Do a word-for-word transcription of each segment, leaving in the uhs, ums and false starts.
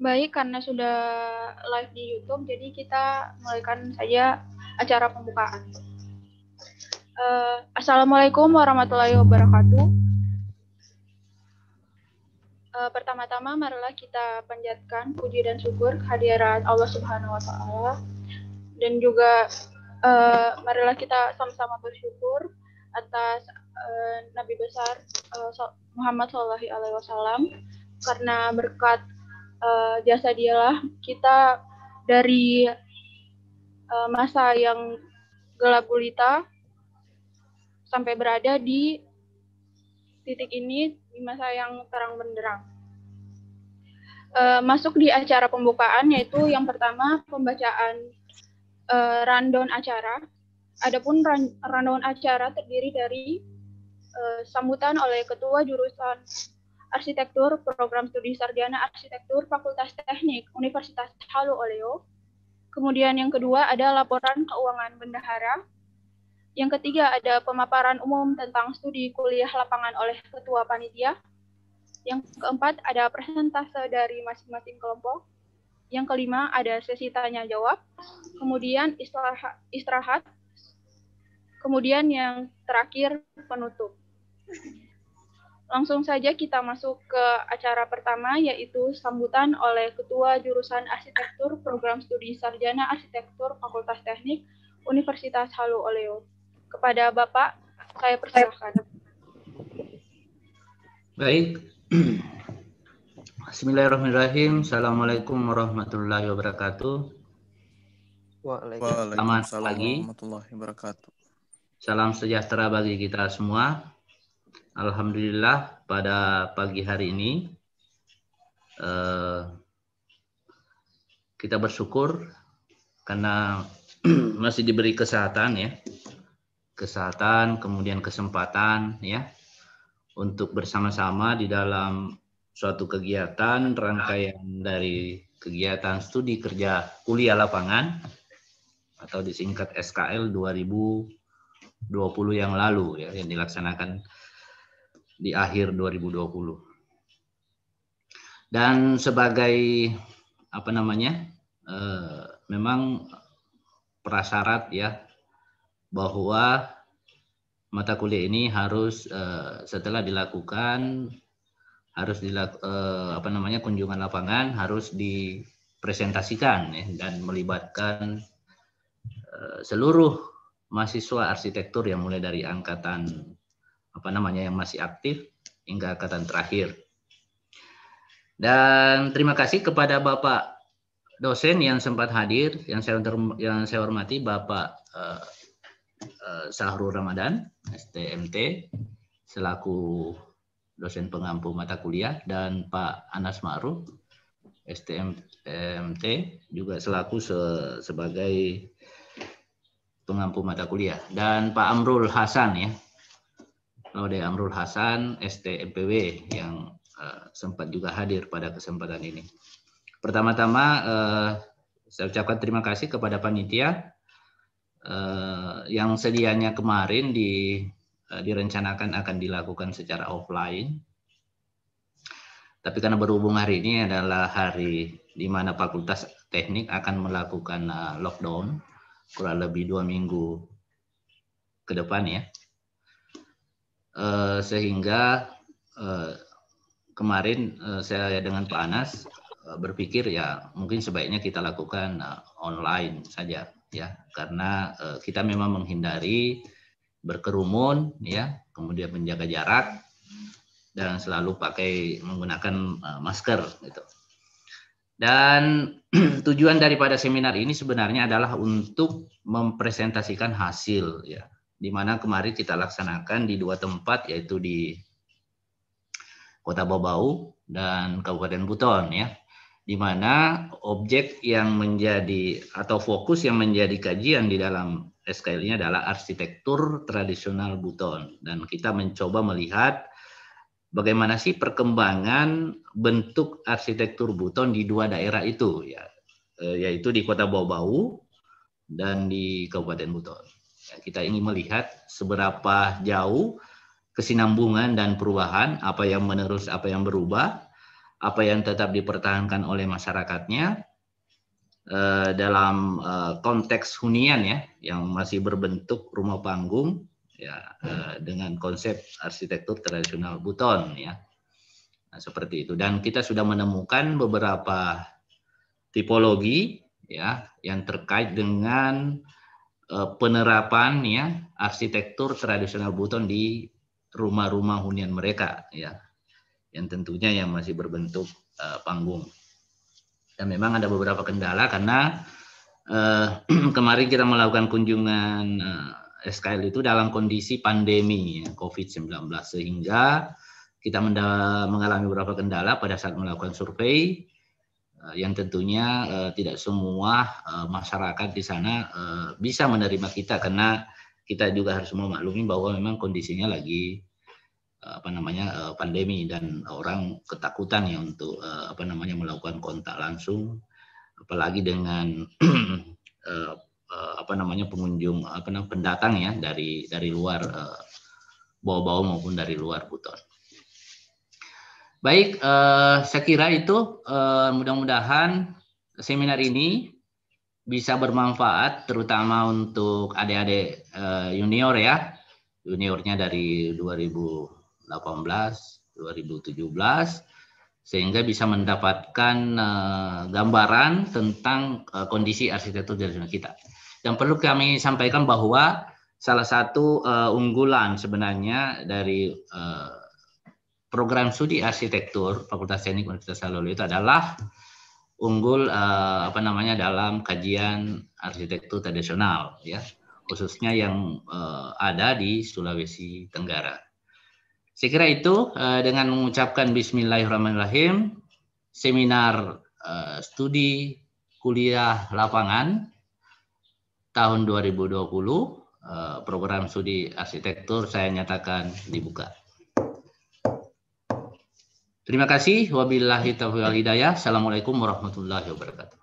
Baik, karena sudah live di YouTube, jadi kita mulaikan saja acara pembukaan. Uh, Assalamualaikum warahmatullahi wabarakatuh. Uh, pertama-tama, marilah kita panjatkan puji dan syukur kehadirat Allah Subhanahu wa Ta'ala, dan juga uh, marilah kita sama-sama bersyukur atas uh, Nabi besar uh, Muhammad Shallallahu Alaihi Wasallam, karena berkat uh, jasa dialah kita dari uh, masa yang gelap gulita sampai berada di titik ini, di masa yang terang benderang. Uh, masuk di acara pembukaan, yaitu yang pertama pembacaan uh, rundown acara. Adapun run, rundown acara terdiri dari uh, sambutan oleh Ketua Jurusan Arsitektur Program Studi Sarjana Arsitektur Fakultas Teknik Universitas Halu Oleo. Kemudian yang kedua ada laporan keuangan bendahara. Yang ketiga ada pemaparan umum tentang studi kuliah lapangan oleh Ketua Panitia. Yang keempat ada presentase dari masing-masing kelompok. Yang kelima ada sesi tanya jawab. Kemudian istirahat, istirahat. Kemudian yang terakhir penutup. Langsung saja kita masuk ke acara pertama, yaitu sambutan oleh Ketua Jurusan Arsitektur Program Studi Sarjana Arsitektur Fakultas Teknik Universitas Halu Oleo. Kepada Bapak, saya persilahkan. Baik. Bismillahirrahmanirrahim. Assalamualaikum warahmatullahi wabarakatuh. Waalaikumsalam warahmatullahi wabarakatuh. Salam sejahtera bagi kita semua. Alhamdulillah pada pagi hari ini eh, kita bersyukur karena masih diberi kesehatan ya. Kesehatan, kemudian kesempatan ya untuk bersama-sama di dalam suatu kegiatan rangkaian dari kegiatan studi kerja kuliah lapangan atau disingkat S K L dua ribu dua puluh yang lalu ya, yang dilaksanakan di akhir dua ribu dua puluh. Dan sebagai apa namanya eh, memang prasyarat ya bahwa mata kuliah ini harus uh, setelah dilakukan harus dilak, uh, apa namanya kunjungan lapangan harus dipresentasikan ya, dan melibatkan uh, seluruh mahasiswa arsitektur yang mulai dari angkatan apa namanya yang masih aktif hingga angkatan terakhir. Dan terima kasih kepada Bapak dosen yang sempat hadir, yang saya yang saya hormati Bapak uh, Sahrul Ramadan, S T M T, selaku dosen pengampu mata kuliah, dan Pak Anas Ma'ruf, S T M T, juga selaku se sebagai pengampu mata kuliah, dan Pak Amrul Hasan ya, Laude Amrul Hasan, S T M P W, yang uh, sempat juga hadir pada kesempatan ini. Pertama-tama uh, saya ucapkan terima kasih kepada panitia Uh, yang sedianya kemarin di, uh, direncanakan akan dilakukan secara offline. Tapi karena berhubung hari ini adalah hari di mana Fakultas Teknik akan melakukan uh, lockdown kurang lebih dua minggu ke depan ya. Uh, sehingga uh, kemarin uh, saya dengan Pak Anas uh, berpikir ya mungkin sebaiknya kita lakukan uh, online saja. Ya, karena uh, kita memang menghindari berkerumun, ya, kemudian menjaga jarak dan selalu pakai menggunakan uh, masker, gitu. Dan tujuan daripada seminar ini sebenarnya adalah untuk mempresentasikan hasil, ya, di mana kemarin kita laksanakan di dua tempat, yaitu di Kota Bau-Bau dan Kabupaten Buton, ya. Di mana objek yang menjadi atau fokus yang menjadi kajian di dalam S K L-nya adalah arsitektur tradisional Buton, dan kita mencoba melihat bagaimana sih perkembangan bentuk arsitektur Buton di dua daerah itu ya, yaitu di Kota Bau-Bau dan di Kabupaten Buton. Ya, kita ingin melihat seberapa jauh kesinambungan dan perubahan, apa yang menerus, apa yang berubah, apa yang tetap dipertahankan oleh masyarakatnya eh, dalam eh, konteks hunian ya, yang masih berbentuk rumah panggung ya, eh, dengan konsep arsitektur tradisional Buton ya. Nah, seperti itu. Dan kita sudah menemukan beberapa tipologi ya yang terkait dengan uh, penerapan ya arsitektur tradisional Buton di rumah-rumah hunian mereka ya, yang tentunya yang masih berbentuk uh, panggung. Dan memang ada beberapa kendala karena uh, kemarin kita melakukan kunjungan uh, S K L itu dalam kondisi pandemi ya, COVID sembilan belas, sehingga kita mengalami beberapa kendala pada saat melakukan survei yang tentunya uh, tidak semua uh, masyarakat di sana uh, bisa menerima kita, karena kita juga harus memaklumi bahwa memang kondisinya lagi uh, apa namanya uh, pandemi dan orang ketakutan ya untuk uh, apa namanya melakukan kontak langsung, apalagi dengan uh, uh, apa namanya pengunjung apa namanya pendatang ya dari dari luar uh, Bau-Bau maupun dari luar Buton. Baik, eh, saya kira itu eh, mudah-mudahan seminar ini bisa bermanfaat terutama untuk adik-adik eh, junior ya, juniornya dari dua ribu delapan belas, dua ribu tujuh belas, sehingga bisa mendapatkan eh, gambaran tentang eh, kondisi arsitektur tradisional kita. Dan perlu kami sampaikan bahwa salah satu eh, unggulan sebenarnya dari eh, program studi arsitektur Fakultas Teknik Universitas Salolo itu adalah unggul eh, apa namanya dalam kajian arsitektur tradisional ya, khususnya yang eh, ada di Sulawesi Tenggara. Saya kira itu eh, dengan mengucapkan Bismillahirrahmanirrahim, seminar eh, studi kuliah lapangan tahun dua ribu dua puluh eh, program studi arsitektur saya nyatakan dibuka. Terima kasih. Wabillahi taufiq wal hidayah. Assalamualaikum warahmatullahi wabarakatuh.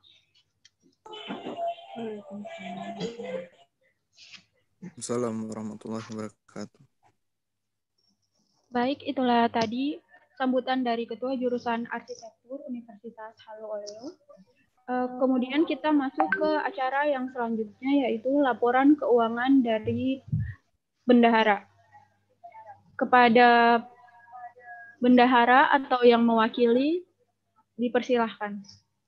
Assalamualaikum warahmatullahi wabarakatuh. Baik, itulah tadi sambutan dari Ketua Jurusan Arsitektur Universitas Halo-Oleo. Uh, kemudian kita masuk ke acara yang selanjutnya, yaitu laporan keuangan dari bendahara. Kepada bendahara atau yang mewakili, dipersilahkan.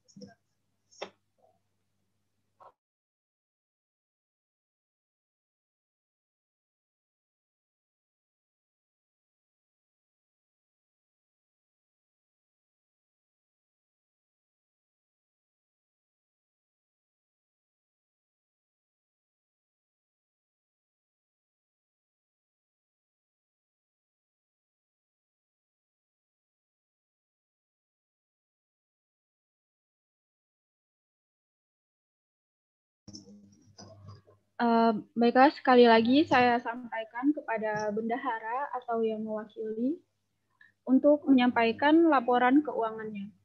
Uh, baiklah, sekali lagi saya sampaikan kepada bendahara atau yang mewakili untuk menyampaikan laporan keuangannya.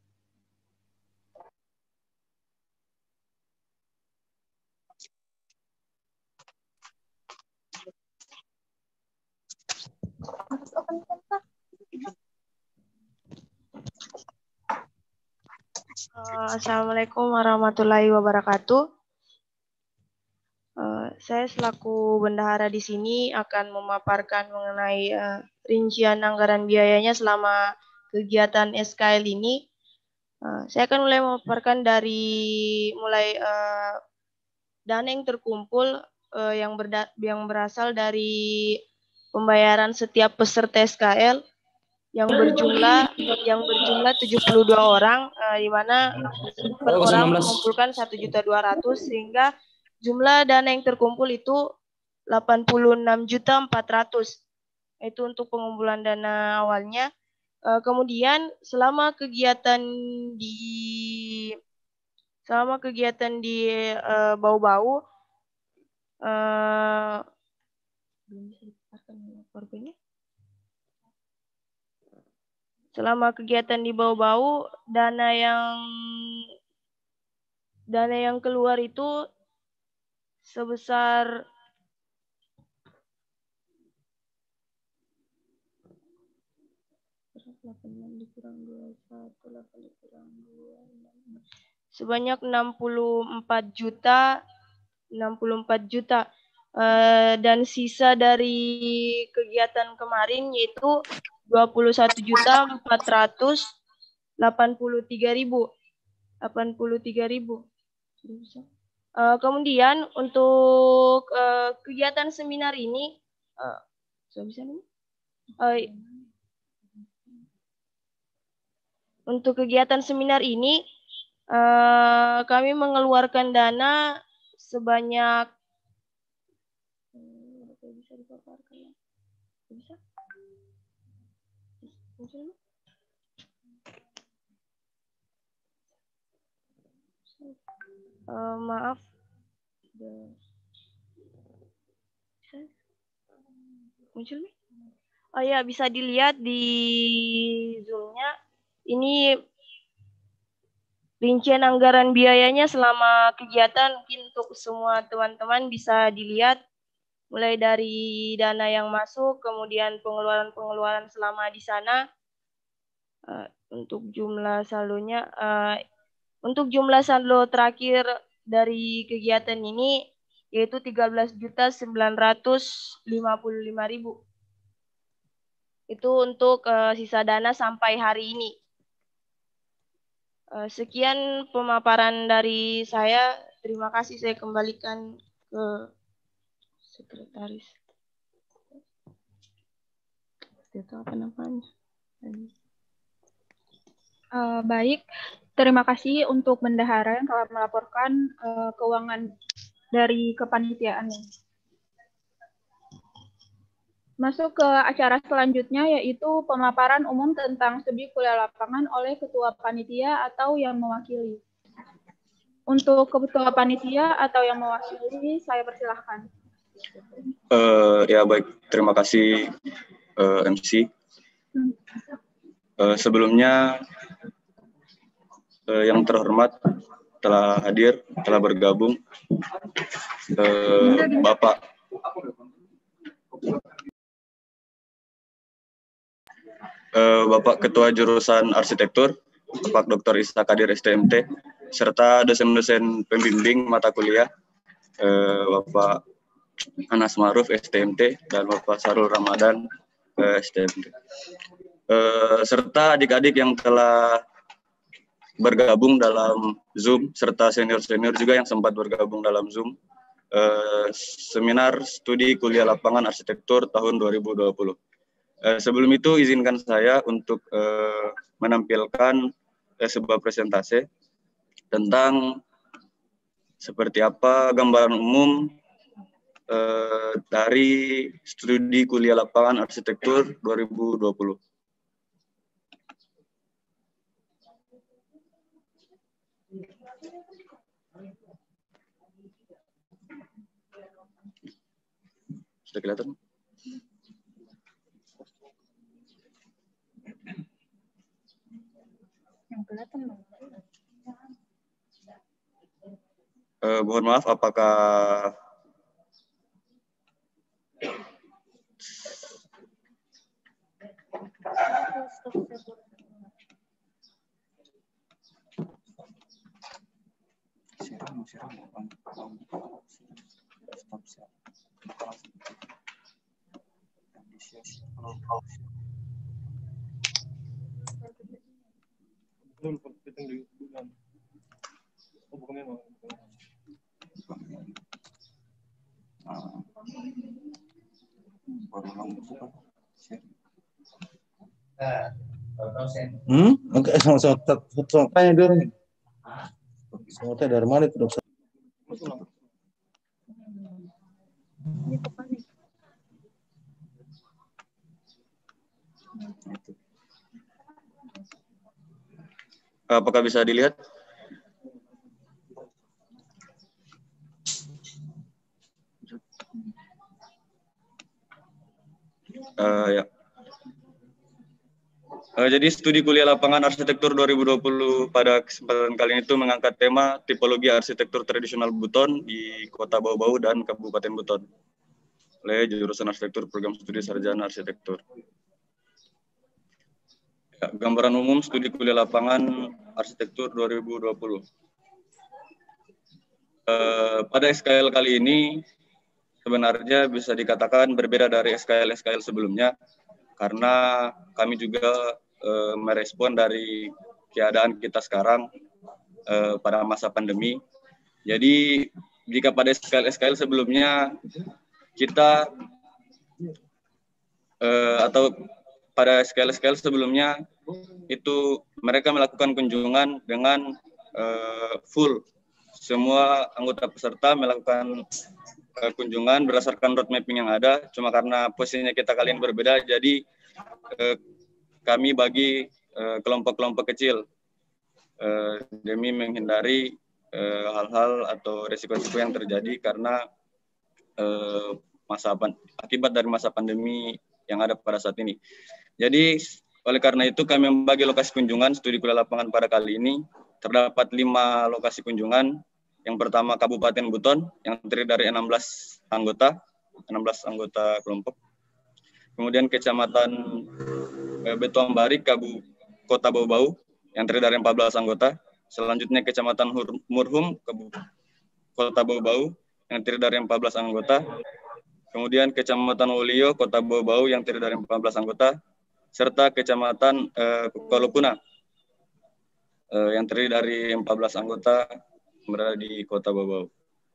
Uh, Assalamualaikum warahmatullahi wabarakatuh. Uh, saya selaku bendahara di sini akan memaparkan mengenai uh, rincian anggaran biayanya selama kegiatan S K L ini. Uh, saya akan mulai memaparkan dari mulai uh, dana yang terkumpul uh, yang, berda yang berasal dari pembayaran setiap peserta S K L yang berjumlah yang berjumlah tujuh puluh dua orang, uh, di mana per orang mengumpulkan satu juta dua ratus ribu, sehingga jumlah dana yang terkumpul itu delapan puluh enam juta empat ratus ribu. Itu untuk pengumpulan dana awalnya. Uh, kemudian selama kegiatan di selama kegiatan di uh, Bau-Bau, uh, selama kegiatan di Bau-Bau, dana yang dana yang keluar itu sebesar Sebanyak enam puluh empat juta enam puluh empat juta uh, dan sisa dari kegiatan kemarin yaitu dua puluh satu juta empat ratus delapan puluh tiga ribu delapan puluh tiga ribu. Uh, kemudian untuk uh, kegiatan seminar ini uh, so bisa nih? Uh, untuk kegiatan seminar ini uh, kami mengeluarkan dana sebanyak bisa dipaparkan bisa uh, maaf muncul nih. Oh ya, bisa dilihat di Zoom-nya. Ini rincian anggaran biayanya selama kegiatan, mungkin untuk semua teman-teman bisa dilihat. Mulai dari dana yang masuk, kemudian pengeluaran-pengeluaran selama di sana. Uh, untuk jumlah saldonya, uh, untuk jumlah saldo terakhir dari kegiatan ini yaitu tiga belas juta sembilan ratus lima puluh lima ribu. Itu untuk uh, sisa dana sampai hari ini. Uh, sekian pemaparan dari saya. Terima kasih, saya kembalikan ke sekretaris. Itu apa namanya? Uh, baik, terima kasih untuk bendahara yang telah melaporkan uh, keuangan dari kepanitiaan. Masuk ke acara selanjutnya yaitu pemaparan umum tentang studi kuliah lapangan oleh ketua panitia atau yang mewakili. Untuk ketua panitia atau yang mewakili, saya persilahkan. Uh, ya baik, terima kasih uh, M C. Uh, sebelumnya uh, yang terhormat telah hadir, telah bergabung uh, Bapak uh, Bapak Ketua Jurusan Arsitektur, Bapak Doktor Isa Kadir S T M T, serta dosen-dosen pembimbing mata kuliah, uh, Bapak Anas Ma'ruf S T M T dan Bapak Sarul Ramadan uh, S T M T, uh, serta adik-adik yang telah bergabung dalam Zoom, serta senior-senior juga yang sempat bergabung dalam Zoom, uh, seminar studi kuliah lapangan arsitektur tahun dua ribu dua puluh. Uh, sebelum itu izinkan saya untuk uh, menampilkan uh, sebuah presentase tentang seperti apa gambaran umum uh, dari studi kuliah lapangan arsitektur dua ribu dua puluh. Sudah kelihatan? Yang kelihatan. Uh, mohon maaf, apakah Hmm? Oke, sama-sama tanya dia orang. Sama tanya dari mana itu dokter? apakah bisa dilihat? Uh, ya. Uh, jadi studi kuliah lapangan arsitektur dua ribu dua puluh pada kesempatan kali ini itu mengangkat tema tipologi arsitektur tradisional Buton di Kota Bau-Bau dan Kabupaten Buton oleh jurusan arsitektur program studi sarjana arsitektur. Ya, gambaran umum studi kuliah lapangan arsitektur dua ribu dua puluh. Eh, pada S K L kali ini sebenarnya bisa dikatakan berbeda dari S K L-S K L sebelumnya, karena kami juga eh, merespon dari keadaan kita sekarang eh, pada masa pandemi. Jadi jika pada S K L-S K L sebelumnya kita eh, atau pada S K L-S K L sebelumnya itu mereka melakukan kunjungan dengan uh, full. Semua anggota peserta melakukan uh, kunjungan berdasarkan road mapping yang ada. Cuma karena posisinya kita kalian berbeda, jadi uh, kami bagi uh, kelompok-kelompok kecil uh, demi menghindari uh, hal-hal atau risiko-risiko yang terjadi karena uh, masa akibat dari masa pandemi yang ada pada saat ini. Jadi oleh karena itu kami membagi lokasi kunjungan studi kuliah lapangan pada kali ini. Terdapat lima lokasi kunjungan. Yang pertama Kabupaten Buton yang terdiri dari enam belas anggota, enam belas anggota kelompok. Kemudian Kecamatan Betuambari, Kabu Kota Bau-Bau yang terdiri dari empat belas anggota. Selanjutnya Kecamatan Murhum, Kabu Kota Bau-Bau yang terdiri dari empat belas anggota. Kemudian Kecamatan Wolio, Kota Bau-Bau yang terdiri dari empat belas anggota. Serta Kecamatan eh, Kolopuna eh, yang terdiri dari empat belas anggota berada di Kota Bau-Bau.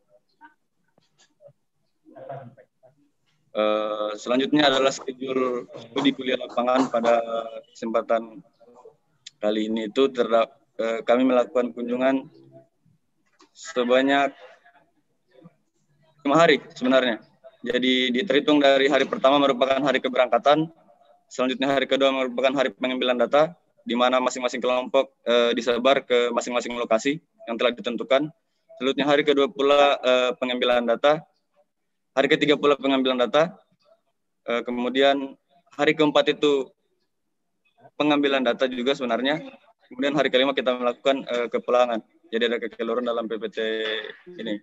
Eh, selanjutnya adalah schedule studi kuliah lapangan pada kesempatan kali ini itu terda- eh, kami melakukan kunjungan sebanyak lima hari sebenarnya. Jadi terhitung dari hari pertama merupakan hari keberangkatan. Selanjutnya hari kedua merupakan hari pengambilan data, di mana masing-masing kelompok e, disebar ke masing-masing lokasi yang telah ditentukan. Selanjutnya hari kedua pula e, pengambilan data, hari ketiga pula pengambilan data, e, kemudian hari keempat itu pengambilan data juga sebenarnya. Kemudian hari kelima kita melakukan e, kepulangan. Jadi ada kekeliruan dalam P P T ini.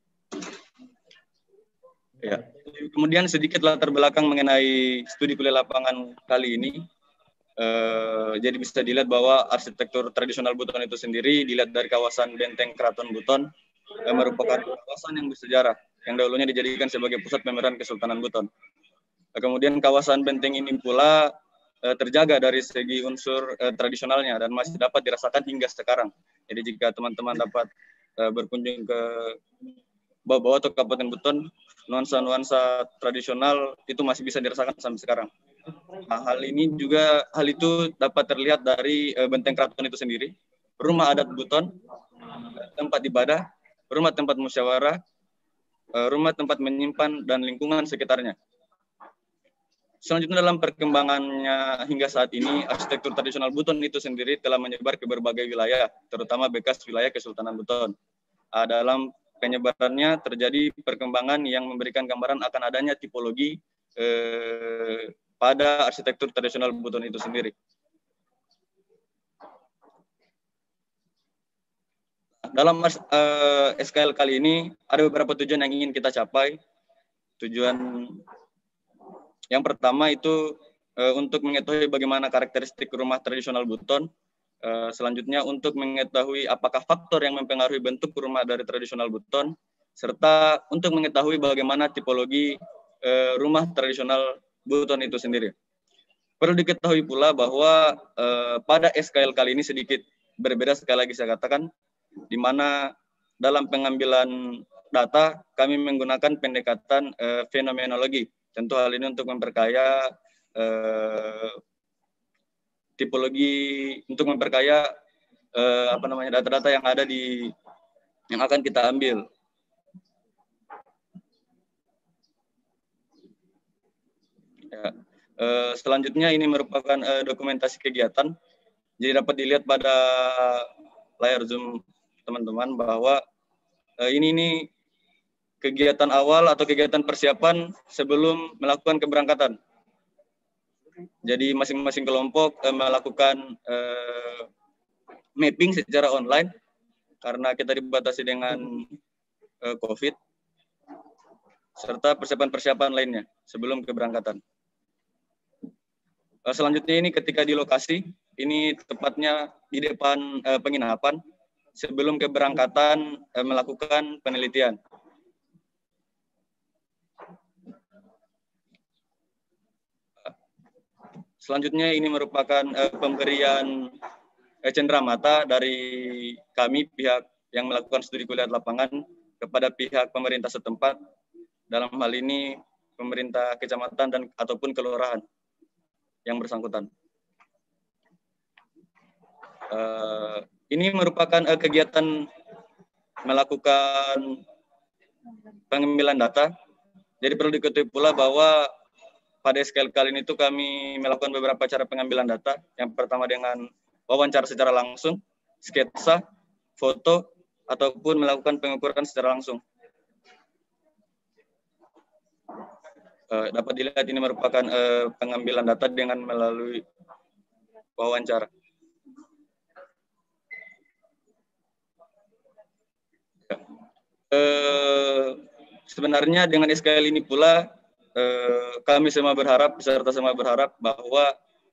Ya. Kemudian sedikit latar belakang mengenai studi kuliah lapangan kali ini. Uh, jadi bisa dilihat bahwa arsitektur tradisional Buton itu sendiri dilihat dari kawasan Benteng Keraton Buton uh, merupakan kawasan yang bersejarah yang dahulunya dijadikan sebagai pusat pemerintahan Kesultanan Buton. Uh, kemudian kawasan Benteng ini pula uh, terjaga dari segi unsur uh, tradisionalnya dan masih dapat dirasakan hingga sekarang. Jadi jika teman-teman dapat uh, berkunjung ke bawah-bawah atau Kabupaten Buton, nuansa-nuansa tradisional itu masih bisa dirasakan sampai sekarang. Nah, hal ini juga hal itu dapat terlihat dari e, Benteng Keraton itu sendiri, rumah adat Buton, tempat ibadah, rumah tempat musyawarah, e, rumah tempat menyimpan dan lingkungan sekitarnya. Selanjutnya dalam perkembangannya hingga saat ini, arsitektur tradisional Buton itu sendiri telah menyebar ke berbagai wilayah, terutama bekas wilayah Kesultanan Buton. Uh, dalam penyebarannya terjadi perkembangan yang memberikan gambaran akan adanya tipologi eh, pada arsitektur tradisional Buton itu sendiri. Dalam eh, S K L kali ini ada beberapa tujuan yang ingin kita capai. Tujuan yang pertama itu eh, untuk mengetahui bagaimana karakteristik rumah tradisional Buton. Uh, selanjutnya untuk mengetahui apakah faktor yang mempengaruhi bentuk rumah dari tradisional Buton, serta untuk mengetahui bagaimana tipologi uh, rumah tradisional Buton itu sendiri. Perlu diketahui pula bahwa uh, pada S K L kali ini sedikit berbeda, sekali lagi saya katakan, di mana dalam pengambilan data kami menggunakan pendekatan uh, fenomenologi. Tentu hal ini untuk memperkaya uh, tipologi, untuk memperkaya eh, apa namanya data-data yang ada di yang akan kita ambil. Ya. Eh, selanjutnya ini merupakan eh, dokumentasi kegiatan. Jadi dapat dilihat pada layar Zoom teman-teman bahwa eh, ini ini kegiatan awal atau kegiatan persiapan sebelum melakukan keberangkatan. Jadi masing-masing kelompok eh, melakukan eh, mapping secara online karena kita dibatasi dengan eh, COVID, serta persiapan-persiapan lainnya sebelum keberangkatan. Eh, selanjutnya ini ketika di lokasi, ini tepatnya di depan uh, penginapan sebelum keberangkatan uh, melakukan penelitian. Selanjutnya ini merupakan uh, pemberian uh, cenderamata dari kami pihak yang melakukan studi kuliah lapangan kepada pihak pemerintah setempat, dalam hal ini pemerintah kecamatan dan ataupun kelurahan yang bersangkutan. Uh, ini merupakan uh, kegiatan melakukan pengambilan data. Jadi perlu diketahui pula bahwa pada S K L kali ini itu kami melakukan beberapa cara pengambilan data. Yang pertama dengan wawancara secara langsung, sketsa, foto, ataupun melakukan pengukuran secara langsung. Uh, dapat dilihat ini merupakan uh, pengambilan data dengan melalui wawancara. Uh, sebenarnya dengan S K L ini pula uh, kami semua berharap, peserta semua berharap bahwa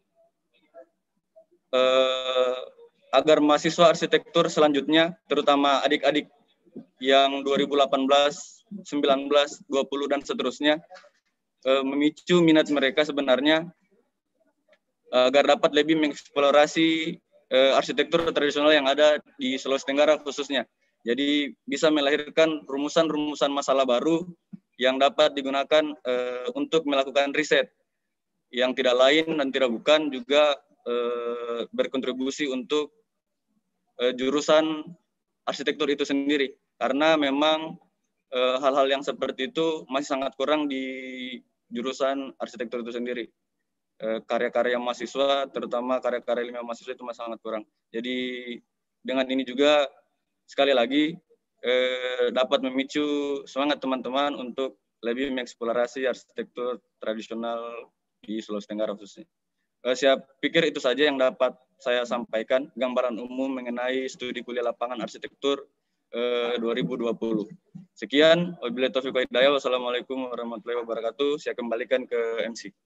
uh, agar mahasiswa arsitektur selanjutnya, terutama adik-adik yang dua ribu delapan belas, sembilan belas, dua puluh dan seterusnya, memicu minat mereka sebenarnya agar dapat lebih mengeksplorasi uh, arsitektur tradisional yang ada di Sulawesi Tenggara khususnya. Jadi bisa melahirkan rumusan-rumusan masalah baru yang dapat digunakan uh, untuk melakukan riset yang tidak lain dan tidak bukan juga uh, berkontribusi untuk uh, jurusan arsitektur itu sendiri. Karena memang hal-hal uh, yang seperti itu masih sangat kurang di jurusan arsitektur itu sendiri. Karya-karya mahasiswa, terutama karya-karya ilmiah mahasiswa itu masih sangat kurang. Jadi dengan ini juga sekali lagi eh, dapat memicu semangat teman-teman untuk lebih mengeksplorasi arsitektur tradisional di Sulawesi Tenggara khususnya. Eh, saya pikir itu saja yang dapat saya sampaikan, gambaran umum mengenai studi kuliah lapangan arsitektur eh, dua ribu dua puluh. Sekian, wabillahi taufiq wal hidayah. Wassalamualaikum warahmatullahi wabarakatuh. Saya kembalikan ke M C.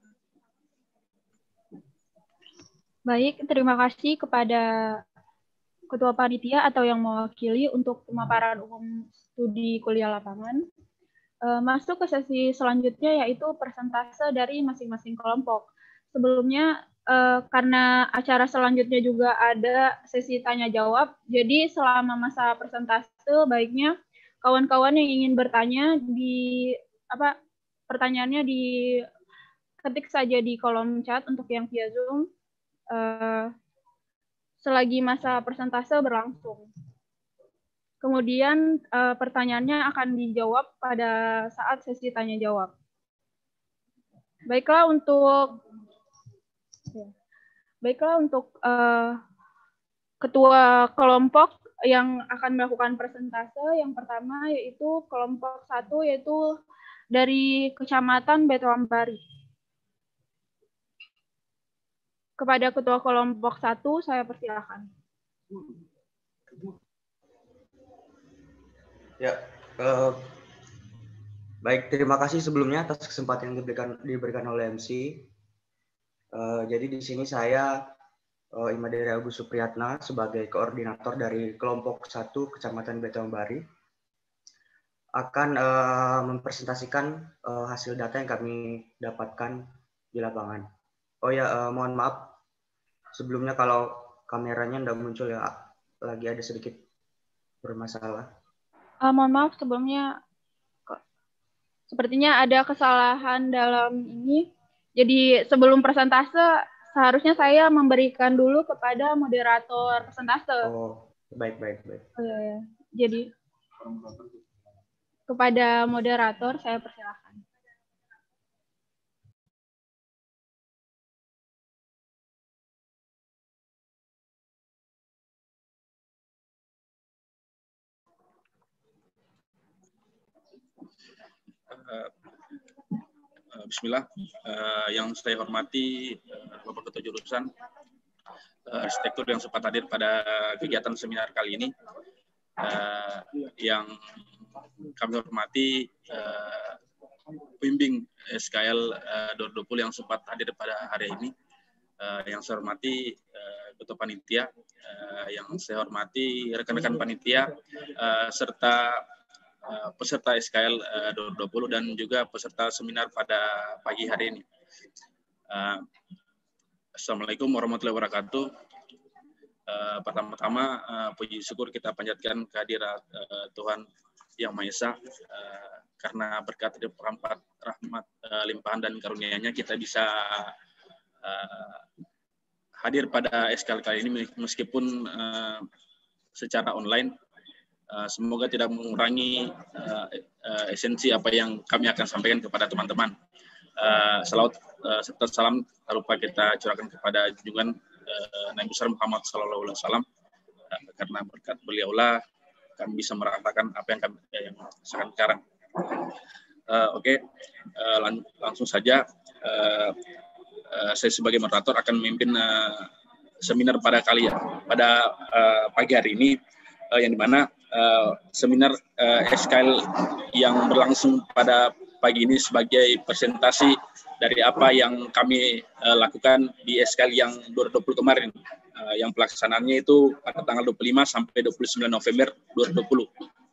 Baik, terima kasih kepada Ketua Panitia atau yang mewakili untuk pemaparan umum studi kuliah lapangan. Masuk ke sesi selanjutnya yaitu persentase dari masing-masing kelompok. Sebelumnya, karena acara selanjutnya juga ada sesi tanya-jawab, jadi selama masa persentase baiknya kawan-kawan yang ingin bertanya di apa pertanyaannya diketik saja di kolom chat untuk yang via Zoom uh, selagi masa persentase berlangsung. Kemudian uh, pertanyaannya akan dijawab pada saat sesi tanya jawab. Baiklah untuk ya, baiklah untuk uh, ketua kelompok yang akan melakukan persentase, yang pertama yaitu kelompok satu, yaitu dari Kecamatan Betuambari. Kepada ketua kelompok satu, saya persilakan. Ya, eh, baik, terima kasih sebelumnya atas kesempatan yang diberikan, diberikan oleh M C. Eh, jadi di sini saya Uh, Imadere Agus Supriyatna sebagai koordinator dari kelompok satu Kecamatan Betuambari akan uh, mempresentasikan uh, hasil data yang kami dapatkan di lapangan. Oh ya, uh, mohon maaf sebelumnya kalau kameranya tidak muncul ya, lagi ada sedikit bermasalah. Uh, mohon maaf sebelumnya, sepertinya ada kesalahan dalam ini. Jadi sebelum presentase seharusnya saya memberikan dulu kepada moderator persentase. Oh, baik, baik, baik. Oh, ya, ya. Jadi, kepada moderator saya persilakan. Uh, Bismillah, uh, yang saya hormati uh, Bapak Ketua Jurusan uh, Arsitektur yang sempat hadir pada kegiatan seminar kali ini, uh, yang kami hormati uh, pembimbing S K L uh, dua ribu dua puluh yang sempat hadir pada hari ini, Uh, yang saya hormati uh, Ketua Panitia, uh, yang saya hormati rekan-rekan panitia, uh, serta uh, peserta S K L uh, dua ribu dua puluh dan juga peserta seminar pada pagi hari ini. Uh, Assalamualaikum warahmatullahi wabarakatuh. Uh, pertama-tama uh, puji syukur kita panjatkan kehadirat uh, Tuhan Yang Maha Esa, uh, karena berkat rahmat, rahmat uh, limpahan dan karunia-Nya kita bisa uh, hadir pada S K L kali ini meskipun uh, secara online. Uh, semoga tidak mengurangi uh, uh, esensi apa yang kami akan sampaikan kepada teman-teman. Uh, salawat uh, serta salam tak lupa kita curahkan kepada junjungan uh, Nabi besar Muhammad Sallallahu Alaihi Wasallam, uh, karena berkat beliaulah kami bisa merasakan apa yang kami yang sekarang. Uh, Oke, okay. uh, lang langsung saja. Uh, uh, saya sebagai moderator akan memimpin uh, seminar pada kali ya, pada uh, pagi hari ini, uh, yang dimana uh, seminar uh, S K L yang berlangsung pada pagi ini sebagai presentasi dari apa yang kami uh, lakukan di S K L yang dua ribu dua puluh kemarin, uh, yang pelaksanaannya itu pada tanggal dua puluh lima sampai dua puluh sembilan November dua ribu dua puluh.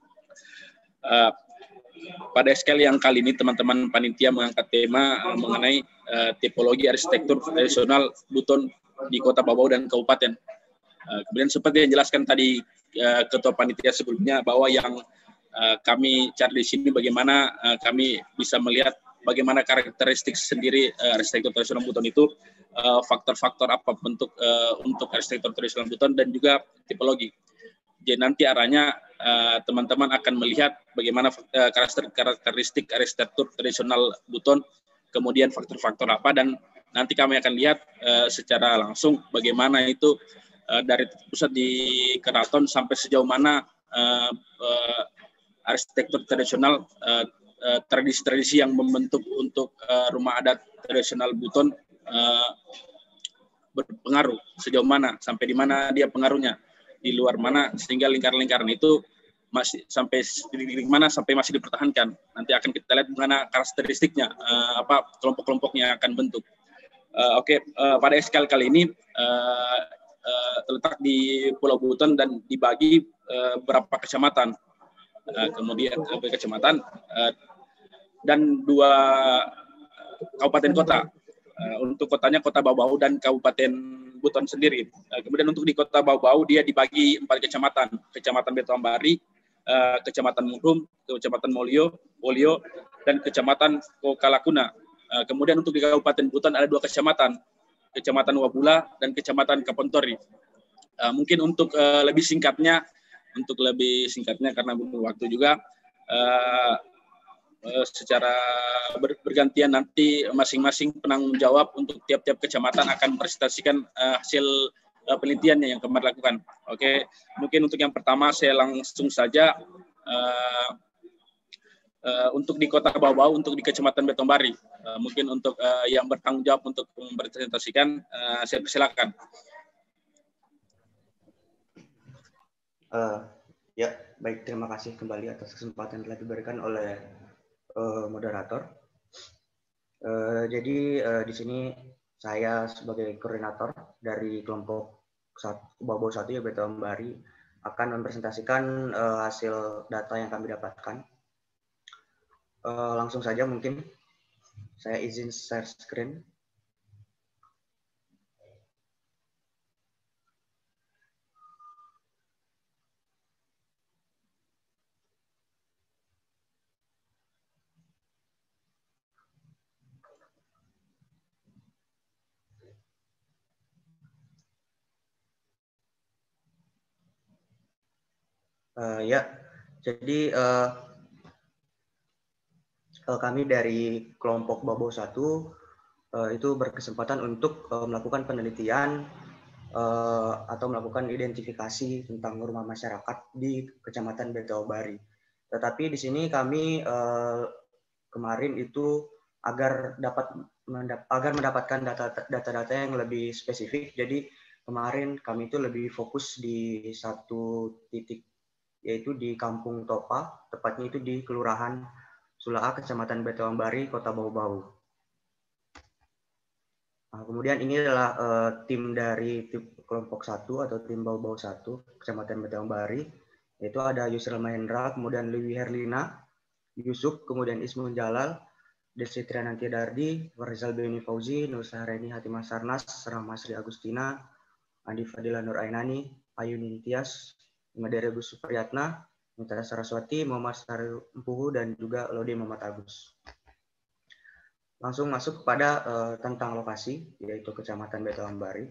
Uh, pada S K L yang kali ini teman-teman panitia mengangkat tema uh, mengenai uh, tipologi arsitektur tradisional Buton di Kota Bau Bau dan Kabupaten. Uh, kemudian seperti yang dijelaskan tadi uh, Ketua Panitia sebelumnya, bahwa yang uh, kami cari di sini bagaimana uh, kami bisa melihat bagaimana karakteristik sendiri uh, arsitektur tradisional Buton itu, faktor-faktor uh, apa bentuk uh, untuk arsitektur tradisional Buton dan juga tipologi. Jadi nanti arahnya teman-teman uh, akan melihat bagaimana uh, karakteristik arsitektur tradisional Buton, kemudian faktor-faktor apa, dan nanti kami akan lihat uh, secara langsung bagaimana itu uh, dari pusat di keraton sampai sejauh mana uh, uh, arsitektur tradisional, uh, uh, tradisi-tradisi yang membentuk untuk uh, rumah adat tradisional Buton uh, berpengaruh, sejauh mana, sampai di mana dia pengaruhnya, di luar mana, sehingga lingkaran-lingkaran itu masih sampai di mana sampai masih dipertahankan. Nanti akan kita lihat mana karakteristiknya, uh, apa kelompok-kelompoknya akan bentuk. Uh, Oke, okay. uh, pada S K L kali ini uh, uh, terletak di Pulau Buton dan dibagi uh, beberapa kecamatan, uh, kemudian uh, kecamatan uh, dan dua kabupaten kota. Uh, untuk kotanya Kota Bau Bau dan Kabupaten Buton sendiri. Uh, kemudian untuk di Kota Bau Bau dia dibagi empat kecamatan, Kecamatan Betuambari, uh, Kecamatan Murum, Kecamatan Molio, Polio, dan Kecamatan Kokalakuna. Uh, kemudian untuk di Kabupaten Buton ada dua kecamatan, Kecamatan Wabula dan Kecamatan Kapontori. Uh, mungkin untuk uh, lebih singkatnya, untuk lebih singkatnya karena butuh waktu juga, uh, uh, secara ber, bergantian nanti masing-masing penanggung jawab untuk tiap-tiap kecamatan akan presentasikan uh, hasil uh, penelitiannya yang kemarin lakukan. Oke, mungkin untuk yang pertama saya langsung saja. Uh, Uh, untuk di Kota Bau Bau, untuk di Kecamatan Betuambari, uh, mungkin untuk uh, yang bertanggung jawab untuk mempresentasikan, uh, saya persilakan. Uh, ya, baik, terima kasih kembali atas kesempatan yang telah diberikan oleh uh, moderator. Uh, jadi uh, di sini saya sebagai koordinator dari kelompok Bau Bau satu ya Betuambari akan mempresentasikan uh, hasil data yang kami dapatkan. Uh, langsung saja mungkin saya izin share screen. Uh, ya, jadi uh, kami dari kelompok Bau Bau satu uh, itu berkesempatan untuk uh, melakukan penelitian uh, atau melakukan identifikasi tentang rumah masyarakat di Kecamatan Betuambari. Tetapi di sini kami uh, kemarin itu agar dapat mendap agar mendapatkan data-data yang lebih spesifik. Jadi kemarin kami itu lebih fokus di satu titik, yaitu di Kampung Topa, tepatnya itu di Kelurahan Sulaa, Kecamatan Betuambari, Kota Bau Bau. Nah, kemudian ini adalah uh, tim dari tim kelompok satu atau tim bau-bau satu Kecamatan Beta Ambari, yaitu ada Yusril Mahendra, kemudian Liwi Herlina, Yusuf, kemudian Ismun Jalal, Desi Triananti Dardi, Farizal Beni Fauzi, Nur Sahreni Hatimah Sarnas, Rahma Sri Agustina, Andi Fadila Nur Ainani, Ayu Nintias, Imadere Gus Supriyatna, Mitra Saraswati, Muhammad Sari Empuhu, dan juga Lode Muhammad Agus. Langsung masuk kepada uh, tentang lokasi, yaitu Kecamatan Beta Ambari.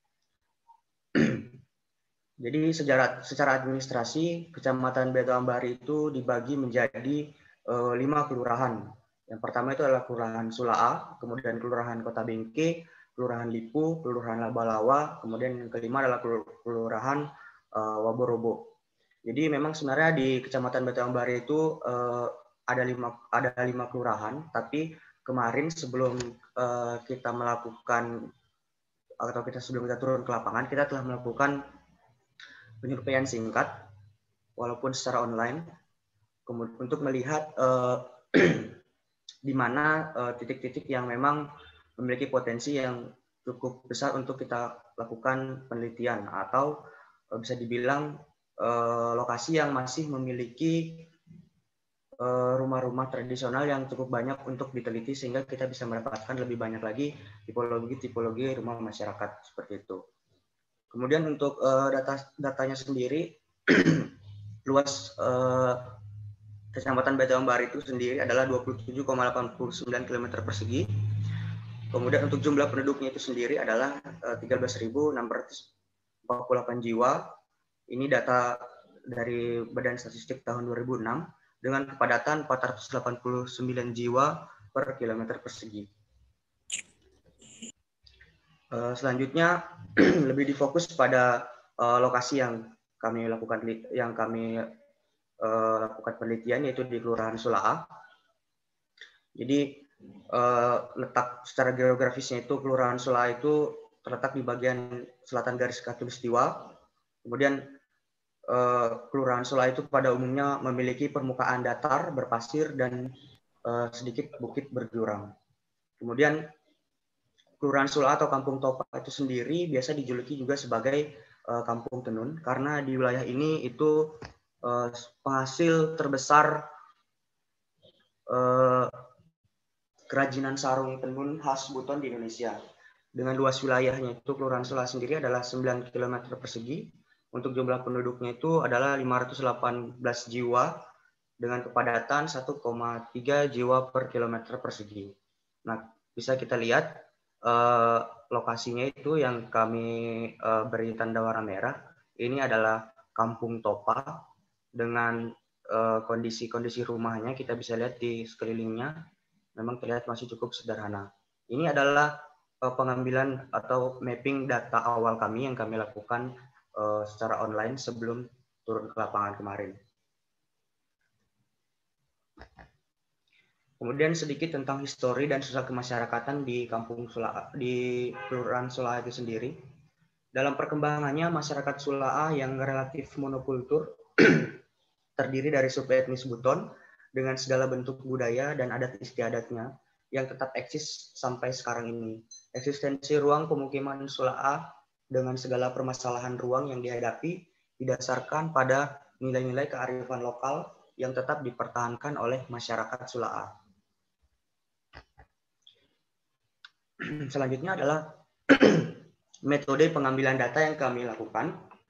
Jadi secara, secara administrasi, Kecamatan Beta Ambari itu dibagi menjadi uh, lima kelurahan. Yang pertama itu adalah Kelurahan Sulaa, kemudian Kelurahan Kota Bengke, Kelurahan Lipu, Kelurahan Labalawa, kemudian yang kelima adalah Kelurahan uh, Waborobo. Jadi memang sebenarnya di Kecamatan Beta Ambari itu uh, ada lima ada lima kelurahan, tapi kemarin sebelum uh, kita melakukan atau kita sebelum kita turun ke lapangan, kita telah melakukan penyurveian singkat, walaupun secara online, kemudian untuk melihat uh, di mana titik-titik uh, yang memang memiliki potensi yang cukup besar untuk kita lakukan penelitian, atau uh, bisa dibilang uh, lokasi yang masih memiliki rumah-rumah tradisional yang cukup banyak untuk diteliti, sehingga kita bisa mendapatkan lebih banyak lagi tipologi-tipologi rumah masyarakat seperti itu. Kemudian untuk uh, data datanya sendiri, luas uh, Kecamatan Beta Ambari itu sendiri adalah dua puluh tujuh koma delapan sembilan kilometer persegi. Kemudian untuk jumlah penduduknya itu sendiri adalah uh, tiga belas ribu enam ratus empat puluh delapan jiwa. Ini data dari Badan Statistik tahun dua ribu enam. Dengan kepadatan empat ratus delapan puluh sembilan jiwa per kilometer persegi. Uh, selanjutnya lebih difokus pada uh, lokasi yang kami lakukan yang kami uh, lakukan penelitian, yaitu di Kelurahan Sulaa. Jadi uh, letak secara geografisnya itu Kelurahan Sulaa itu terletak di bagian selatan garis khatulistiwa. Kemudian Uh, Kelurahan Sulaa itu pada umumnya memiliki permukaan datar berpasir dan uh, sedikit bukit berjurang. Kemudian Kelurahan Sulaa atau Kampung Topa itu sendiri biasa dijuluki juga sebagai uh, Kampung Tenun, karena di wilayah ini itu uh, penghasil terbesar uh, kerajinan sarung tenun khas Buton di Indonesia. Dengan luas wilayahnya itu Kelurahan Sulaa sendiri adalah sembilan kilometer persegi. Untuk jumlah penduduknya itu adalah lima ratus delapan belas jiwa dengan kepadatan satu koma tiga jiwa per kilometer persegi. Nah, bisa kita lihat eh, lokasinya itu yang kami eh, beri tanda warna merah. Ini adalah Kampung Topa dengan kondisi-kondisi eh, rumahnya kita bisa lihat di sekelilingnya memang terlihat masih cukup sederhana. Ini adalah eh, pengambilan atau mapping data awal kami yang kami lakukan Uh, secara online sebelum turun ke lapangan kemarin. Kemudian sedikit tentang histori dan sosial kemasyarakatan di Kampung Sulaa, di Kelurahan Sulaa itu sendiri. Dalam perkembangannya, masyarakat Sulaa yang relatif monokultur terdiri dari subetnis Buton dengan segala bentuk budaya dan adat istiadatnya yang tetap eksis sampai sekarang ini. Eksistensi ruang pemukiman Sulaa dengan segala permasalahan ruang yang dihadapi didasarkan pada nilai-nilai kearifan lokal yang tetap dipertahankan oleh masyarakat Sulaa. Selanjutnya adalah metode pengambilan data yang kami lakukan.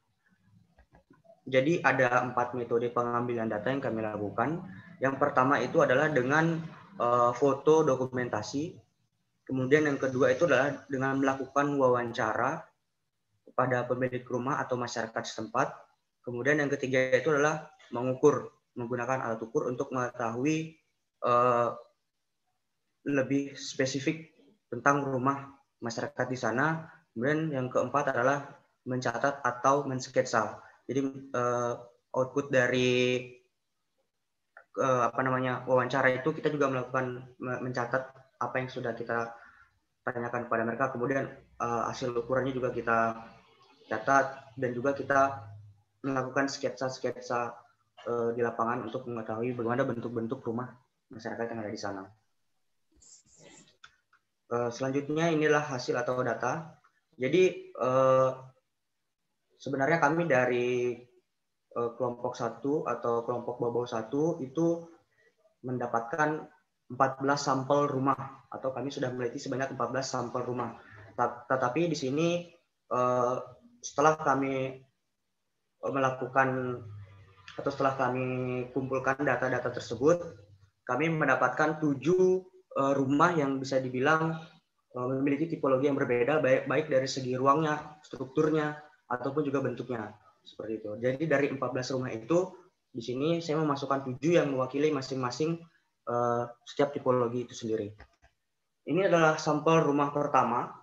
Jadi ada empat metode pengambilan data yang kami lakukan. Yang pertama itu adalah dengan uh, foto dokumentasi. Kemudian yang kedua itu adalah dengan melakukan wawancara pada pemilik rumah atau masyarakat setempat. Kemudian yang ketiga itu adalah mengukur, menggunakan alat ukur untuk mengetahui uh, lebih spesifik tentang rumah masyarakat di sana. Kemudian yang keempat adalah mencatat atau mensketsa. Jadi uh, output dari uh, apa namanya wawancara itu kita juga melakukan mencatat apa yang sudah kita tanyakan kepada mereka. Kemudian uh, hasil ukurannya juga kita catat, dan juga kita melakukan sketsa-sketsa uh, di lapangan untuk mengetahui bagaimana bentuk-bentuk rumah masyarakat yang ada di sana. Uh, selanjutnya inilah hasil atau data. Jadi uh, sebenarnya kami dari uh, kelompok satu atau kelompok Babau satu itu mendapatkan empat belas sampel rumah, atau kami sudah meneliti sebanyak empat belas sampel rumah. Tetapi di sini uh, setelah kami melakukan atau setelah kami kumpulkan data-data tersebut, kami mendapatkan tujuh uh, rumah yang bisa dibilang uh, memiliki tipologi yang berbeda, baik baik dari segi ruangnya, strukturnya, ataupun juga bentuknya, seperti itu. Jadi dari empat belas rumah itu, di sini saya memasukkan tujuh yang mewakili masing-masing uh, setiap tipologi itu sendiri. Ini adalah sampel rumah pertama.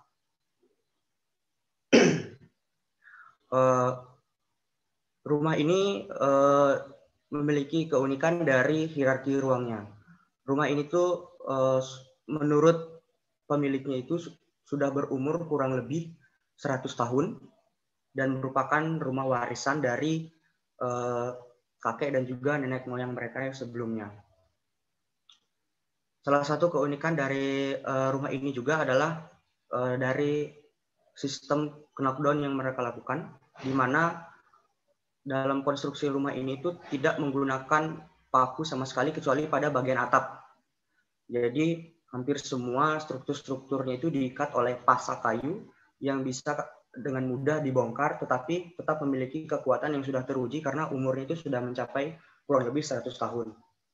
uh, Rumah ini uh, memiliki keunikan dari hierarki ruangnya. Rumah ini tuh uh, menurut pemiliknya itu sudah berumur kurang lebih seratus tahun dan merupakan rumah warisan dari uh, kakek dan juga nenek moyang mereka yang sebelumnya. Salah satu keunikan dari uh, rumah ini juga adalah uh, dari sistem knockdown yang mereka lakukan, di mana dalam konstruksi rumah ini itu tidak menggunakan paku sama sekali kecuali pada bagian atap. Jadi hampir semua struktur-strukturnya itu diikat oleh pasak kayu yang bisa dengan mudah dibongkar, tetapi tetap memiliki kekuatan yang sudah teruji karena umurnya itu sudah mencapai kurang lebih seratus tahun.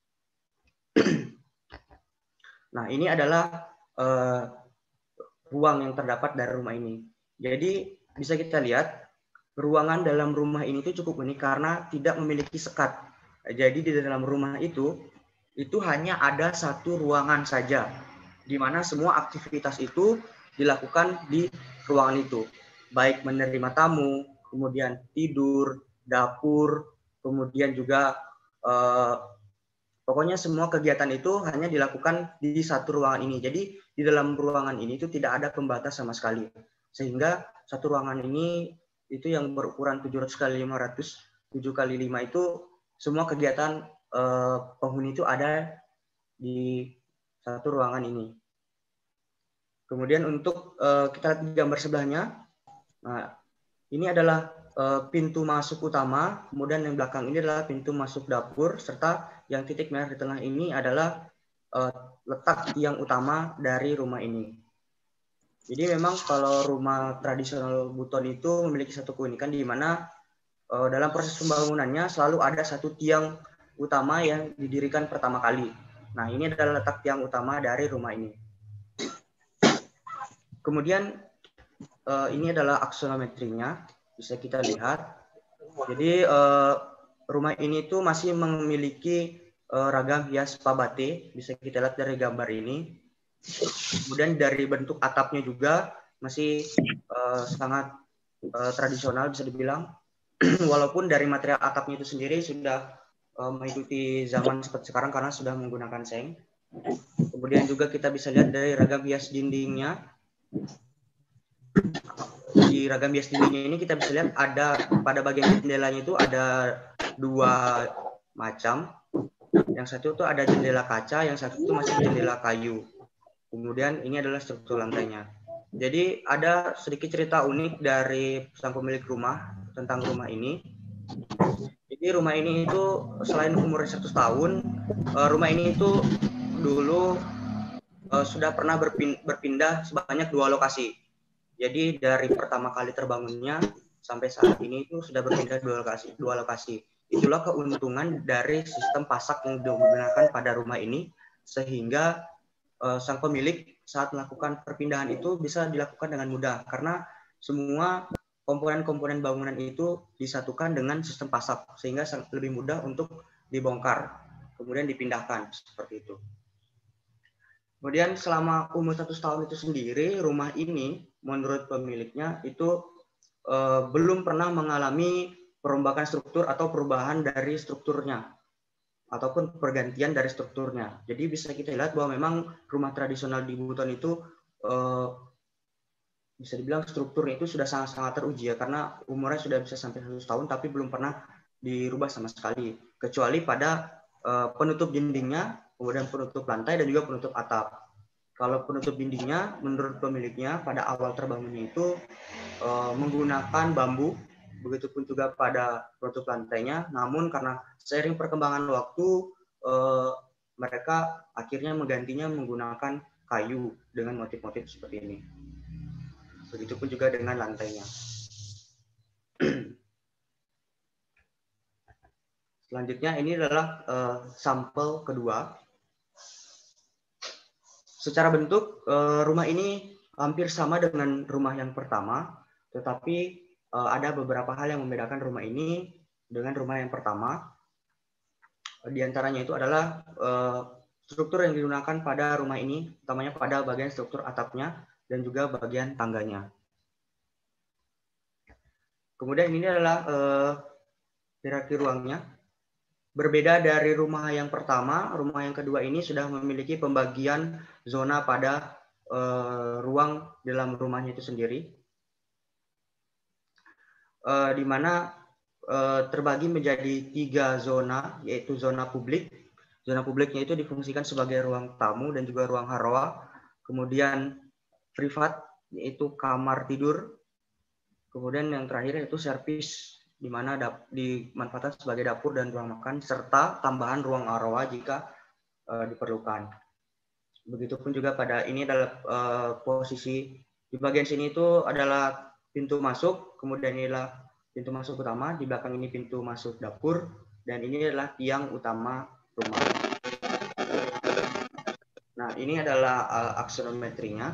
Nah, ini adalah uh, ruang yang terdapat dari rumah ini. Jadi bisa kita lihat ruangan dalam rumah ini itu cukup unik karena tidak memiliki sekat. Jadi di dalam rumah itu, itu hanya ada satu ruangan saja, di mana semua aktivitas itu dilakukan di ruangan itu. Baik menerima tamu, kemudian tidur, dapur, kemudian juga eh, pokoknya semua kegiatan itu hanya dilakukan di satu ruangan ini. Jadi di dalam ruangan ini itu tidak ada pembatas sama sekali. Sehingga satu ruangan ini itu yang berukuran tujuh ratus kali lima ratus, tujuh kali lima itu semua kegiatan eh, penghuni itu ada di satu ruangan ini. Kemudian untuk eh, kita lihat gambar sebelahnya, nah ini adalah eh, pintu masuk utama, kemudian yang belakang ini adalah pintu masuk dapur, serta yang titik merah di tengah ini adalah eh, letak tiang utama dari rumah ini. Jadi memang kalau rumah tradisional Buton itu memiliki satu keunikan di mana uh, dalam proses pembangunannya selalu ada satu tiang utama yang didirikan pertama kali. Nah, ini adalah letak tiang utama dari rumah ini. Kemudian uh, ini adalah aksonometrinya, bisa kita lihat. Jadi uh, rumah ini tuh masih memiliki uh, ragam hias pabate, bisa kita lihat dari gambar ini. Kemudian dari bentuk atapnya juga masih uh, sangat uh, tradisional bisa dibilang. Walaupun dari material atapnya itu sendiri sudah uh, mengikuti zaman seperti sekarang karena sudah menggunakan seng. Kemudian juga kita bisa lihat dari ragam hias dindingnya. Di ragam hias dindingnya ini kita bisa lihat ada pada bagian jendelanya itu ada dua macam. Yang satu itu ada jendela kaca, yang satu itu masih jendela kayu. Kemudian ini adalah struktur lantainya. Jadi ada sedikit cerita unik dari sang pemilik rumah tentang rumah ini. Jadi rumah ini itu selain umur seratus tahun, rumah ini itu dulu sudah pernah berpindah sebanyak dua lokasi. Jadi dari pertama kali terbangunnya sampai saat ini itu sudah berpindah dua lokasi. Dua lokasi. Itulah keuntungan dari sistem pasak yang digunakan pada rumah ini, sehingga sang pemilik saat melakukan perpindahan itu bisa dilakukan dengan mudah karena semua komponen-komponen bangunan itu disatukan dengan sistem pasak sehingga lebih mudah untuk dibongkar kemudian dipindahkan seperti itu. Kemudian selama umur seratus tahun itu sendiri rumah ini menurut pemiliknya itu eh, belum pernah mengalami perombakan struktur atau perubahan dari strukturnya ataupun pergantian dari strukturnya. Jadi bisa kita lihat bahwa memang rumah tradisional di Buton itu eh, bisa dibilang strukturnya itu sudah sangat-sangat teruji ya, karena umurnya sudah bisa sampai seratus tahun tapi belum pernah dirubah sama sekali. Kecuali pada eh, penutup dindingnya, kemudian penutup lantai dan juga penutup atap. Kalau penutup dindingnya, menurut pemiliknya pada awal terbangunnya itu uh, menggunakan bambu, begitupun juga pada penutup lantainya. Namun karena seiring perkembangan waktu, uh, mereka akhirnya menggantinya menggunakan kayu dengan motif-motif seperti ini. Begitupun juga dengan lantainya. Selanjutnya ini adalah uh, sampel kedua. Secara bentuk, rumah ini hampir sama dengan rumah yang pertama, tetapi ada beberapa hal yang membedakan rumah ini dengan rumah yang pertama. Di antaranya itu adalah struktur yang digunakan pada rumah ini, utamanya pada bagian struktur atapnya dan juga bagian tangganya. Kemudian ini adalah hierarki ruangnya. Berbeda dari rumah yang pertama, rumah yang kedua ini sudah memiliki pembagian zona pada uh, ruang dalam rumahnya itu sendiri, uh, di mana uh, terbagi menjadi tiga zona, yaitu zona publik. Zona publiknya itu difungsikan sebagai ruang tamu dan juga ruang harwa. Kemudian privat, yaitu kamar tidur. Kemudian yang terakhir yaitu servis, di mana dimanfaatkan sebagai dapur dan ruang makan, serta tambahan ruang arwah jika uh, diperlukan. Begitupun juga pada ini adalah uh, posisi di bagian sini itu adalah pintu masuk, kemudian inilah pintu masuk utama, di belakang ini pintu masuk dapur, dan ini adalah tiang utama rumah. Nah, ini adalah uh, aksenometrinya.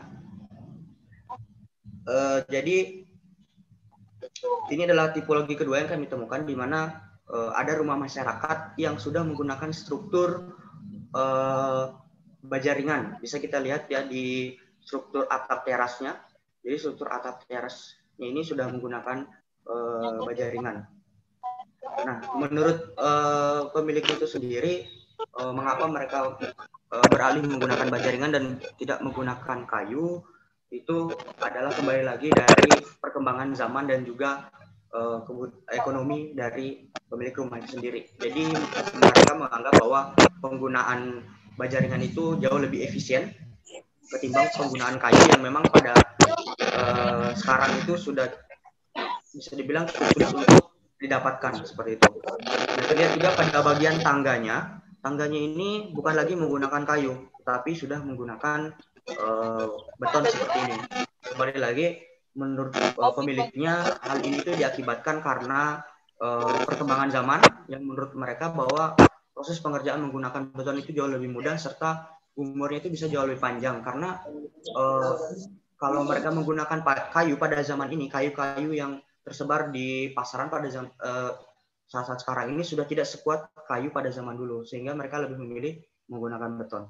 Uh, jadi ini adalah tipologi kedua yang kami temukan, di mana uh, ada rumah masyarakat yang sudah menggunakan struktur uh, baja ringan. Bisa kita lihat ya di struktur atap terasnya. Jadi struktur atap terasnya ini sudah menggunakan uh, baja ringan. Nah, menurut uh, pemilik itu sendiri, uh, mengapa mereka uh, beralih menggunakan baja ringan dan tidak menggunakan kayu? Itu adalah kembali lagi dari perkembangan zaman dan juga uh, ekonomi dari pemilik rumah itu sendiri. Jadi mereka menganggap bahwa penggunaan baja ringan itu jauh lebih efisien ketimbang penggunaan kayu yang memang pada uh, sekarang itu sudah bisa dibilang sulit untuk didapatkan seperti itu. Nah, terlihat juga pada bagian tangganya. Tangganya ini bukan lagi menggunakan kayu, tapi sudah menggunakan Uh, beton seperti ini. Kembali lagi, menurut uh, pemiliknya, hal ini itu diakibatkan karena uh, perkembangan zaman yang menurut mereka bahwa proses pengerjaan menggunakan beton itu jauh lebih mudah serta umurnya itu bisa jauh lebih panjang karena uh, kalau mereka menggunakan kayu pada zaman ini, kayu-kayu yang tersebar di pasaran pada zaman, uh, saat-saat sekarang ini sudah tidak sekuat kayu pada zaman dulu, sehingga mereka lebih memilih menggunakan beton.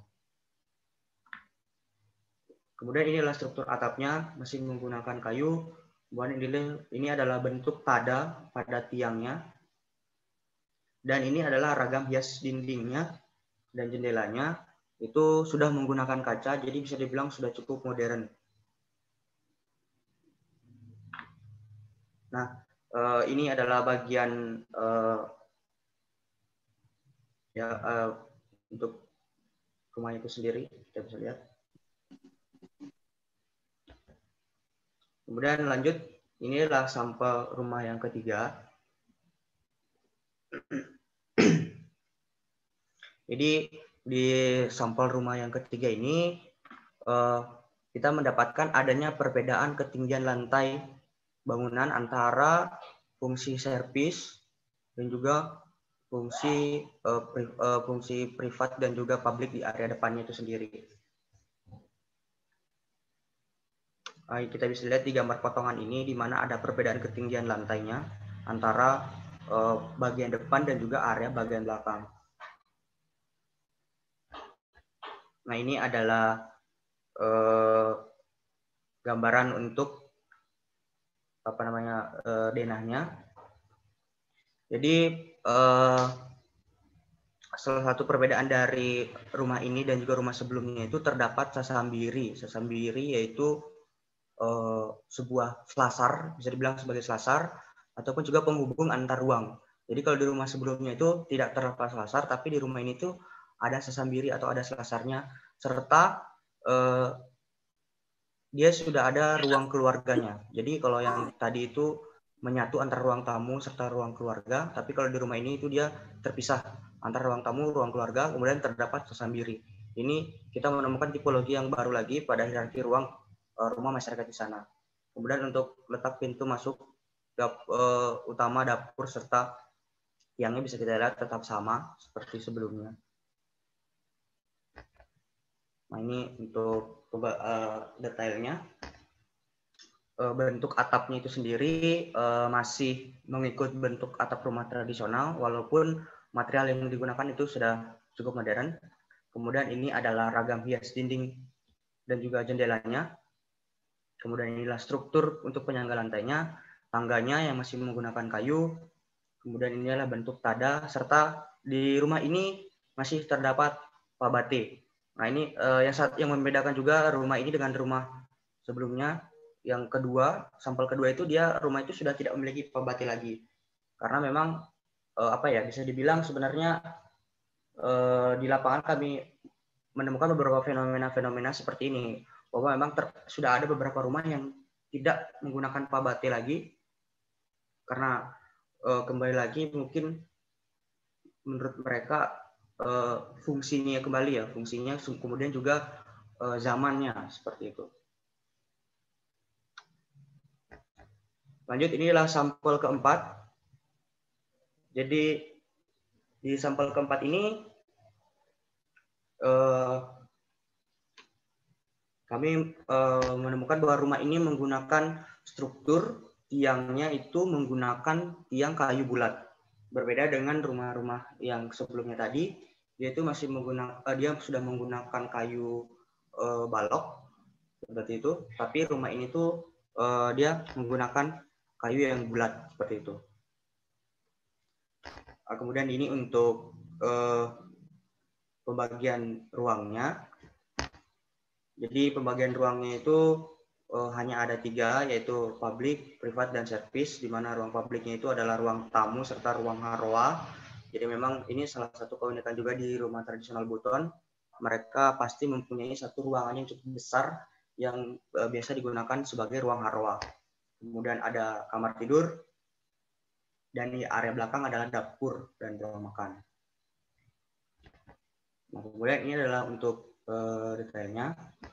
Kemudian inilah struktur atapnya, masih menggunakan kayu. Kemudian ini, ini adalah bentuk tada pada tiangnya. Dan ini adalah ragam hias dindingnya dan jendelanya. Itu sudah menggunakan kaca, jadi bisa dibilang sudah cukup modern. Nah, eh, ini adalah bagian eh, ya eh, untuk rumah itu sendiri, kita bisa lihat. Kemudian lanjut, inilah sampel rumah yang ketiga. Jadi di sampel rumah yang ketiga ini uh, kita mendapatkan adanya perbedaan ketinggian lantai bangunan antara fungsi servis dan juga fungsi uh, pri, uh, fungsi privat dan juga publik di area depannya itu sendiri. Kita bisa lihat di gambar potongan ini di mana ada perbedaan ketinggian lantainya antara uh, bagian depan dan juga area bagian belakang. Nah, ini adalah uh, gambaran untuk apa namanya uh, denahnya. Jadi uh, salah satu perbedaan dari rumah ini dan juga rumah sebelumnya itu terdapat sasambiri. Sasambiri yaitu Uh, sebuah selasar, bisa dibilang sebagai selasar, ataupun juga penghubung antar ruang. Jadi kalau di rumah sebelumnya itu tidak terdapat selasar, tapi di rumah ini tuh ada sasambiri atau ada selasarnya, serta eh, dia sudah ada ruang keluarganya. Jadi kalau yang tadi itu menyatu antara ruang tamu serta ruang keluarga, tapi kalau di rumah ini itu dia terpisah antara ruang tamu, ruang keluarga, kemudian terdapat sesambiri. Ini kita menemukan tipologi yang baru lagi pada hierarki ruang uh, rumah masyarakat di sana. Kemudian untuk letak pintu masuk dap, uh, utama dapur serta tiangnya bisa kita lihat tetap sama seperti sebelumnya. Nah ini untuk uh, detailnya. Bentuk atapnya itu sendiri uh, masih mengikut bentuk atap rumah tradisional, walaupun material yang digunakan itu sudah cukup modern. Kemudian ini adalah ragam hias dinding dan juga jendelanya. Kemudian inilah struktur untuk penyangga lantainya, tangganya yang masih menggunakan kayu. Kemudian inilah bentuk tada, serta di rumah ini masih terdapat pabate. Nah ini uh, yang, yang membedakan juga rumah ini dengan rumah sebelumnya. Yang kedua, sampel kedua itu dia rumah itu sudah tidak memiliki pabati lagi, karena memang eh, apa ya bisa dibilang sebenarnya eh, di lapangan kami menemukan beberapa fenomena-fenomena seperti ini, bahwa memang ter, sudah ada beberapa rumah yang tidak menggunakan pabati lagi, karena eh, kembali lagi mungkin menurut mereka eh, fungsinya kembali ya, fungsinya kemudian juga eh, zamannya seperti itu. Lanjut, inilah sampel keempat. Jadi di sampel keempat ini eh, kami eh, menemukan bahwa rumah ini menggunakan struktur tiangnya itu menggunakan tiang kayu bulat. Berbeda dengan rumah-rumah yang sebelumnya tadi, dia itu masih menggunakan eh, dia sudah menggunakan kayu eh, balok seperti itu, tapi rumah ini tuh eh, dia menggunakan kayu yang bulat seperti itu. Kemudian ini untuk eh, pembagian ruangnya. Jadi pembagian ruangnya itu eh, hanya ada tiga, yaitu publik, privat, dan servis. Di mana ruang publiknya itu adalah ruang tamu serta ruang harwa. Jadi memang ini salah satu keunikan juga di rumah tradisional Buton. Mereka pasti mempunyai satu ruangan yang cukup besar yang eh, biasa digunakan sebagai ruang harwa. Kemudian ada kamar tidur, dan di area belakang adalah dapur dan ruang makan. Nah, kemudian ini adalah untuk uh, detailnya.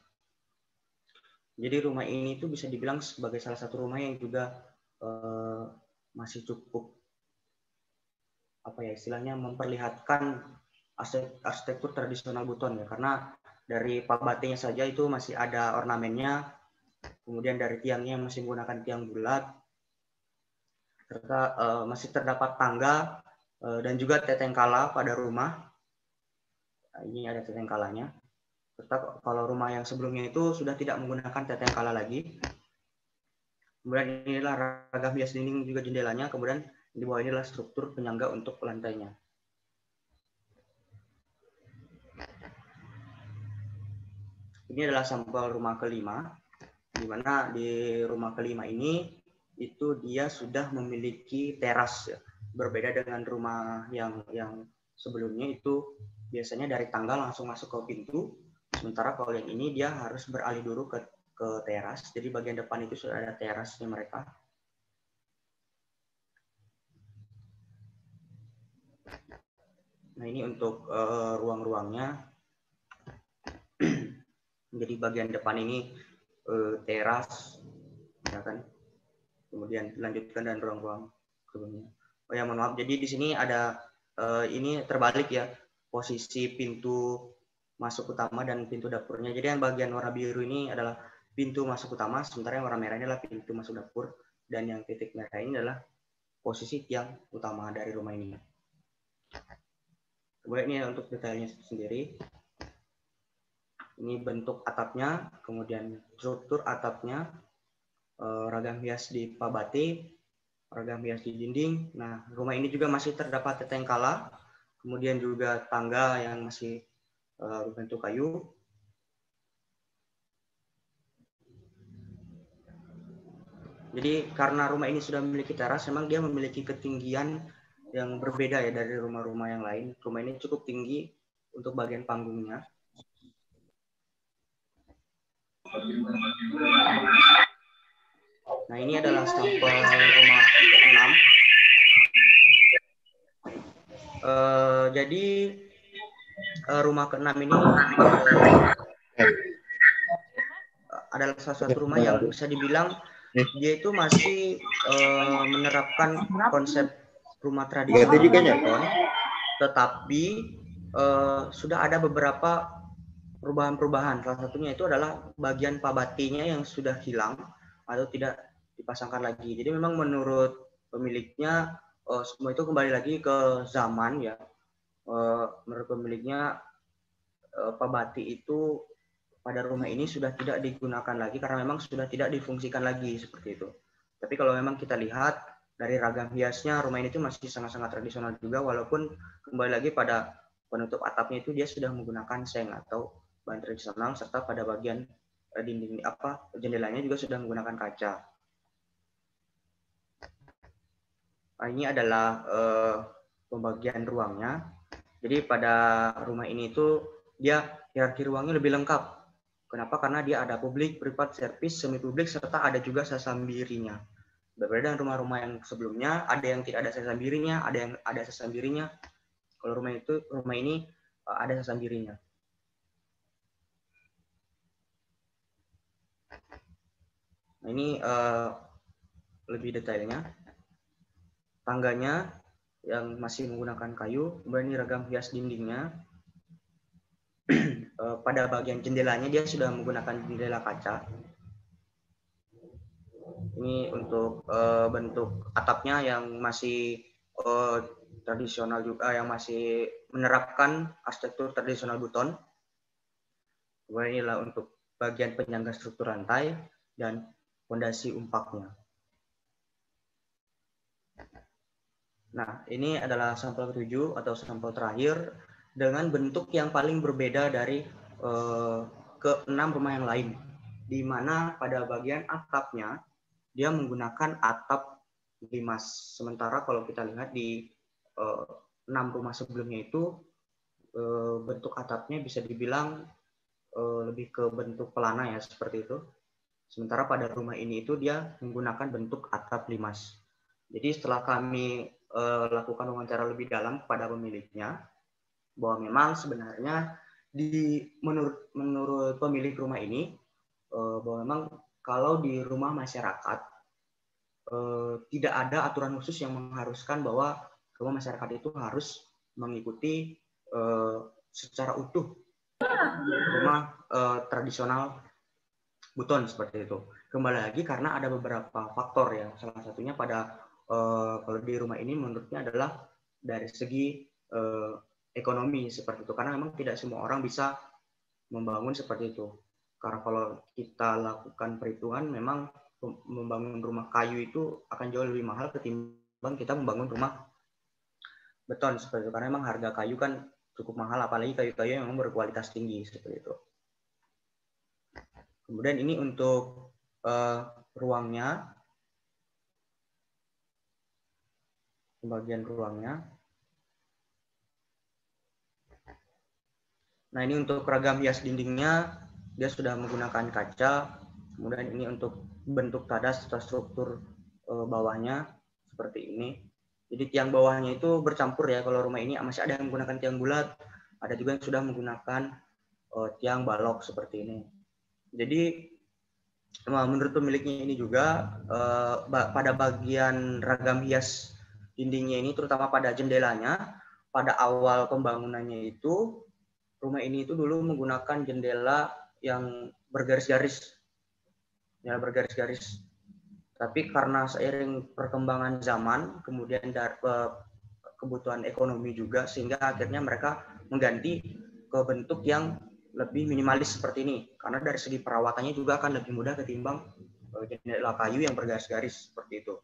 Jadi rumah ini itu bisa dibilang sebagai salah satu rumah yang juga uh, masih cukup apa ya istilahnya memperlihatkan arsitektur tradisional Buton ya, karena dari pabatenya saja itu masih ada ornamennya. Kemudian dari tiangnya masih menggunakan tiang bulat, serta uh, masih terdapat tangga uh, dan juga tetengkala pada rumah. Nah, ini ada tetengkalanya. Serta kalau rumah yang sebelumnya itu sudah tidak menggunakan tetengkala lagi. Kemudian inilah ragam hias dinding juga jendelanya. Kemudian di bawah inilah struktur penyangga untuk lantainya. Ini adalah sampel rumah kelima, di mana di rumah kelima ini itu dia sudah memiliki teras, ya. Berbeda dengan rumah yang yang sebelumnya itu biasanya dari tangga langsung masuk ke pintu, sementara kalau yang ini dia harus beralih dulu ke ke teras. Jadi bagian depan itu sudah ada terasnya mereka. Nah ini untuk uh, ruang-ruangnya. Jadi bagian depan ini uh, teras, ya kan. Kemudian dilanjutkan dan ruang-ruang sebelumnya. Oh ya mohon maaf. Jadi di sini ada uh, ini terbalik ya, posisi pintu masuk utama dan pintu dapurnya. Jadi yang bagian warna biru ini adalah pintu masuk utama, sementara yang warna merah ini adalah pintu masuk dapur, dan yang titik merah ini adalah posisi tiang utama dari rumah ini. Kemudian ini untuk detailnya sendiri. Ini bentuk atapnya, kemudian struktur atapnya, ragam hias di pabati, ragam hias di dinding. Nah, rumah ini juga masih terdapat tetengkala, kemudian juga tangga yang masih uh, berbentuk kayu. Jadi karena rumah ini sudah memiliki teras, memang dia memiliki ketinggian yang berbeda ya dari rumah-rumah yang lain. Rumah ini cukup tinggi untuk bagian panggungnya. Nah, ini adalah sampel rumah keenam. Uh, jadi uh, rumah keenam ini uh, adalah salah satu rumah yang bisa dibilang dia itu masih uh, menerapkan konsep rumah tradisional, tetapi uh, sudah ada beberapa perubahan-perubahan. Salah satunya itu adalah bagian pabatinya yang sudah hilang atau tidak dipasangkan lagi. Jadi memang menurut pemiliknya uh, semua itu kembali lagi ke zaman ya. Uh, menurut pemiliknya uh, pabati itu pada rumah ini sudah tidak digunakan lagi karena memang sudah tidak difungsikan lagi seperti itu. Tapi kalau memang kita lihat dari ragam hiasnya, rumah ini itu masih sangat-sangat tradisional juga, walaupun kembali lagi pada penutup atapnya itu dia sudah menggunakan seng atau bahan tradisional, serta pada bagian dinding apa jendelanya juga sudah menggunakan kaca. Nah, ini adalah uh, pembagian ruangnya. Jadi pada rumah ini itu dia hierarki ruangnya lebih lengkap. Kenapa? Karena dia ada publik, privat, servis, semi publik, serta ada juga sesambirinya. Berbeda dengan rumah-rumah yang sebelumnya, ada yang tidak ada sesambirinya, ada yang ada sesambirinya. Kalau rumah itu, rumah ini uh, ada sesambirinya. Nah, ini uh, lebih detailnya. Tangganya yang masih menggunakan kayu, kemudian ini ragam hias dindingnya. Pada bagian jendelanya dia sudah menggunakan jendela kaca. Ini untuk uh, bentuk atapnya yang masih uh, tradisional juga, yang masih menerapkan arsitektur tradisional buton. Kemudian inilah untuk bagian penyangga struktur lantai dan fondasi umpaknya. Nah, ini adalah sampel ketujuh atau sampel terakhir dengan bentuk yang paling berbeda dari uh, keenam rumah yang lain, di mana pada bagian atapnya dia menggunakan atap limas. Sementara kalau kita lihat di uh, enam rumah sebelumnya itu uh, bentuk atapnya bisa dibilang uh, lebih ke bentuk pelana ya, seperti itu. Sementara pada rumah ini itu dia menggunakan bentuk atap limas. Jadi setelah kami uh, lakukan wawancara lebih dalam kepada pemiliknya, bahwa memang sebenarnya di menurut menurut pemilik rumah ini uh, bahwa memang kalau di rumah masyarakat uh, tidak ada aturan khusus yang mengharuskan bahwa rumah masyarakat itu harus mengikuti uh, secara utuh rumah uh, tradisional buton seperti itu. Kembali lagi karena ada beberapa faktor ya. Salah satunya pada uh, kalau di rumah ini menurutnya adalah dari segi uh, ekonomi seperti itu. Karena memang tidak semua orang bisa membangun seperti itu. Karena kalau kita lakukan perhitungan, memang membangun rumah kayu itu akan jauh lebih mahal ketimbang kita membangun rumah beton seperti itu. Karena memang harga kayu kan cukup mahal, apalagi kayu-kayu yang memang berkualitas tinggi seperti itu. Kemudian ini untuk uh, ruangnya, bagian ruangnya. Nah, ini untuk ragam hias dindingnya, dia sudah menggunakan kaca. Kemudian ini untuk bentuk tadas atau struktur uh, bawahnya seperti ini. Jadi tiang bawahnya itu bercampur ya. Kalau rumah ini masih ada yang menggunakan tiang bulat, ada juga yang sudah menggunakan uh, tiang balok seperti ini. Jadi menurut pemiliknya ini juga uh, pada bagian ragam hias dindingnya ini, terutama pada jendelanya, pada awal pembangunannya itu rumah ini itu dulu menggunakan jendela yang bergaris-garis, ya bergaris-garis. Tapi karena seiring perkembangan zaman, kemudian dari kebutuhan ekonomi juga, sehingga akhirnya mereka mengganti ke bentuk yang lebih minimalis seperti ini. Karena dari segi perawatannya juga akan lebih mudah ketimbang jendela kayu yang bergaris-garis seperti itu.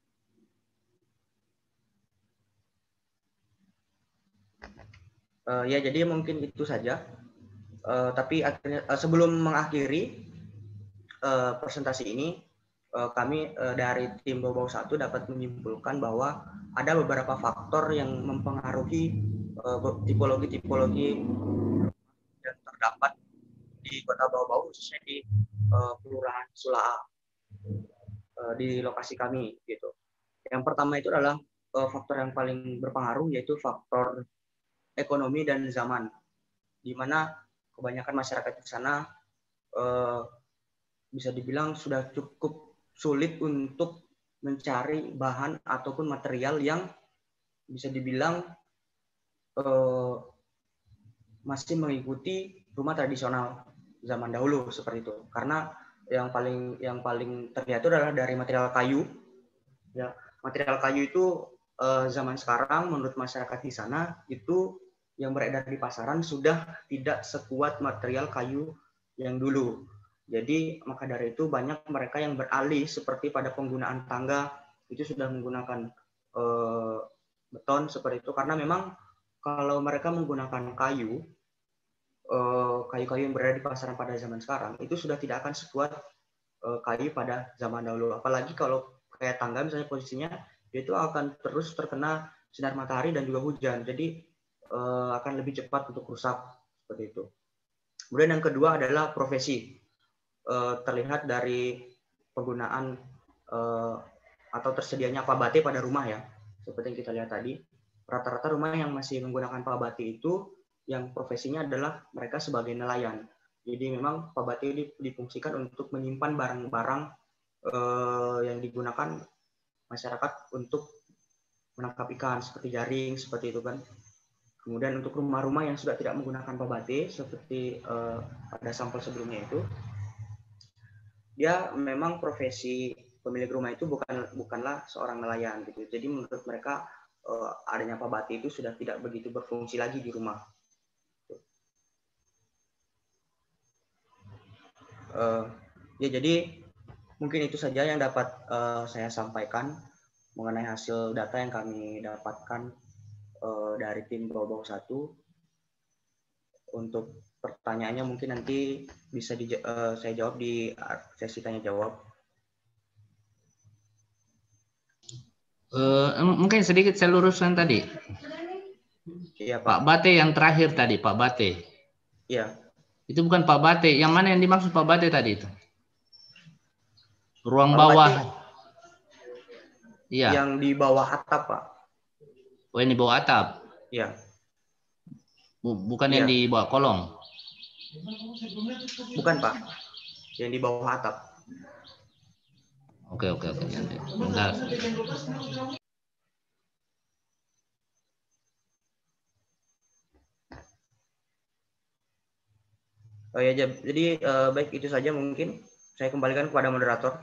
Uh, ya, jadi mungkin itu saja. Uh, tapi akhirnya uh, sebelum mengakhiri uh, presentasi ini, uh, kami uh, dari tim Bau-Bau satu dapat menyimpulkan bahwa ada beberapa faktor yang mempengaruhi tipologi-tipologi uh, yang terdapat di Kota Bau-Bau, khususnya di uh, Kelurahan Sulaa, uh, di lokasi kami gitu. Yang pertama itu adalah uh, faktor yang paling berpengaruh, yaitu faktor ekonomi dan zaman, di mana kebanyakan masyarakat di sana uh, bisa dibilang sudah cukup sulit untuk mencari bahan ataupun material yang bisa dibilang uh, masih mengikuti rumah tradisional zaman dahulu seperti itu. Karena yang paling yang paling terlihat itu adalah dari material kayu. Ya, material kayu itu uh, zaman sekarang menurut masyarakat di sana itu yang beredar di pasaran sudah tidak sekuat material kayu yang dulu. Jadi maka dari itu banyak mereka yang beralih seperti pada penggunaan tangga itu sudah menggunakan uh, beton seperti itu, karena memang kalau mereka menggunakan kayu, kayu-kayu yang berada di pasaran pada zaman sekarang, itu sudah tidak akan sekuat kayu pada zaman dahulu. Apalagi kalau kayak tangga misalnya posisinya, itu akan terus terkena sinar matahari dan juga hujan. Jadi akan lebih cepat untuk rusak, seperti itu. Kemudian yang kedua adalah profesi. Terlihat dari penggunaan atau tersedianya pabate pada rumah ya. Seperti yang kita lihat tadi, rata-rata rumah yang masih menggunakan pabate itu yang profesinya adalah mereka sebagai nelayan. Jadi memang pabate difungsikan untuk menyimpan barang-barang eh, yang digunakan masyarakat untuk menangkap ikan seperti jaring, seperti itu kan. Kemudian untuk rumah-rumah yang sudah tidak menggunakan pabate seperti eh, pada sampel sebelumnya itu, dia memang profesi pemilik rumah itu bukan bukanlah seorang nelayan gitu. Jadi menurut mereka eh, adanya pabate itu sudah tidak begitu berfungsi lagi di rumah. Uh, ya jadi mungkin itu saja yang dapat uh, saya sampaikan mengenai hasil data yang kami dapatkan uh, dari tim Bau-Bau satu. Untuk pertanyaannya mungkin nanti bisa di, uh, saya jawab di sesi tanya jawab. Uh, mungkin sedikit saya luruskan tadi. Iya, Pak. Pak Bate yang terakhir tadi, Pak Bate. Iya. Itu bukan Pak Bate. Yang mana yang dimaksud Pak Bate tadi itu? Ruang Pak bawah. Iya. Yang di bawah atap, Pak. Oh, yang di bawah atap? Iya. Bukan iya. yang di bawah kolong? Bukan, Pak. Yang di bawah atap. Oke, oke, oke. Bentar. Oh ya, jadi uh, baik itu saja mungkin. Saya kembalikan kepada moderator.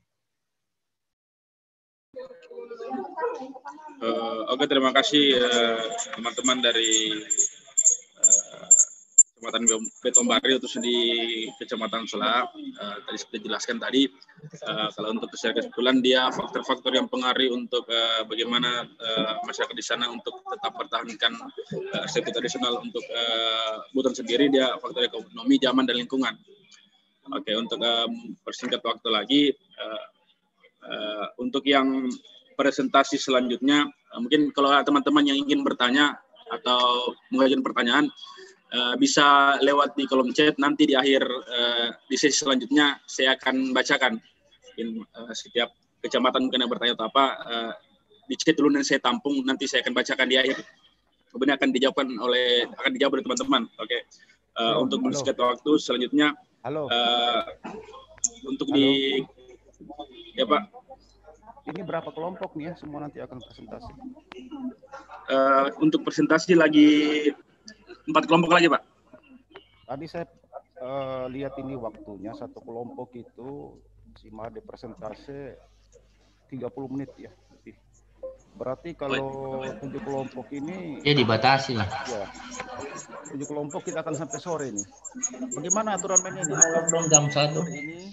Uh, Oke, okay, terima kasih teman-teman uh, dari uh, Kecamatan Betombari atau di Kecamatan Sulaa. Uh, tadi seperti dijelaskan tadi, uh, kalau untuk secara kesimpulan dia faktor-faktor yang pengaruh untuk uh, bagaimana uh, masyarakat di sana untuk tetap pertahankan uh, arsitektur tradisional untuk uh, Buton sendiri, dia faktor ekonomi, zaman, dan lingkungan. Oke, okay, untuk um, persingkat waktu lagi, uh, uh, untuk yang presentasi selanjutnya, uh, mungkin kalau teman-teman yang ingin bertanya atau mengajukan pertanyaan, Uh, bisa lewat di kolom chat. Nanti di akhir uh, di sesi selanjutnya saya akan bacakan. Mungkin uh, setiap kecamatan mungkin yang bertanya atau apa, uh, di chat dulu dan saya tampung, nanti saya akan bacakan di akhir. Kemudian akan dijawabkan oleh akan dijawab oleh teman-teman. Oke. Okay. Uh, halo, untuk mengisi waktu selanjutnya, halo. Uh, untuk halo. Di ya Pak. Ini berapa kelompok nih ya? Semua nanti akan presentasi. Uh, untuk presentasi lagi empat kelompok lagi, Pak. Tadi saya uh, lihat ini waktunya, satu kelompok itu si Made presentasi tiga puluh menit ya. Berarti kalau tujuh kelompok ini ya dibatasi lah. Ya, tujuh kelompok kita akan sampai sore ini. Bagaimana aturan mainnya ini? Lockdown jam satu. Ini.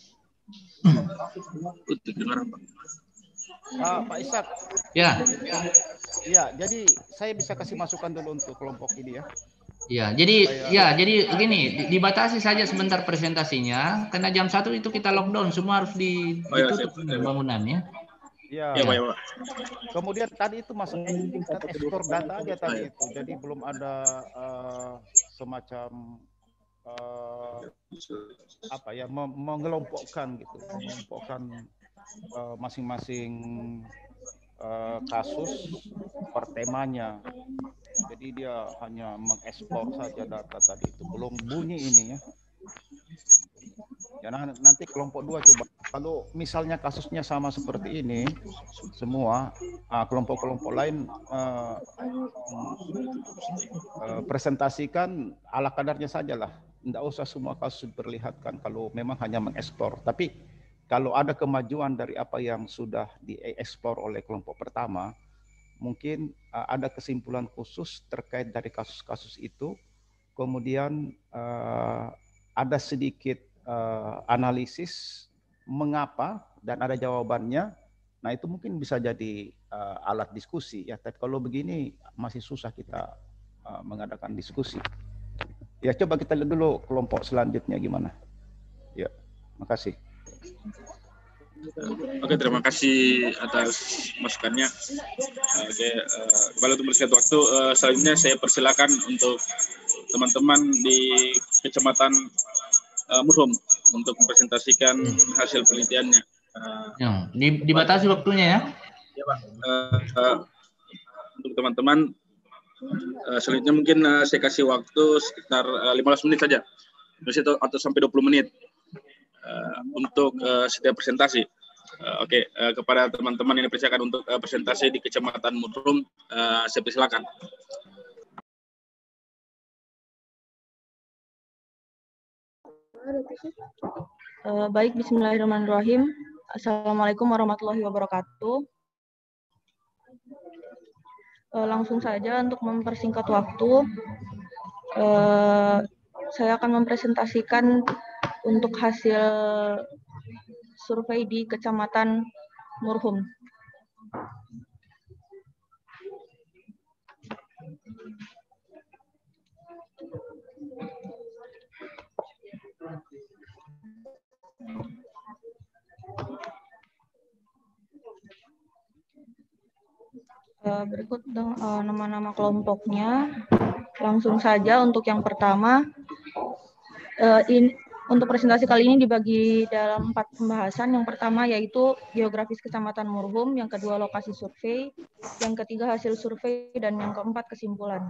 Ah, Pak Ishak. Ya. Ya, jadi saya bisa kasih masukan dulu untuk kelompok ini ya. Ya, jadi Supaya... ya, jadi gini, dibatasi saja sebentar presentasinya, karena jam satu itu kita lockdown, semua harus di, oh, ya, ditutup bangunannya. Ya. Ya, ya. Pak. Kemudian tadi itu masuk ekspor data aja tadi itu, jadi belum ada uh, semacam uh, apa ya mengelompokkan gitu, mengelompokkan masing-masing uh, uh, kasus per temanya. Jadi dia hanya mengeksplor saja data tadi itu, belum bunyi ini ya. Ya nanti kelompok dua coba, kalau misalnya kasusnya sama seperti ini semua, kelompok-kelompok lain uh, uh, presentasikan ala kadarnya sajalah, tidak usah semua kasus diperlihatkan kalau memang hanya mengeksplor. Tapi kalau ada kemajuan dari apa yang sudah dieksplor oleh kelompok pertama, mungkin uh, ada kesimpulan khusus terkait dari kasus-kasus itu, kemudian uh, ada sedikit uh, analisis mengapa dan ada jawabannya. Nah itu mungkin bisa jadi uh, alat diskusi ya. Tapi kalau begini masih susah kita uh, mengadakan diskusi. Ya coba kita lihat dulu kelompok selanjutnya gimana. Ya, makasih. Oke, terima kasih atas masukannya. Oke, uh, kembali untuk bersingkat waktu, uh, selanjutnya saya persilakan untuk teman-teman di Kecamatan uh, Murhum untuk mempresentasikan hasil penelitiannya. Uh, ya, dibatasi waktunya ya. Ya Pak. Uh, uh, untuk teman-teman, uh, selanjutnya mungkin uh, saya kasih waktu sekitar uh, lima belas menit saja, atau sampai dua puluh menit. Uh, untuk uh, setiap presentasi. Uh, Oke, okay. uh, kepada teman-teman yang dipersilakan untuk uh, presentasi di Kecamatan Murhum, uh, saya persilakan. Uh, baik, bismillahirrahmanirrahim. Assalamualaikum warahmatullahi wabarakatuh. Uh, langsung saja untuk mempersingkat waktu, uh, saya akan mempresentasikan untuk hasil survei di Kecamatan Murhum. Berikut nama-nama kelompoknya. Langsung saja untuk yang pertama, ini untuk presentasi kali ini dibagi dalam empat pembahasan. Yang pertama yaitu geografis Kecamatan Murhum, yang kedua lokasi survei, yang ketiga hasil survei, dan yang keempat kesimpulan.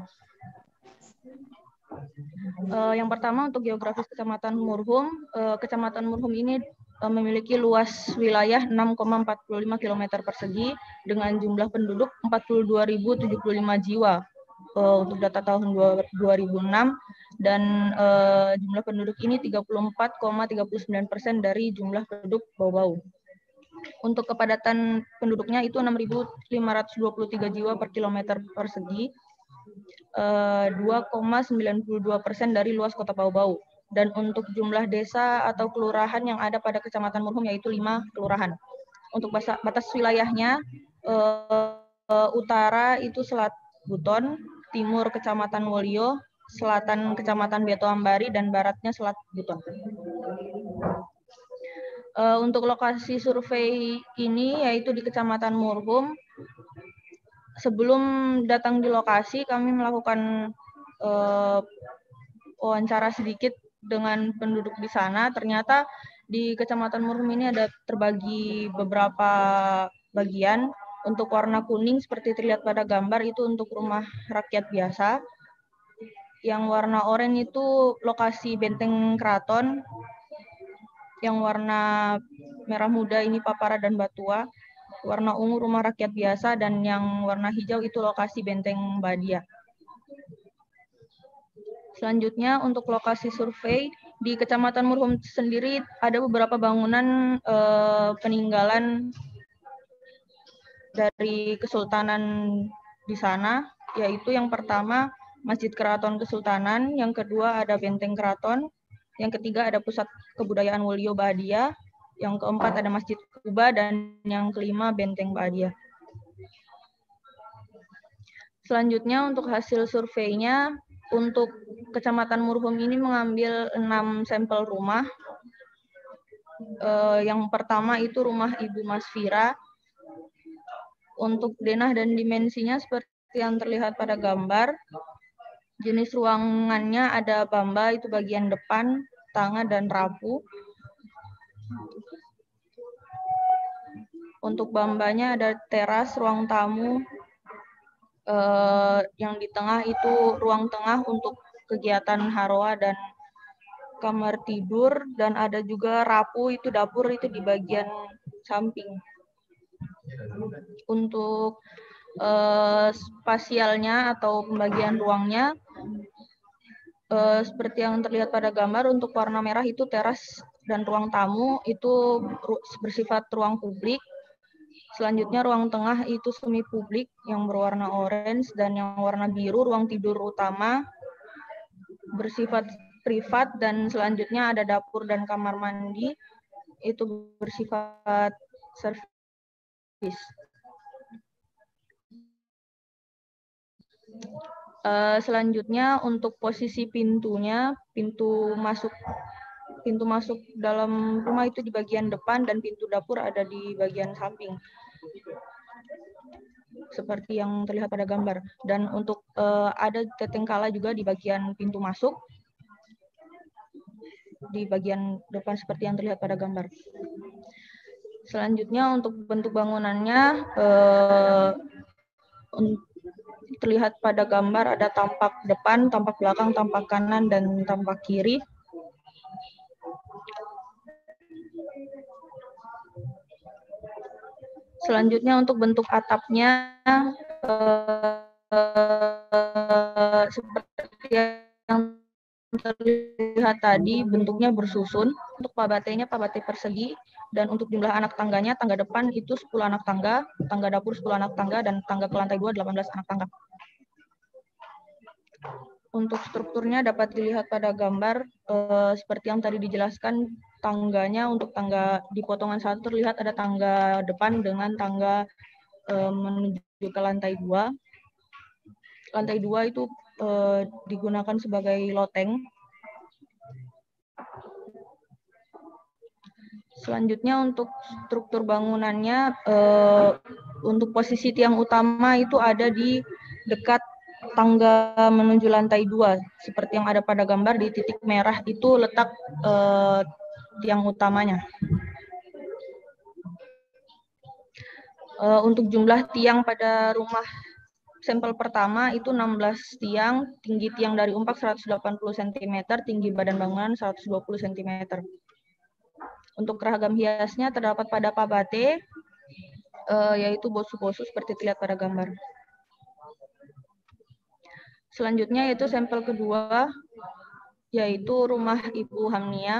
Uh, yang pertama untuk geografis Kecamatan Murhum, uh, Kecamatan Murhum ini uh, memiliki luas wilayah enam koma empat puluh lima kilometer persegi dengan jumlah penduduk empat puluh dua ribu tujuh puluh lima jiwa. Uh, untuk data tahun dua ribu enam, dan uh, jumlah penduduk ini tiga puluh empat koma tiga puluh sembilan persen dari jumlah penduduk Bau-Bau. Untuk kepadatan penduduknya itu enam ribu lima ratus dua puluh tiga jiwa per kilometer persegi, uh, dua koma sembilan puluh dua persen dari luas kota Bau-Bau. Dan untuk jumlah desa atau kelurahan yang ada pada Kecamatan Murhum yaitu lima kelurahan. Untuk batas, batas wilayahnya, uh, uh, utara itu Selat Buton, timur Kecamatan Wolio, selatan Kecamatan Beto Ambari, dan baratnya Selat Buton. Uh, untuk lokasi survei ini yaitu di Kecamatan Murhum. Sebelum datang di lokasi, kami melakukan uh, wawancara sedikit dengan penduduk di sana. Ternyata di Kecamatan Murhum ini ada terbagi beberapa bagian. Untuk warna kuning seperti terlihat pada gambar itu untuk rumah rakyat biasa. Yang warna oranye itu lokasi benteng keraton. Yang warna merah muda ini Papara dan Batua. Warna ungu rumah rakyat biasa, dan yang warna hijau itu lokasi benteng Badia. Selanjutnya untuk lokasi survei di Kecamatan Murhum sendiri ada beberapa bangunan eh, peninggalan dari Kesultanan di sana, yaitu yang pertama Masjid Keraton Kesultanan, yang kedua ada Benteng Keraton, yang ketiga ada Pusat Kebudayaan Wolio Badia, yang keempat ada Masjid Kuba, dan yang kelima Benteng Badia. Selanjutnya untuk hasil surveinya, untuk Kecamatan Murhum ini mengambil enam sampel rumah. Eh, yang pertama itu rumah Ibu Masfira. Untuk denah dan dimensinya seperti yang terlihat pada gambar. Jenis ruangannya ada bamba, itu bagian depan, tangga, dan rapu. Untuk bambanya ada teras, ruang tamu, eh, yang di tengah itu ruang tengah untuk kegiatan harwa dan kamar tidur, dan ada juga rapu, itu dapur, itu di bagian samping. Untuk eh, spasialnya atau pembagian ruangnya, eh, seperti yang terlihat pada gambar, untuk warna merah itu teras dan ruang tamu, itu bersifat ruang publik. Selanjutnya ruang tengah itu semi publik yang berwarna orange, dan yang warna biru ruang tidur utama bersifat privat, dan selanjutnya ada dapur dan kamar mandi itu bersifat servis. Uh, selanjutnya untuk posisi pintunya, pintu masuk pintu masuk dalam rumah itu di bagian depan, dan pintu dapur ada di bagian samping, seperti yang terlihat pada gambar. Dan untuk uh, ada tetengkala juga di bagian pintu masuk, di bagian depan seperti yang terlihat pada gambar. Selanjutnya untuk bentuk bangunannya, uh, terlihat pada gambar ada tampak depan, tampak belakang, tampak kanan, dan tampak kiri. Selanjutnya untuk bentuk atapnya, eh, seperti yang terlihat tadi, bentuknya bersusun. Untuk pabatenya, pabate persegi, dan untuk jumlah anak tangganya, tangga depan itu sepuluh anak tangga, tangga dapur sepuluh anak tangga, dan tangga ke lantai dua delapan belas anak tangga. Untuk strukturnya dapat dilihat pada gambar, eh, seperti yang tadi dijelaskan, tangganya untuk tangga di potongan satu terlihat ada tangga depan dengan tangga eh, menuju ke lantai dua. Lantai dua itu eh, digunakan sebagai loteng. Selanjutnya untuk struktur bangunannya, eh, untuk posisi tiang utama itu ada di dekat tangga menuju lantai dua, seperti yang ada pada gambar. Di titik merah itu letak eh, tiang utamanya. Eh, untuk jumlah tiang pada rumah sampel pertama itu enam belas tiang, tinggi tiang dari umpak seratus delapan puluh sentimeter, tinggi badan bangunan seratus dua puluh sentimeter. Untuk ragam hiasnya terdapat pada pabate, eh, yaitu bosu-bosu seperti terlihat pada gambar. Selanjutnya yaitu sampel kedua, yaitu rumah Ibu Hamnia.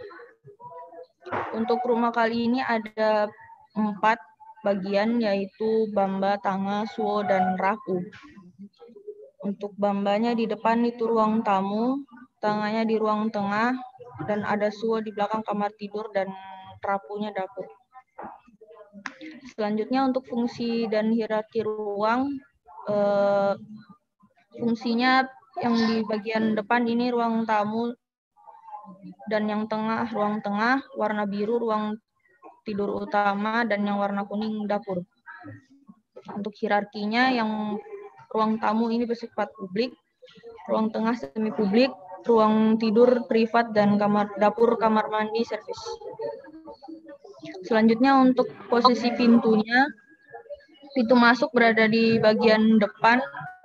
Untuk rumah kali ini ada empat bagian, yaitu bamba, tanga, suo, dan raku. Untuk bambanya di depan itu ruang tamu, tanganya di ruang tengah, dan ada suo di belakang kamar tidur, dan rapunya dapur. Selanjutnya untuk fungsi dan hierarki ruang, eh, fungsinya yang di bagian depan ini ruang tamu, dan yang tengah ruang tengah, warna biru ruang tidur utama, dan yang warna kuning dapur. Untuk hierarkinya, yang ruang tamu ini bersifat publik, ruang tengah semi publik, ruang tidur privat, dan kamar dapur kamar mandi servis. Selanjutnya untuk posisi pintunya, pintu masuk berada di bagian depan,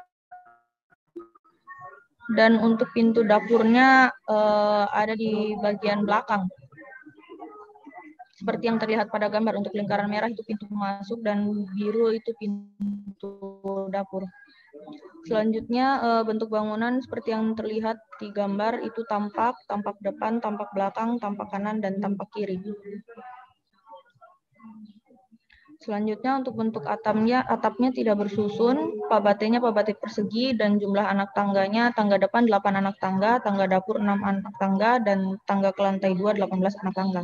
dan untuk pintu dapurnya eh, ada di bagian belakang. Seperti yang terlihat pada gambar, untuk lingkaran merah itu pintu masuk, dan biru itu pintu dapur. Selanjutnya eh, bentuk bangunan seperti yang terlihat di gambar itu tampak, tampak depan, tampak belakang, tampak kanan, dan tampak kiri. Selanjutnya untuk bentuk atapnya, atapnya tidak bersusun, pabatenya pabate persegi, dan jumlah anak tangganya, tangga depan delapan anak tangga, tangga dapur enam anak tangga, dan tangga ke lantai dua delapan belas anak tangga.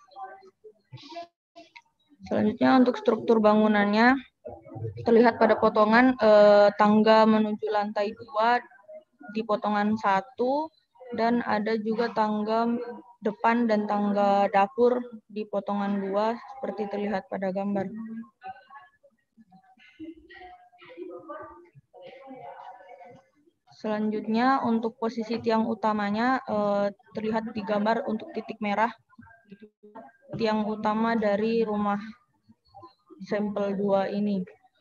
Selanjutnya untuk struktur bangunannya, terlihat pada potongan eh, tangga menuju lantai dua di potongan satu, dan ada juga tangga depan dan tangga dapur di potongan dua seperti terlihat pada gambar. Selanjutnya untuk posisi tiang utamanya eh, terlihat di gambar untuk titik merah. Tiang utama dari rumah sampel dua ini.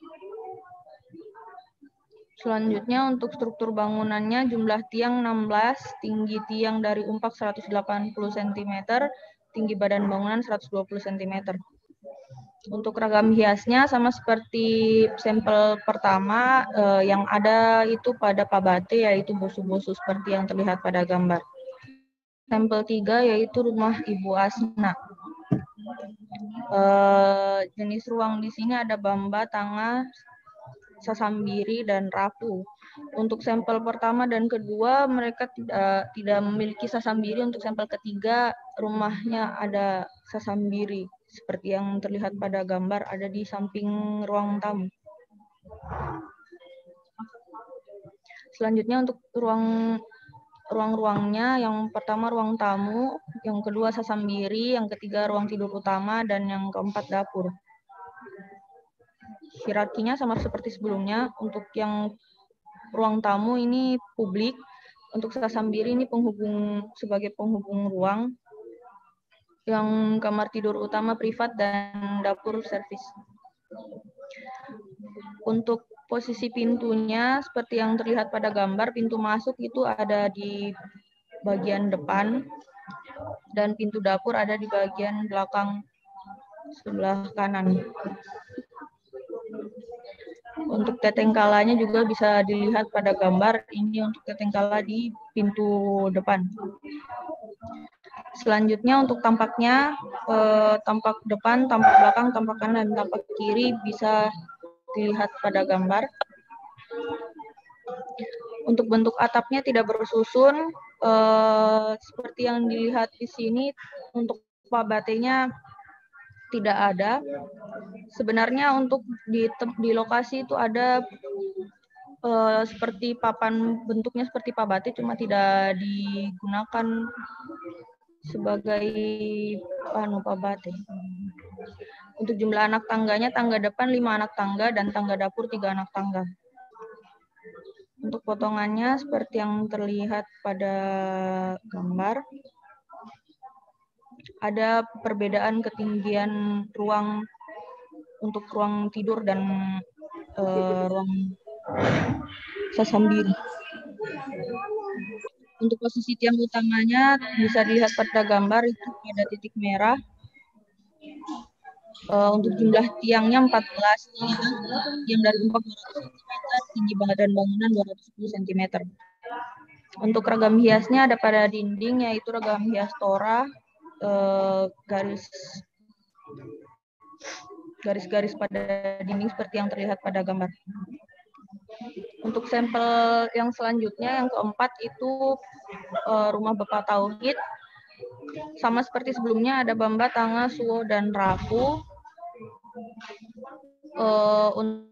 Selanjutnya untuk struktur bangunannya jumlah tiang enam belas, tinggi tiang dari umpak seratus delapan puluh sentimeter, tinggi badan bangunan seratus dua puluh sentimeter. Untuk ragam hiasnya sama seperti sampel pertama eh, yang ada itu pada pabate yaitu bosu-bosu seperti yang terlihat pada gambar. Sampel tiga yaitu rumah Ibu Asna. Eh, jenis ruang di sini ada bamba, tangga, sasambiri, dan rapuh. Untuk sampel pertama dan kedua mereka tidak tidak memiliki sasambiri. Untuk sampel ketiga rumahnya ada sasambiri seperti yang terlihat pada gambar ada di samping ruang tamu. Selanjutnya untuk ruang ruang-ruangnya, yang pertama ruang tamu, yang kedua sasambiri, yang ketiga ruang tidur utama, dan yang keempat dapur. Hierarkinya sama seperti sebelumnya. Untuk yang ruang tamu ini publik, untuk sasambiri ini penghubung sebagai penghubung ruang, yang kamar tidur utama privat, dan dapur servis. Untuk posisi pintunya seperti yang terlihat pada gambar, pintu masuk itu ada di bagian depan dan pintu dapur ada di bagian belakang sebelah kanan. Untuk tetengkalanya juga bisa dilihat pada gambar, ini untuk tetengkala di pintu depan. Selanjutnya untuk tampaknya, eh, tampak depan, tampak belakang, tampak kanan, dan tampak kiri bisa dilihat pada gambar. Untuk bentuk atapnya tidak bersusun, eh, seperti yang dilihat di sini. Untuk pabatenya tidak ada. Sebenarnya untuk di, di lokasi itu ada eh, seperti papan, bentuknya seperti pabate, cuma tidak digunakan sebagai anu pabate. Untuk jumlah anak tangganya, tangga depan lima anak tangga dan tangga dapur tiga anak tangga. Untuk potongannya seperti yang terlihat pada gambar, ada perbedaan ketinggian ruang untuk ruang tidur dan uh, ruang sasambiri. Untuk posisi tiang utamanya bisa dilihat pada gambar itu pada titik merah. Uh, untuk jumlah tiangnya empat belas, yang dari umpak dua ratus sentimeter, tinggi badan bangunan dua ratus sepuluh sentimeter. Untuk ragam hiasnya ada pada dinding yaitu ragam hias tora, uh, garis garis-garis pada dinding seperti yang terlihat pada gambar. Untuk sampel yang selanjutnya, yang keempat itu uh, rumah Bapak Tauhid. Sama seperti sebelumnya ada bamba, tangga, suwo, dan rapuh. Uh, untuk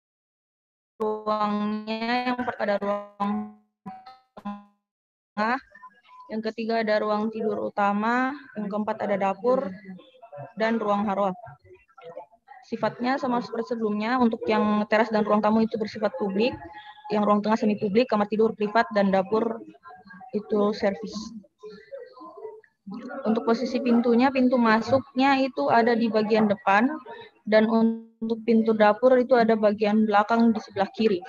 ruangnya yang pertama ada ruang tengah, yang ketiga ada ruang tidur utama, yang keempat ada dapur, dan ruang harwa. Sifatnya sama seperti sebelumnya. Untuk yang teras dan ruang tamu itu bersifat publik, yang ruang tengah semi publik, kamar tidur privat, dan dapur itu servis. Untuk posisi pintunya, pintu masuknya itu ada di bagian depan, dan untuk pintu dapur itu ada bagian belakang di sebelah kiri.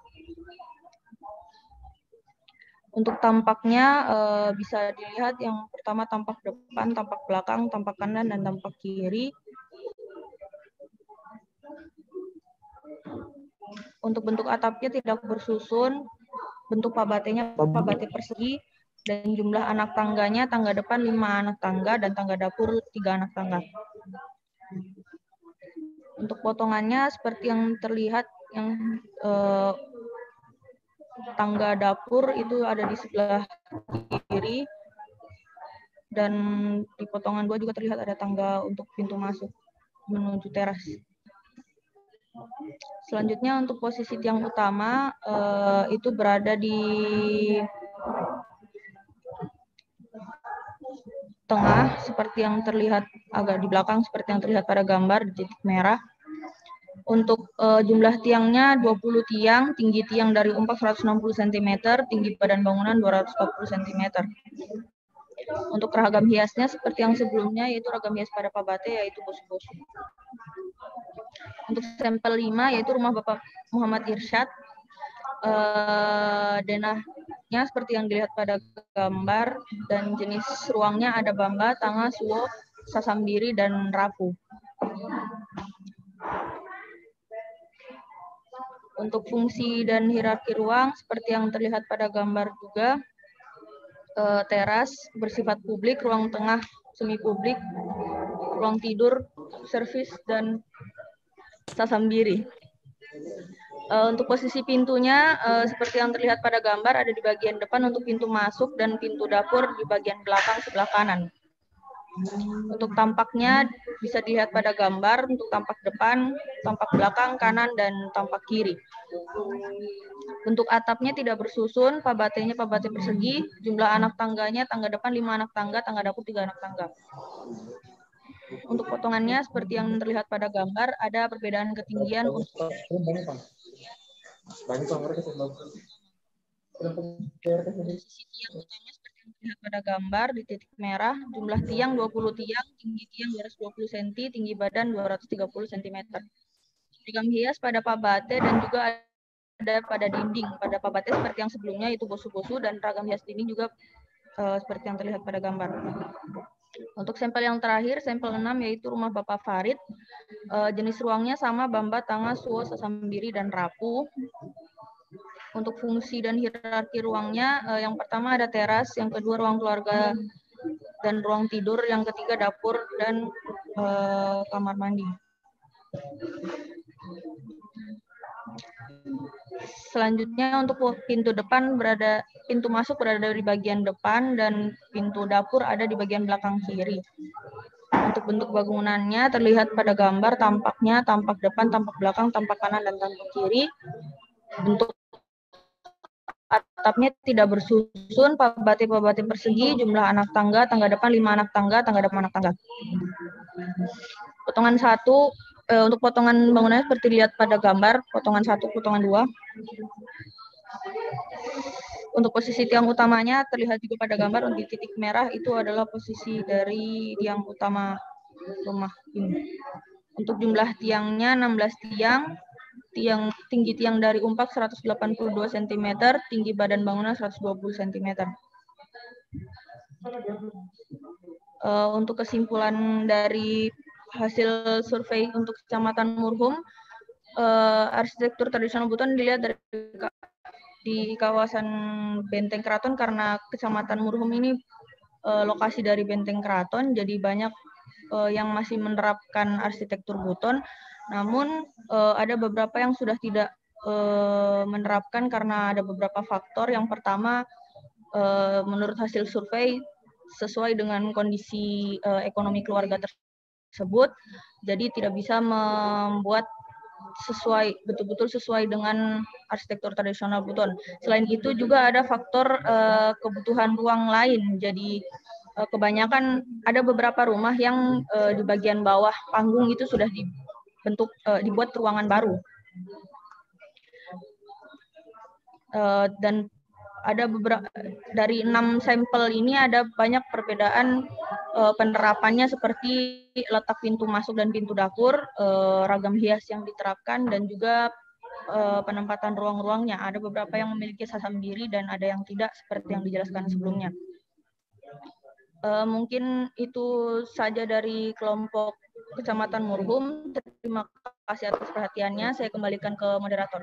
Untuk tampaknya eh, bisa dilihat yang pertama tampak depan, tampak belakang, tampak kanan, dan tampak kiri. Untuk bentuk atapnya tidak bersusun, bentuk pabatenya pabate persegi, dan jumlah anak tangganya, tangga depan lima anak tangga, dan tangga dapur tiga anak tangga. Untuk potongannya seperti yang terlihat, yang eh, tangga dapur itu ada di sebelah kiri, dan di potongan dua juga terlihat ada tangga untuk pintu masuk menuju teras. Selanjutnya untuk posisi tiang utama eh, itu berada di tengah seperti yang terlihat, agak di belakang seperti yang terlihat pada gambar di titik merah. Untuk uh, jumlah tiangnya dua puluh tiang, tinggi tiang dari umpak seratus enam puluh sentimeter, tinggi badan bangunan dua ratus empat puluh sentimeter. Untuk ragam hiasnya seperti yang sebelumnya, yaitu ragam hias pada Pabate, yaitu bosu-bosu. Untuk sampel lima, yaitu rumah Bapak Muhammad Irsyad, uh, denahnya seperti yang dilihat pada gambar, dan jenis ruangnya ada bamba, tanga, suwo, sasambiri, dan rapuh. Untuk fungsi dan hierarki ruang, seperti yang terlihat pada gambar juga, eh, teras bersifat publik, ruang tengah semi publik, ruang tidur, servis, dan sasambiri. Eh, untuk posisi pintunya, eh, seperti yang terlihat pada gambar, ada di bagian depan untuk pintu masuk dan pintu dapur di bagian belakang sebelah kanan. Untuk tampaknya bisa dilihat pada gambar, untuk tampak depan, tampak belakang, kanan, dan tampak kiri. Bentuk atapnya tidak bersusun, pabatenya pabate persegi, jumlah anak tangganya, tangga depan lima anak tangga, tangga dapur tiga anak tangga. Untuk potongannya seperti yang terlihat pada gambar, ada perbedaan ketinggian untuk posisi tiang utama seperti yang terlihat pada gambar di titik merah, jumlah tiang dua puluh tiang, tinggi tiang dua ratus dua puluh sentimeter, tinggi badan dua ratus tiga puluh sentimeter. Ragam hias pada pabate dan juga ada pada dinding. Pada pabate seperti yang sebelumnya itu bosu-bosu, dan ragam hias dinding juga uh, seperti yang terlihat pada gambar. Untuk sampel yang terakhir, sampel enam, yaitu rumah Bapak Farid. Uh, jenis ruangnya sama, bamba, tanga, suwo, sasambiri, dan rapuh. Untuk fungsi dan hierarki ruangnya, eh, yang pertama ada teras, yang kedua ruang keluarga dan ruang tidur, yang ketiga dapur dan eh, kamar mandi. Selanjutnya untuk pintu depan berada, pintu masuk berada di bagian depan dan pintu dapur ada di bagian belakang kiri. Untuk bentuk bangunannya terlihat pada gambar, tampaknya tampak depan, tampak belakang, tampak kanan, dan tampak kiri. Bentuk atapnya tidak bersusun, pabate-pabate persegi, jumlah anak tangga, tangga depan lima anak tangga, tangga depan anak tangga. Potongan satu, eh, untuk potongan bangunannya seperti dilihat pada gambar, potongan satu, potongan dua. Untuk posisi tiang utamanya terlihat juga pada gambar, di titik merah itu adalah posisi dari tiang utama rumah ini. Untuk jumlah tiangnya enam belas tiang, tiang tinggi tiang dari umpak seratus delapan puluh dua sentimeter, tinggi badan bangunan seratus dua puluh sentimeter. Uh, untuk kesimpulan dari hasil survei untuk Kecamatan Murhum, uh, arsitektur tradisional Buton dilihat dari di kawasan Benteng Keraton, karena Kecamatan Murhum ini uh, lokasi dari Benteng Keraton, jadi banyak uh, yang masih menerapkan arsitektur Buton. Namun uh, ada beberapa yang sudah tidak uh, menerapkan karena ada beberapa faktor. Yang pertama, uh, menurut hasil survei sesuai dengan kondisi uh, ekonomi keluarga tersebut, jadi tidak bisa membuat sesuai betul-betul sesuai dengan arsitektur tradisional Buton. Selain itu juga ada faktor uh, kebutuhan ruang lain. Jadi uh, kebanyakan ada beberapa rumah yang uh, di bagian bawah panggung itu sudah di bentuk uh, dibuat ruangan baru, uh, dan ada beberapa dari enam sampel ini ada banyak perbedaan uh, penerapannya, seperti letak pintu masuk dan pintu dapur, uh, ragam hias yang diterapkan, dan juga uh, penempatan ruang-ruangnya. Ada beberapa yang memiliki sasambiri dan ada yang tidak, seperti yang dijelaskan sebelumnya. Uh, mungkin itu saja dari kelompok Kecamatan Murhum. Terima kasih atas perhatiannya. Saya kembalikan ke moderator.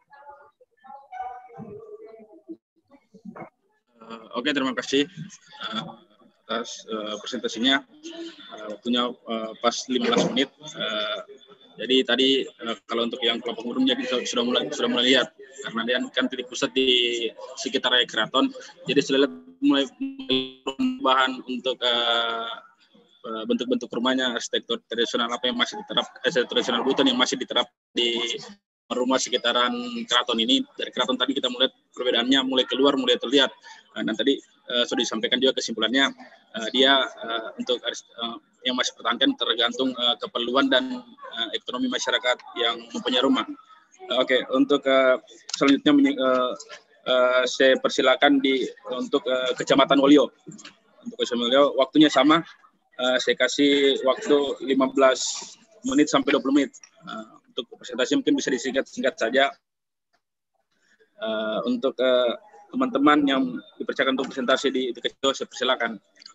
Uh, Oke, okay, terima kasih uh, atas uh, presentasinya. Uh, waktunya uh, pas lima belas menit. Uh, jadi tadi uh, kalau untuk yang kelompok Murhum jadi sudah mulai sudah mulai lihat, karena dia kan titik pusat di sekitar Raya Keraton. Jadi sudah mulai perubahan untuk uh, bentuk-bentuk rumahnya, arsitektur tradisional apa yang masih diterap, arsitektur tradisional Buton yang masih diterap di rumah sekitaran keraton ini. Dari keraton tadi kita melihat perbedaannya mulai keluar, mulai terlihat. Dan tadi uh, sudah disampaikan juga kesimpulannya, uh, dia uh, untuk uh, yang masih pertahankan tergantung uh, keperluan dan uh, ekonomi masyarakat yang mempunyai rumah. Uh, Oke, okay. Untuk uh, selanjutnya uh, uh, saya persilakan di untuk uh, Kecamatan Wolio. Untuk Kecamatan Wolio waktunya sama, uh, saya kasih waktu lima belas menit sampai dua puluh menit. Uh, untuk presentasi mungkin bisa disingkat-singkat saja. Uh, untuk uh, teman-teman yang dipercayakan untuk presentasi di, di kecil, saya persilakan.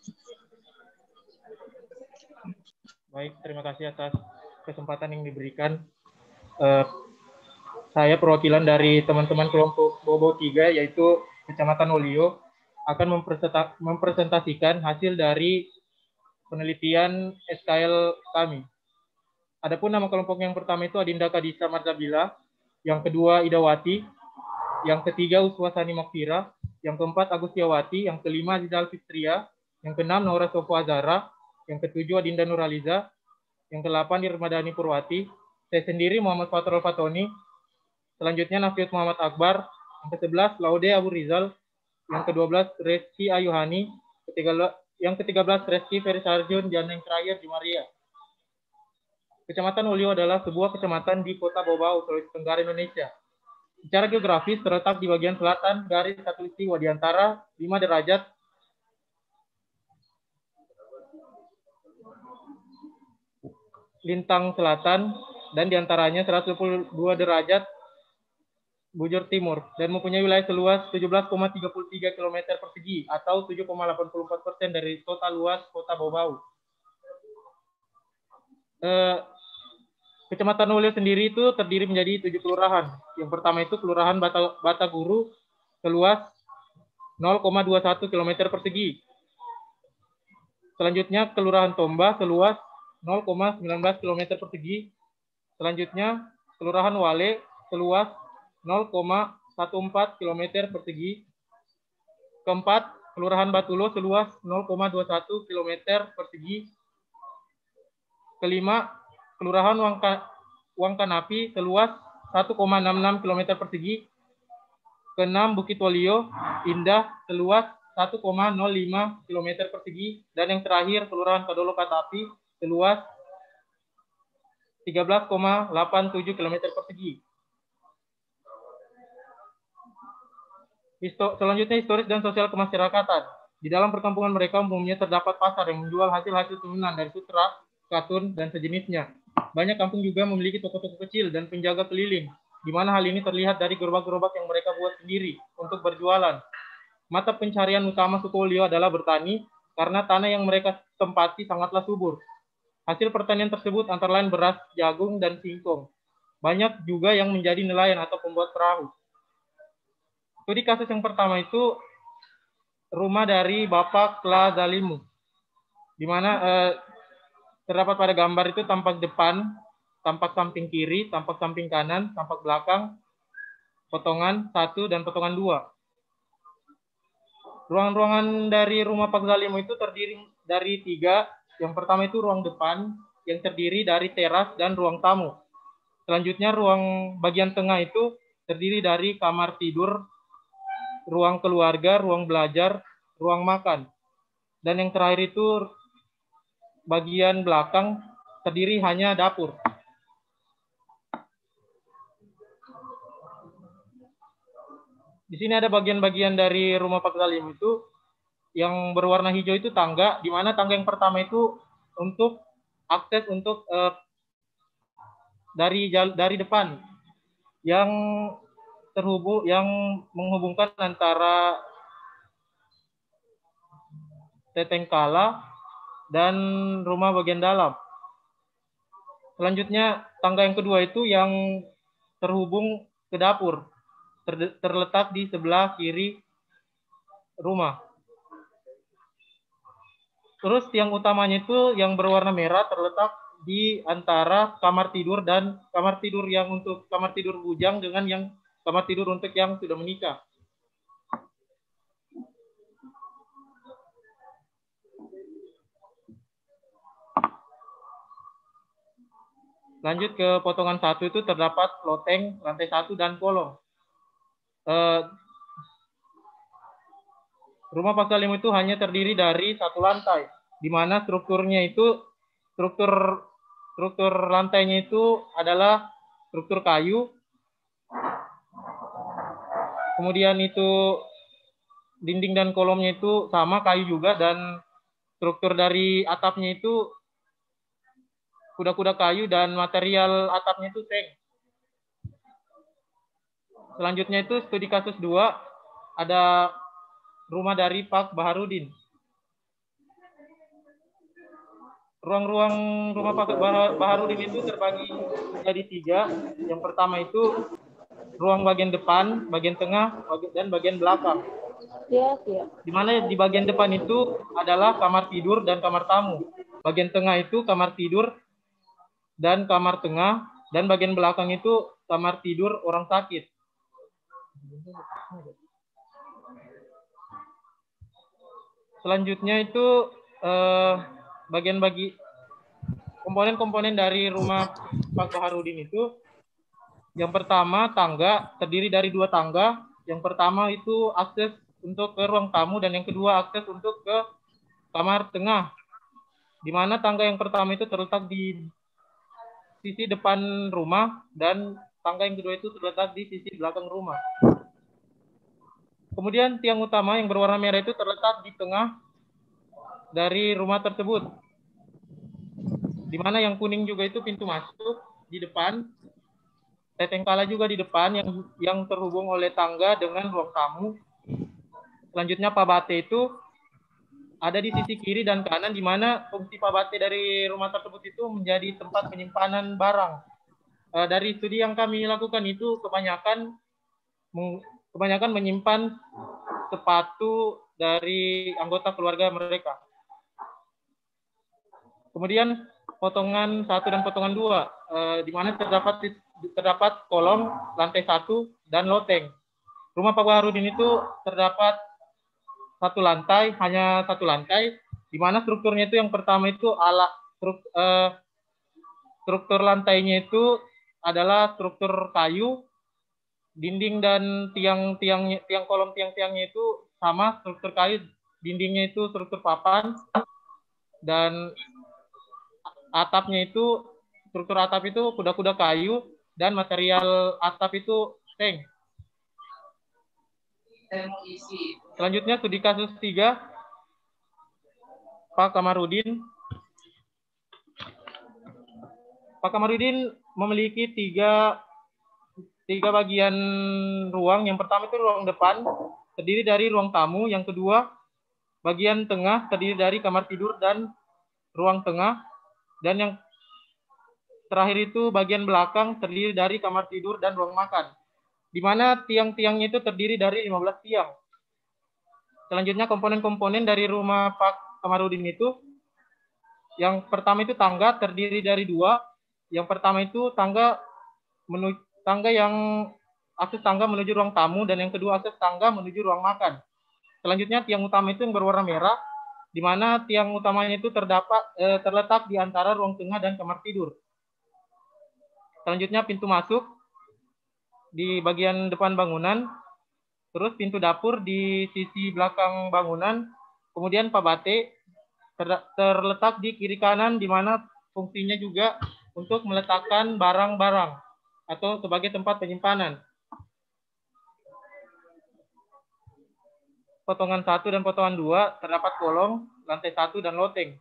Baik, terima kasih atas kesempatan yang diberikan. Uh, saya perwakilan dari teman-teman kelompok Bobo tiga, yaitu Kecamatan Wolio, akan mempresentasikan hasil dari penelitian S K L kami. Adapun nama kelompok yang pertama itu Adinda Kadisa Marzabila, yang kedua Idawati, yang ketiga Uswasani Makfira, yang keempat Agustiawati, yang kelima Zidal Fitria, yang keenam Naura Sofo Azara, yang ketujuh Adinda Nuraliza, yang kedelapan Irmadani Purwati, saya sendiri Muhammad Fatrul Fatoni, selanjutnya Nafiut Muhammad Akbar, yang kesebelas Laude Abu Rizal, yang kedua belas Reski Ayuhani, yang ketiga belas Reski Feris Arjun, dan yang terakhir di Maria. Kecamatan Wolio adalah sebuah kecamatan di Kota Bobau, Sulawesi Tenggara, Indonesia. Secara geografis terletak di bagian selatan garis khatulistiwa di antara lima derajat lintang selatan dan diantaranya seratus dua puluh dua derajat bujur timur dan mempunyai wilayah seluas tujuh belas koma tiga tiga kilometer persegi atau tujuh koma delapan empat persen dari total luas Kota Bobau. Eh, Kecamatan Wolio sendiri itu terdiri menjadi tujuh kelurahan. Yang pertama itu Kelurahan Bata, Bataguru seluas nol koma dua satu kilometer persegi. Selanjutnya Kelurahan Tomba seluas nol koma satu sembilan kilometer persegi. Selanjutnya Kelurahan Wale seluas nol koma satu empat kilometer persegi. Keempat, Kelurahan Batulo seluas nol koma dua satu kilometer persegi. Kelima, Kelurahan Wangka, Wangkanapi seluas satu koma enam enam kilometer persegi. Keenam, Bukit Wolio Indah seluas satu koma nol lima kilometer persegi. Dan yang terakhir, Kelurahan Kadolo Katapi seluas tiga belas koma delapan tujuh kilometer persegi. Histo selanjutnya, historis dan sosial kemasyarakatan. Di dalam perkampungan mereka umumnya terdapat pasar yang menjual hasil-hasil turunan dari sutra, katun, dan sejenisnya. Banyak kampung juga memiliki toko-toko kecil dan penjaga keliling, di mana hal ini terlihat dari gerobak-gerobak yang mereka buat sendiri untuk berjualan. Mata pencarian utama suku Wolio adalah bertani, karena tanah yang mereka tempati sangatlah subur. Hasil pertanian tersebut antara lain beras, jagung, dan singkong. Banyak juga yang menjadi nelayan atau pembuat perahu. Studi kasus yang pertama itu rumah dari Bapak Kla Zalimu, di mana eh, terdapat pada gambar itu tampak depan, tampak samping kiri, tampak samping kanan, tampak belakang, potongan satu dan potongan dua. Ruang-ruangan dari rumah Pak Zalimu itu terdiri dari tiga. Yang pertama itu ruang depan yang terdiri dari teras dan ruang tamu. Selanjutnya ruang bagian tengah itu terdiri dari kamar tidur, ruang keluarga, ruang belajar, ruang makan. Dan yang terakhir itu bagian belakang terdiri hanya dapur. Di sini ada bagian-bagian dari rumah Pak Zalim itu yang berwarna hijau itu tangga, di mana tangga yang pertama itu untuk akses untuk eh, dari dari depan yang terhubung yang menghubungkan antara Tetengkala dan rumah bagian dalam. Selanjutnya tangga yang kedua itu yang terhubung ke dapur, ter terletak di sebelah kiri rumah. Terus tiang utamanya itu yang berwarna merah terletak di antara kamar tidur dan kamar tidur yang untuk kamar tidur bujang dengan yang kamar tidur untuk yang sudah menikah. Lanjut ke potongan satu itu terdapat loteng, lantai satu dan kolong. Eh, rumah Pak Salim itu hanya terdiri dari satu lantai, di mana strukturnya itu struktur struktur lantainya itu adalah struktur kayu. Kemudian itu dinding dan kolomnya itu sama kayu juga, dan struktur dari atapnya itu kuda-kuda kayu dan material atapnya itu seng. Selanjutnya itu studi kasus dua, ada rumah dari Pak Baharudin. Ruang-ruang rumah Pak Baharudin itu terbagi menjadi tiga. Yang pertama itu ruang bagian depan, bagian tengah, dan bagian belakang. Ya, ya. Di mana di bagian depan itu adalah kamar tidur dan kamar tamu. Bagian tengah itu kamar tidur dan kamar tengah, dan bagian belakang itu kamar tidur orang sakit. Selanjutnya itu eh, bagian bagi komponen-komponen dari rumah Pak Baharudin itu, yang pertama tangga, terdiri dari dua tangga. Yang pertama itu akses untuk ke ruang tamu, dan yang kedua akses untuk ke kamar tengah, di mana tangga yang pertama itu terletak di sisi depan rumah, dan tangga yang kedua itu terletak di sisi belakang rumah. Kemudian tiang utama yang berwarna merah itu terletak di tengah dari rumah tersebut, di mana yang kuning juga itu pintu masuk di depan, tetengkala juga di depan yang yang terhubung oleh tangga dengan ruang tamu. Selanjutnya pabate itu ada di sisi kiri dan kanan, di mana fungsi pabate dari rumah tersebut itu menjadi tempat penyimpanan barang. E, dari studi yang kami lakukan itu kebanyakan kebanyakan menyimpan sepatu dari anggota keluarga mereka. Kemudian potongan satu dan potongan dua, e, di mana terdapat terdapat kolong, lantai satu, dan loteng. Rumah Pak Baharudin itu terdapat satu lantai, hanya satu lantai, di mana strukturnya itu yang pertama itu ala struk, eh, struktur lantainya itu adalah struktur kayu, dinding dan tiang-tiang tiang kolom tiang-tiangnya itu sama struktur kayu, dindingnya itu struktur papan, dan atapnya itu struktur atap itu kuda-kuda kayu, dan material atap itu seng. Selanjutnya studi kasus tiga, Pak Kamarudin. Pak Kamarudin memiliki tiga, tiga bagian ruang. Yang pertama itu ruang depan, terdiri dari ruang tamu. Yang kedua, bagian tengah, terdiri dari kamar tidur dan ruang tengah. Dan yang terakhir itu bagian belakang, terdiri dari kamar tidur dan ruang makan, di mana tiang-tiangnya itu terdiri dari lima belas tiang. Selanjutnya komponen-komponen dari rumah Pak Kamarudin itu, yang pertama itu tangga, terdiri dari dua. Yang pertama itu tangga menuju tangga yang akses tangga menuju ruang tamu, dan yang kedua akses tangga menuju ruang makan. Selanjutnya tiang utama itu yang berwarna merah, di mana tiang utamanya itu terdapat eh, terletak di antara ruang tengah dan kamar tidur. Selanjutnya pintu masuk di bagian depan bangunan, terus pintu dapur di sisi belakang bangunan, kemudian pabate ter terletak di kiri kanan, di mana fungsinya juga untuk meletakkan barang-barang atau sebagai tempat penyimpanan. Potongan satu dan potongan dua terdapat kolong, lantai satu, dan loteng.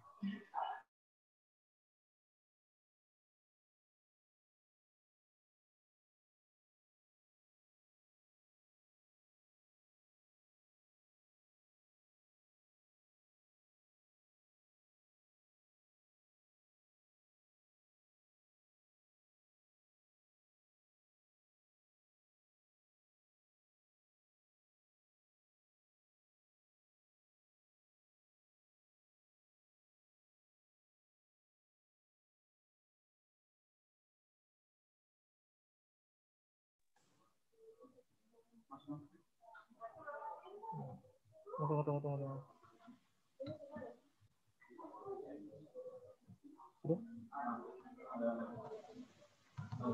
Tunggu, tunggu, tunggu, tunggu.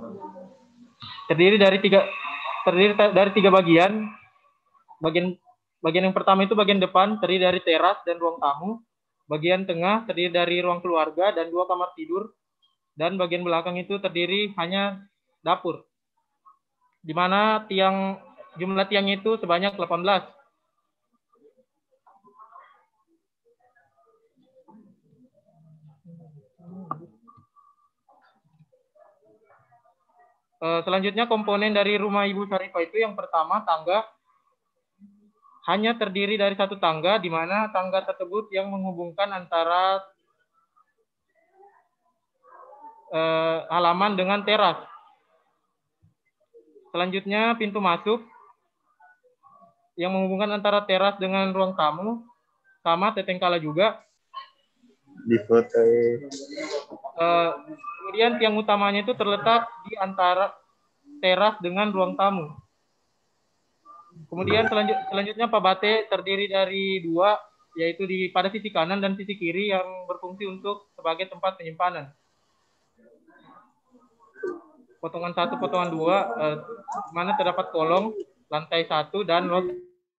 Terdiri dari tiga terdiri dari tiga bagian. Bagian bagian yang pertama itu bagian depan terdiri dari teras dan ruang tamu. Bagian tengah terdiri dari ruang keluarga dan dua kamar tidur. Dan bagian belakang itu terdiri hanya dapur. Di mana tiang jumlah tiangnya itu sebanyak delapan belas. Selanjutnya komponen dari rumah Ibu Syarifah itu yang pertama tangga, hanya terdiri dari satu tangga, di mana tangga tersebut yang menghubungkan antara eh, halaman dengan teras. Selanjutnya pintu masuk yang menghubungkan antara teras dengan ruang tamu, sama tetengkala juga. Di foto. Eh, kemudian tiang utamanya itu terletak di antara teras dengan ruang tamu. Kemudian selanjut, selanjutnya pabate terdiri dari dua, yaitu di pada sisi kanan dan sisi kiri yang berfungsi untuk sebagai tempat penyimpanan. Potongan satu, potongan dua, eh, mana terdapat kolong, lantai satu, dan lot.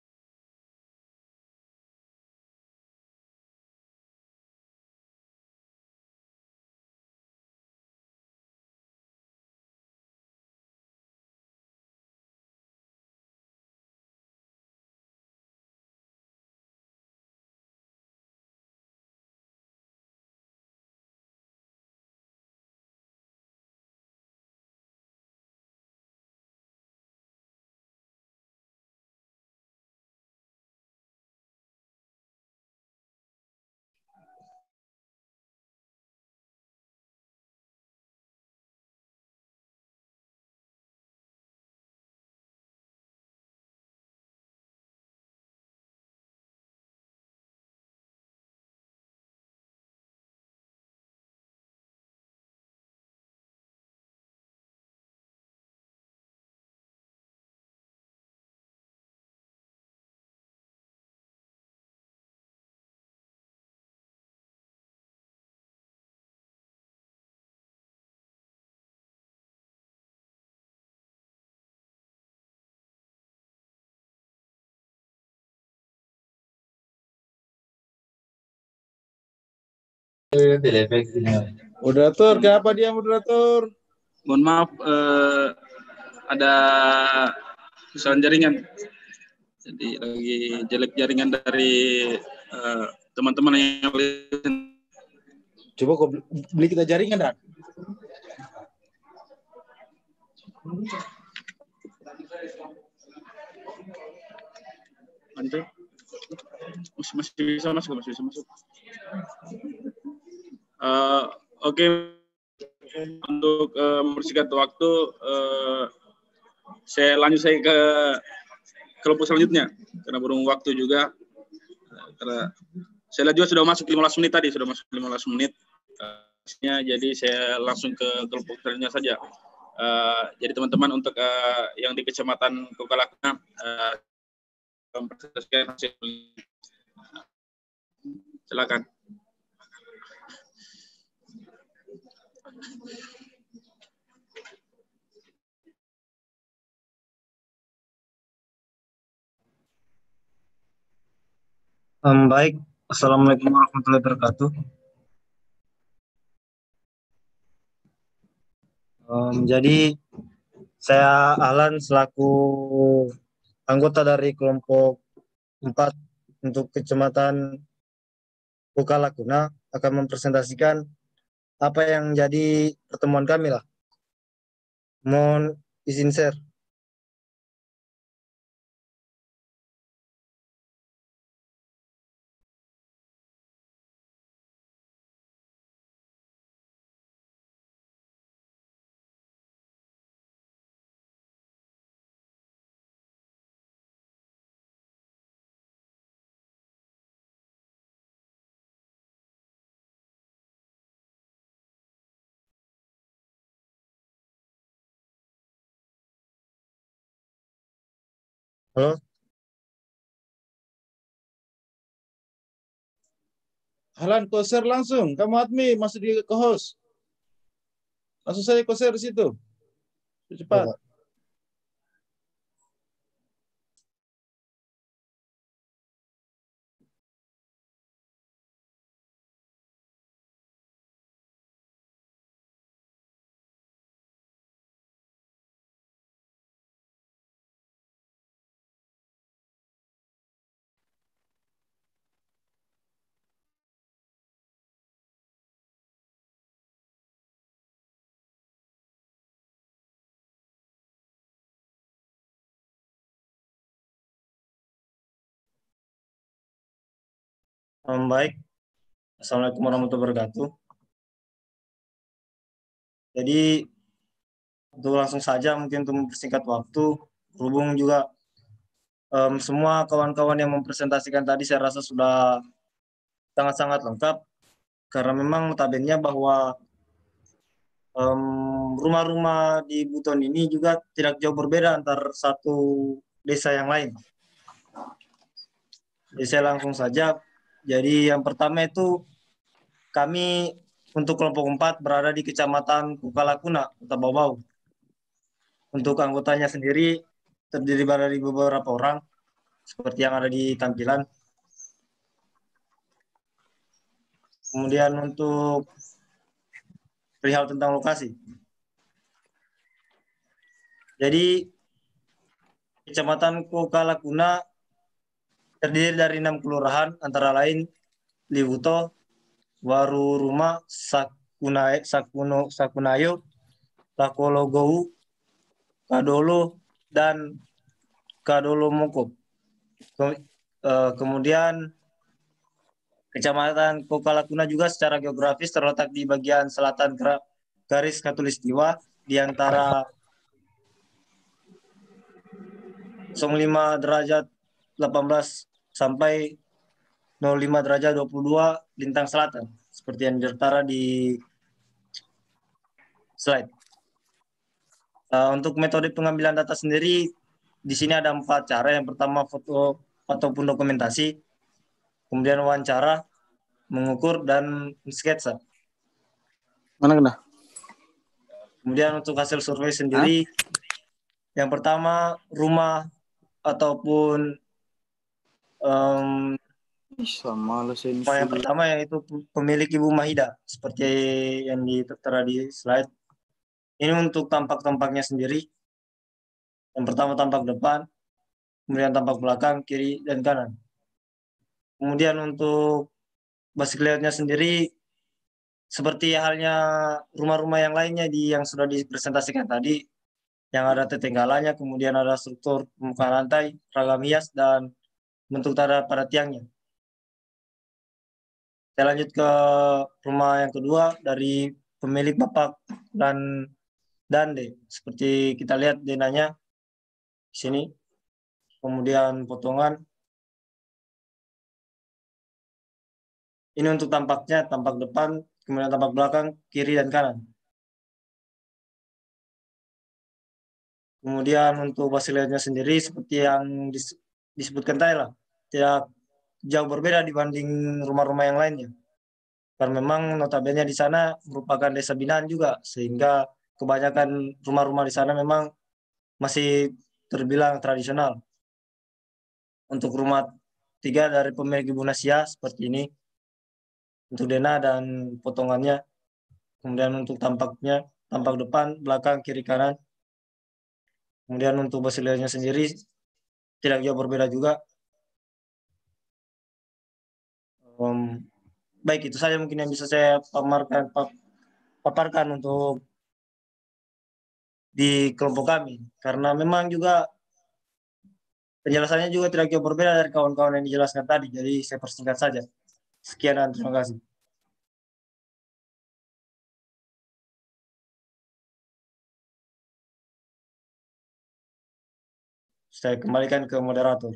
Moderator, kenapa dia moderator? Mohon maaf, eh, ada kesalahan jaringan. Jadi lagi jelek jaringan dari eh, teman-teman yang listen. Coba kau beli kita jaringan, Dan. Nanti masih, masih bisa masuk, masih bisa masuk. Uh, Oke, okay. Untuk uh, mempersingkat waktu, uh, saya lanjut saya ke kelompok selanjutnya karena berhubung waktu juga. Uh, karena saya juga sudah masuk lima belas menit tadi, sudah masuk lima belas menit. Uh, jadi saya langsung ke kelompok selanjutnya saja. Uh, jadi teman-teman untuk uh, yang di Kecamatan Kokalakna, uh, mempresentasikan hasil. Silakan. Um, baik, Assalamualaikum warahmatullahi wabarakatuh. Um, jadi saya Ahlan selaku anggota dari kelompok empat untuk Kecamatan Kokalakuna akan mempresentasikan apa yang jadi pertemuan kami lah. Mohon izin share. Halo? Ahlan, kau share langsung. Kamu admin, masuk di ke host. Langsung saya kau share di situ. Cepat. Um, baik. Assalamualaikum warahmatullahi wabarakatuh. Jadi untuk langsung saja mungkin untuk mempersingkat waktu, berhubung juga um, semua kawan-kawan yang mempresentasikan tadi saya rasa sudah sangat-sangat lengkap, karena memang notabene bahwa rumah-rumah um, di Buton ini juga tidak jauh berbeda antar satu desa yang lain. Jadi saya langsung saja. Jadi yang pertama itu kami untuk kelompok empat berada di Kecamatan Kukalakuna, Kota Bau-Bau. Untuk anggotanya sendiri terdiri dari beberapa orang, seperti yang ada di tampilan. Kemudian untuk perihal tentang lokasi. Jadi Kecamatan Kukalakuna terdiri dari enam kelurahan, antara lain Liwuto, Waruruma, Sakunae, Sakuno, Sakunayo, Takologowu, Kadolo, dan Kadolo Moko. Kemudian Kecamatan Kukalakuna juga secara geografis terletak di bagian selatan garis khatulistiwa di antara nol lima derajat delapan belas sampai nol lima derajat dua puluh dua lintang selatan, seperti yang tertera di slide. Uh, untuk metode pengambilan data sendiri, di sini ada empat cara. Yang pertama foto ataupun dokumentasi, kemudian wawancara, mengukur, dan sketsa. Mana kena? Kemudian untuk hasil survei sendiri, Hah? yang pertama rumah ataupun um, sama yang pertama yaitu pemilik Ibu Mahida, seperti yang tertera di slide. Ini untuk tampak-tampaknya sendiri. Yang pertama tampak depan, kemudian tampak belakang, kiri, dan kanan. Kemudian untuk basic layoutnya sendiri, seperti halnya rumah-rumah yang lainnya di yang sudah dipresentasikan tadi, yang ada tetenggalannya, kemudian ada struktur permukaan lantai, ragam hias, dan bentuk tanda pada tiangnya. Saya lanjut ke rumah yang kedua dari pemilik Bapak dan Dande. Seperti kita lihat denanya di sini. Kemudian potongan. Ini untuk tampaknya, tampak depan, kemudian tampak belakang, kiri dan kanan. Kemudian untuk hasilnya sendiri seperti yang disebutkan tadi lah, tidak jauh berbeda dibanding rumah-rumah yang lainnya. Karena memang notabene di sana merupakan desa binaan juga, sehingga kebanyakan rumah-rumah di sana memang masih terbilang tradisional. Untuk rumah tiga dari pemilik Ibu Nasia seperti ini, untuk denah dan potongannya. Kemudian untuk tampaknya, tampak depan, belakang, kiri, kanan. Kemudian untuk hasilnya sendiri tidak jauh berbeda juga. Um, baik, itu saja mungkin yang bisa saya pamarkan, pap, paparkan untuk di kelompok kami. Karena memang juga penjelasannya juga tidak jauh berbeda dari kawan-kawan yang dijelaskan tadi. Jadi saya persingkat saja. Sekian dan terima kasih. Saya kembalikan ke moderator.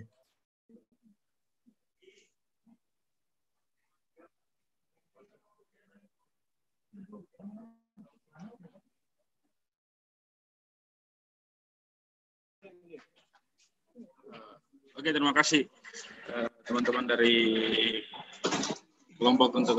Oke, terima kasih teman-teman dari kelompok untuk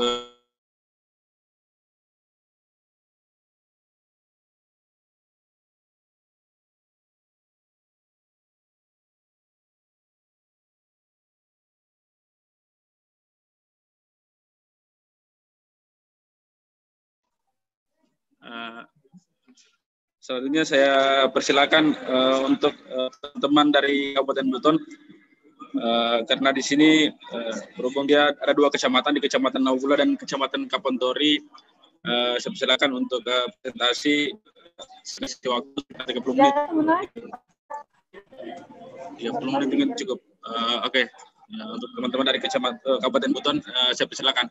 Uh, selanjutnya saya persilakan uh, untuk uh, teman dari Kabupaten Buton, uh, karena di sini uh, berhubung dia ada dua kecamatan, di Kecamatan Naugula dan Kecamatan Kapontori. Uh, saya persilakan untuk uh, presentasi waktu tiga puluh menit. tiga puluh menit cukup. Uh, Oke, okay. Uh, untuk teman-teman dari Kecamatan uh, Kabupaten Buton, uh, saya persilakan.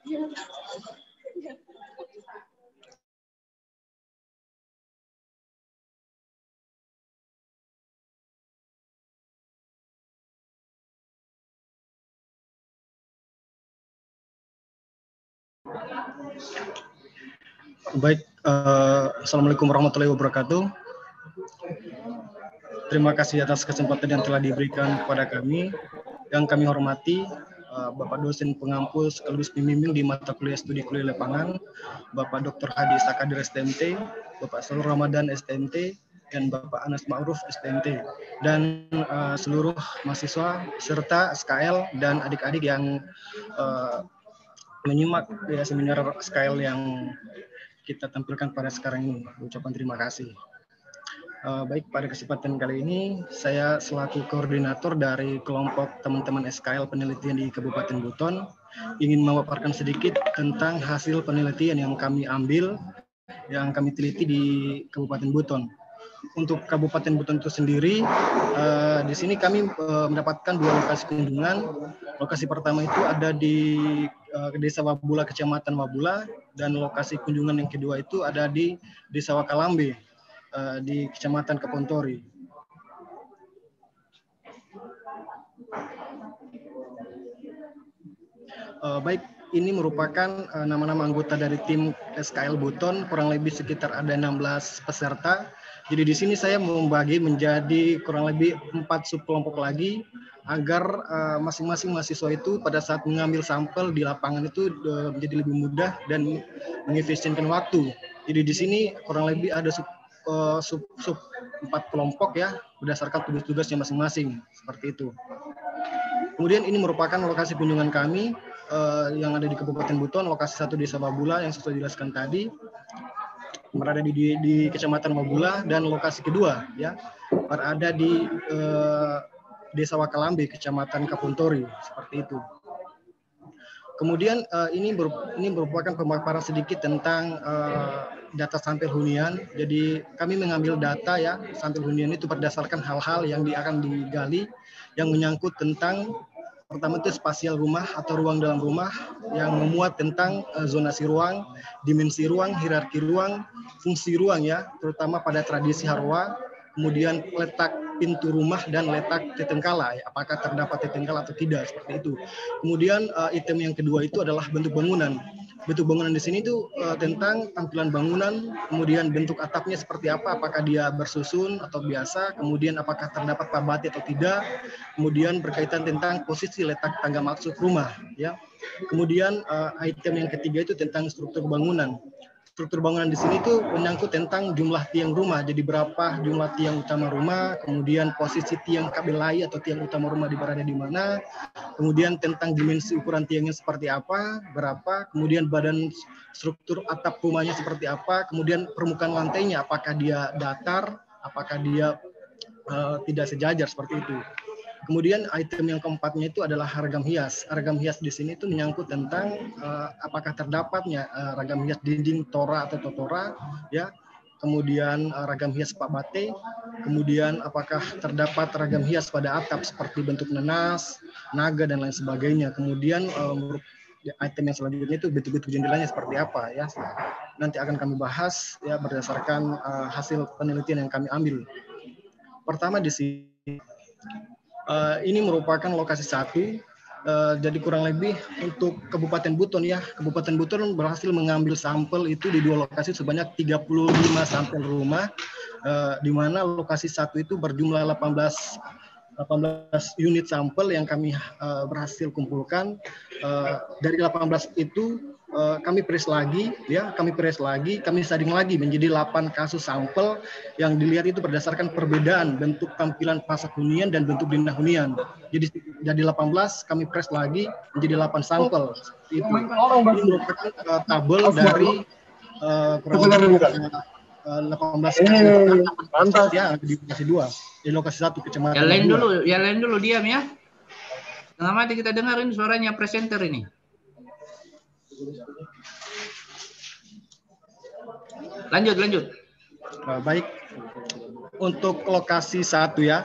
Baik, uh, Assalamualaikum warahmatullahi wabarakatuh. Terima kasih atas kesempatan yang telah diberikan kepada kami. Yang kami hormati uh, Bapak dosen pengampu sekaligus pembimbing di mata kuliah studi kuliah lapangan, Bapak Doktor Hadi Isa Kadir S T M T, Bapak Salur Ramadan S T M T, dan Bapak Anas Ma'ruf S T M T, dan uh, seluruh mahasiswa serta S K L dan adik-adik yang uh, menyimak ya, seminar S K L yang kita tampilkan pada sekarang ini. Ucapan terima kasih. Uh, baik, pada kesempatan kali ini saya selaku koordinator dari kelompok teman-teman S K L penelitian di Kabupaten Buton ingin memaparkan sedikit tentang hasil penelitian yang kami ambil, yang kami teliti di Kabupaten Buton. Untuk Kabupaten Buton itu sendiri, uh, di sini kami uh, mendapatkan dua lokasi kunjungan. Lokasi pertama itu ada di uh, Desa Wabula, Kecamatan Wabula, dan lokasi kunjungan yang kedua itu ada di Desa Wakalambe, uh, di Kecamatan Kepontori. Uh, baik, ini merupakan uh, nama-nama anggota dari tim S K L Buton, kurang lebih sekitar ada enam belas peserta. Jadi di sini saya membagi menjadi kurang lebih empat subkelompok lagi agar masing-masing uh, mahasiswa itu pada saat mengambil sampel di lapangan itu uh, menjadi lebih mudah dan mengefisienkan waktu. Jadi di sini kurang lebih ada sub, uh, sub, sub empat kelompok ya, berdasarkan tugas-tugasnya masing-masing seperti itu. Kemudian ini merupakan lokasi kunjungan kami uh, yang ada di Kabupaten Buton, lokasi satu Desa Wabula yang sudah dijelaskan tadi, berada di, di, di Kecamatan Wabula, dan lokasi kedua ya berada di eh, Desa Wakalambe, Kecamatan Kepontori, seperti itu. Kemudian eh, ini, ber, ini merupakan pemaparan sedikit tentang eh, data sampel hunian. Jadi kami mengambil data ya sampel hunian itu berdasarkan hal-hal yang di, akan digali yang menyangkut tentang pertama itu spasial rumah atau ruang dalam rumah yang memuat tentang uh, zonasi ruang, dimensi ruang, hierarki ruang, fungsi ruang ya, terutama pada tradisi Harwa, kemudian letak pintu rumah dan letak tetengkala, ya, apakah terdapat tetengkala atau tidak, seperti itu. Kemudian uh, item yang kedua itu adalah bentuk bangunan. Bentuk bangunan di sini itu uh, tentang tampilan bangunan, kemudian bentuk atapnya seperti apa, apakah dia bersusun atau biasa, kemudian apakah terdapat pabati atau tidak, kemudian berkaitan tentang posisi letak tangga maksud rumah, ya. Kemudian uh, item yang ketiga itu tentang struktur bangunan. Struktur bangunan di sini itu menyangkut tentang jumlah tiang rumah, jadi berapa jumlah tiang utama rumah, kemudian posisi tiang kabel lay atau tiang utama rumah di berada di mana, kemudian tentang dimensi ukuran tiangnya seperti apa, berapa, kemudian badan struktur atap rumahnya seperti apa, kemudian permukaan lantainya apakah dia datar, apakah dia uh, tidak sejajar, seperti itu. Kemudian item yang keempatnya itu adalah ragam hias. Ragam hias di sini itu menyangkut tentang uh, apakah terdapatnya uh, ragam hias dinding tora atau totora, ya. Kemudian uh, ragam hias pak bate. Kemudian apakah terdapat ragam hias pada atap seperti bentuk nenas, naga dan lain sebagainya. Kemudian uh, item yang selanjutnya itu bentuk-bentuk jendelanya seperti apa, ya. Nanti akan kami bahas ya berdasarkan uh, hasil penelitian yang kami ambil. Pertama di sini. Uh, ini merupakan lokasi satu, uh, jadi kurang lebih untuk Kabupaten Buton ya, Kabupaten Buton berhasil mengambil sampel itu di dua lokasi sebanyak tiga puluh lima sampel rumah, uh, di mana lokasi satu itu berjumlah delapan belas unit sampel yang kami uh, berhasil kumpulkan. Uh, dari delapan belas itu uh, kami press lagi, ya, kami press lagi, kami shading lagi menjadi delapan kasus sampel yang dilihat itu berdasarkan perbedaan bentuk tampilan pasak hunian dan bentuk dinah hunian. Jadi jadi delapan belas kami press lagi menjadi delapan sampel. Itu ini merupakan uh, tabel dari uh, delapan belas kasus ya di lokasi dua, di lokasi satu kecamatan. Yang lain dulu, yang lain dulu diam ya. Tengah mati kita dengarin suaranya presenter ini. Lanjut, lanjut. Baik. Untuk lokasi satu ya,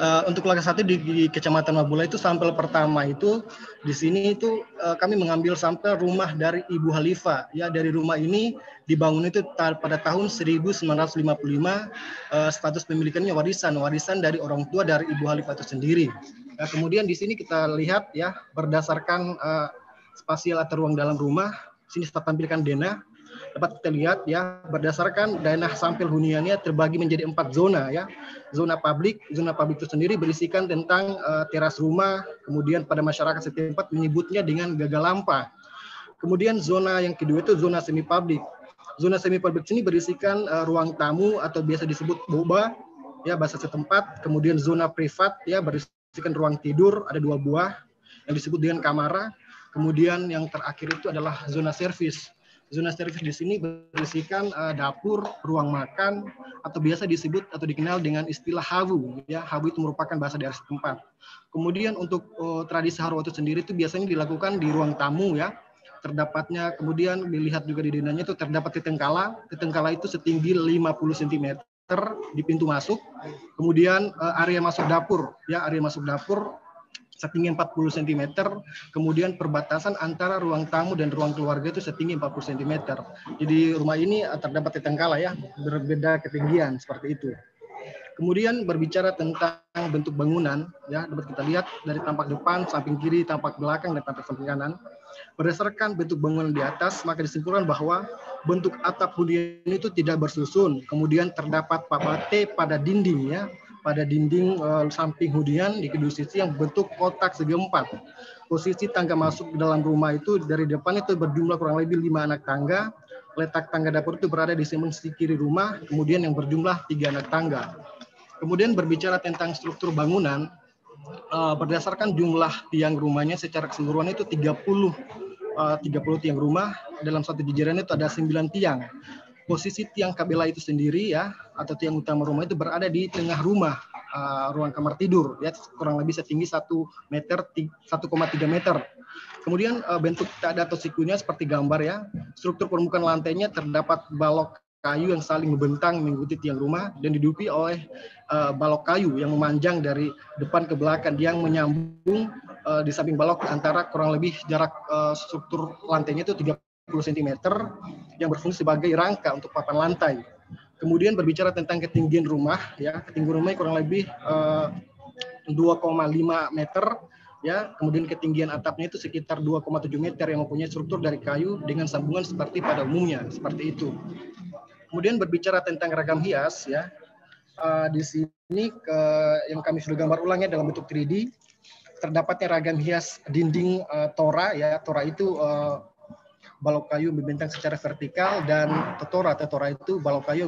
uh, untuk keluarga satu di, di Kecamatan Mabula itu sampel pertama itu di sini itu uh, kami mengambil sampel rumah dari Ibu Halifah. Ya, dari rumah ini dibangun itu ta pada tahun seribu sembilan ratus lima puluh lima, uh, status pemilikannya warisan, warisan dari orang tua dari Ibu Halifah itu sendiri. Nah, kemudian di sini kita lihat ya berdasarkan uh, spasial atau ruang dalam rumah, sini kita tampilkan denah. Dapat kita lihat ya berdasarkan denah sampel huniannya terbagi menjadi empat zona ya. Zona publik, zona publik itu sendiri berisikan tentang uh, teras rumah, kemudian pada masyarakat setempat menyebutnya dengan gagal lampa. Kemudian zona yang kedua itu zona semi publik. Zona semi publik ini berisikan uh, ruang tamu atau biasa disebut boba ya bahasa setempat. Kemudian zona privat ya berisikan ruang tidur ada dua buah yang disebut dengan kamara. Kemudian yang terakhir itu adalah zona servis. Zona servis di sini berisikan uh, dapur, ruang makan, atau biasa disebut atau dikenal dengan istilah hawu. Ya, hawu itu merupakan bahasa daerah setempat. Kemudian untuk uh, tradisi harwatu sendiri itu biasanya dilakukan di ruang tamu ya. Terdapatnya kemudian dilihat juga di denahnya itu terdapat titengkala. Titengkala itu setinggi lima puluh sentimeter di pintu masuk. Kemudian uh, area masuk dapur, ya area masuk dapur setinggi empat puluh sentimeter, kemudian perbatasan antara ruang tamu dan ruang keluarga itu setinggi empat puluh sentimeter. Jadi rumah ini terdapat titengkala ya, berbeda ketinggian seperti itu. Kemudian berbicara tentang bentuk bangunan, ya dapat kita lihat dari tampak depan, samping kiri, tampak belakang, dan tampak samping kanan. Berdasarkan bentuk bangunan di atas, maka disimpulkan bahwa bentuk atap hunian itu tidak bersusun. Kemudian terdapat pabate pada dinding ya, pada dinding uh, samping hunian di kedua sisi yang bentuk kotak segi empat. Posisi tangga masuk ke dalam rumah itu dari depan itu berjumlah kurang lebih lima anak tangga. Letak tangga dapur itu berada di sisi kiri rumah, kemudian yang berjumlah tiga anak tangga. Kemudian berbicara tentang struktur bangunan, uh, berdasarkan jumlah tiang rumahnya secara keseluruhan itu tiga puluh, uh, tiga puluh tiang rumah. Dalam satu jajaran itu ada sembilan tiang. Posisi tiang kabela itu sendiri ya atau tiang utama rumah itu berada di tengah rumah, uh, ruang kamar tidur ya kurang lebih setinggi satu meter, satu koma tiga meter. Kemudian uh, bentuk tada atau sikunya seperti gambar ya. Struktur permukaan lantainya terdapat balok kayu yang saling membentang mengikuti tiang rumah dan diduduki oleh uh, balok kayu yang memanjang dari depan ke belakang yang menyambung uh, di samping balok antara kurang lebih jarak uh, struktur lantainya itu tiga puluh sentimeter yang berfungsi sebagai rangka untuk papan lantai. Kemudian berbicara tentang ketinggian rumah ya, ketinggian rumahnya kurang lebih uh, dua koma lima meter ya, kemudian ketinggian atapnya itu sekitar dua koma tujuh meter yang mempunyai struktur dari kayu dengan sambungan seperti pada umumnya, seperti itu. Kemudian berbicara tentang ragam hias ya, uh, di sini ke, yang kami sudah gambar ulangnya dalam bentuk tiga D, terdapatnya ragam hias dinding uh, tora ya, tora itu uh, balok kayu membentang secara vertikal dan totora, totora itu balok kayu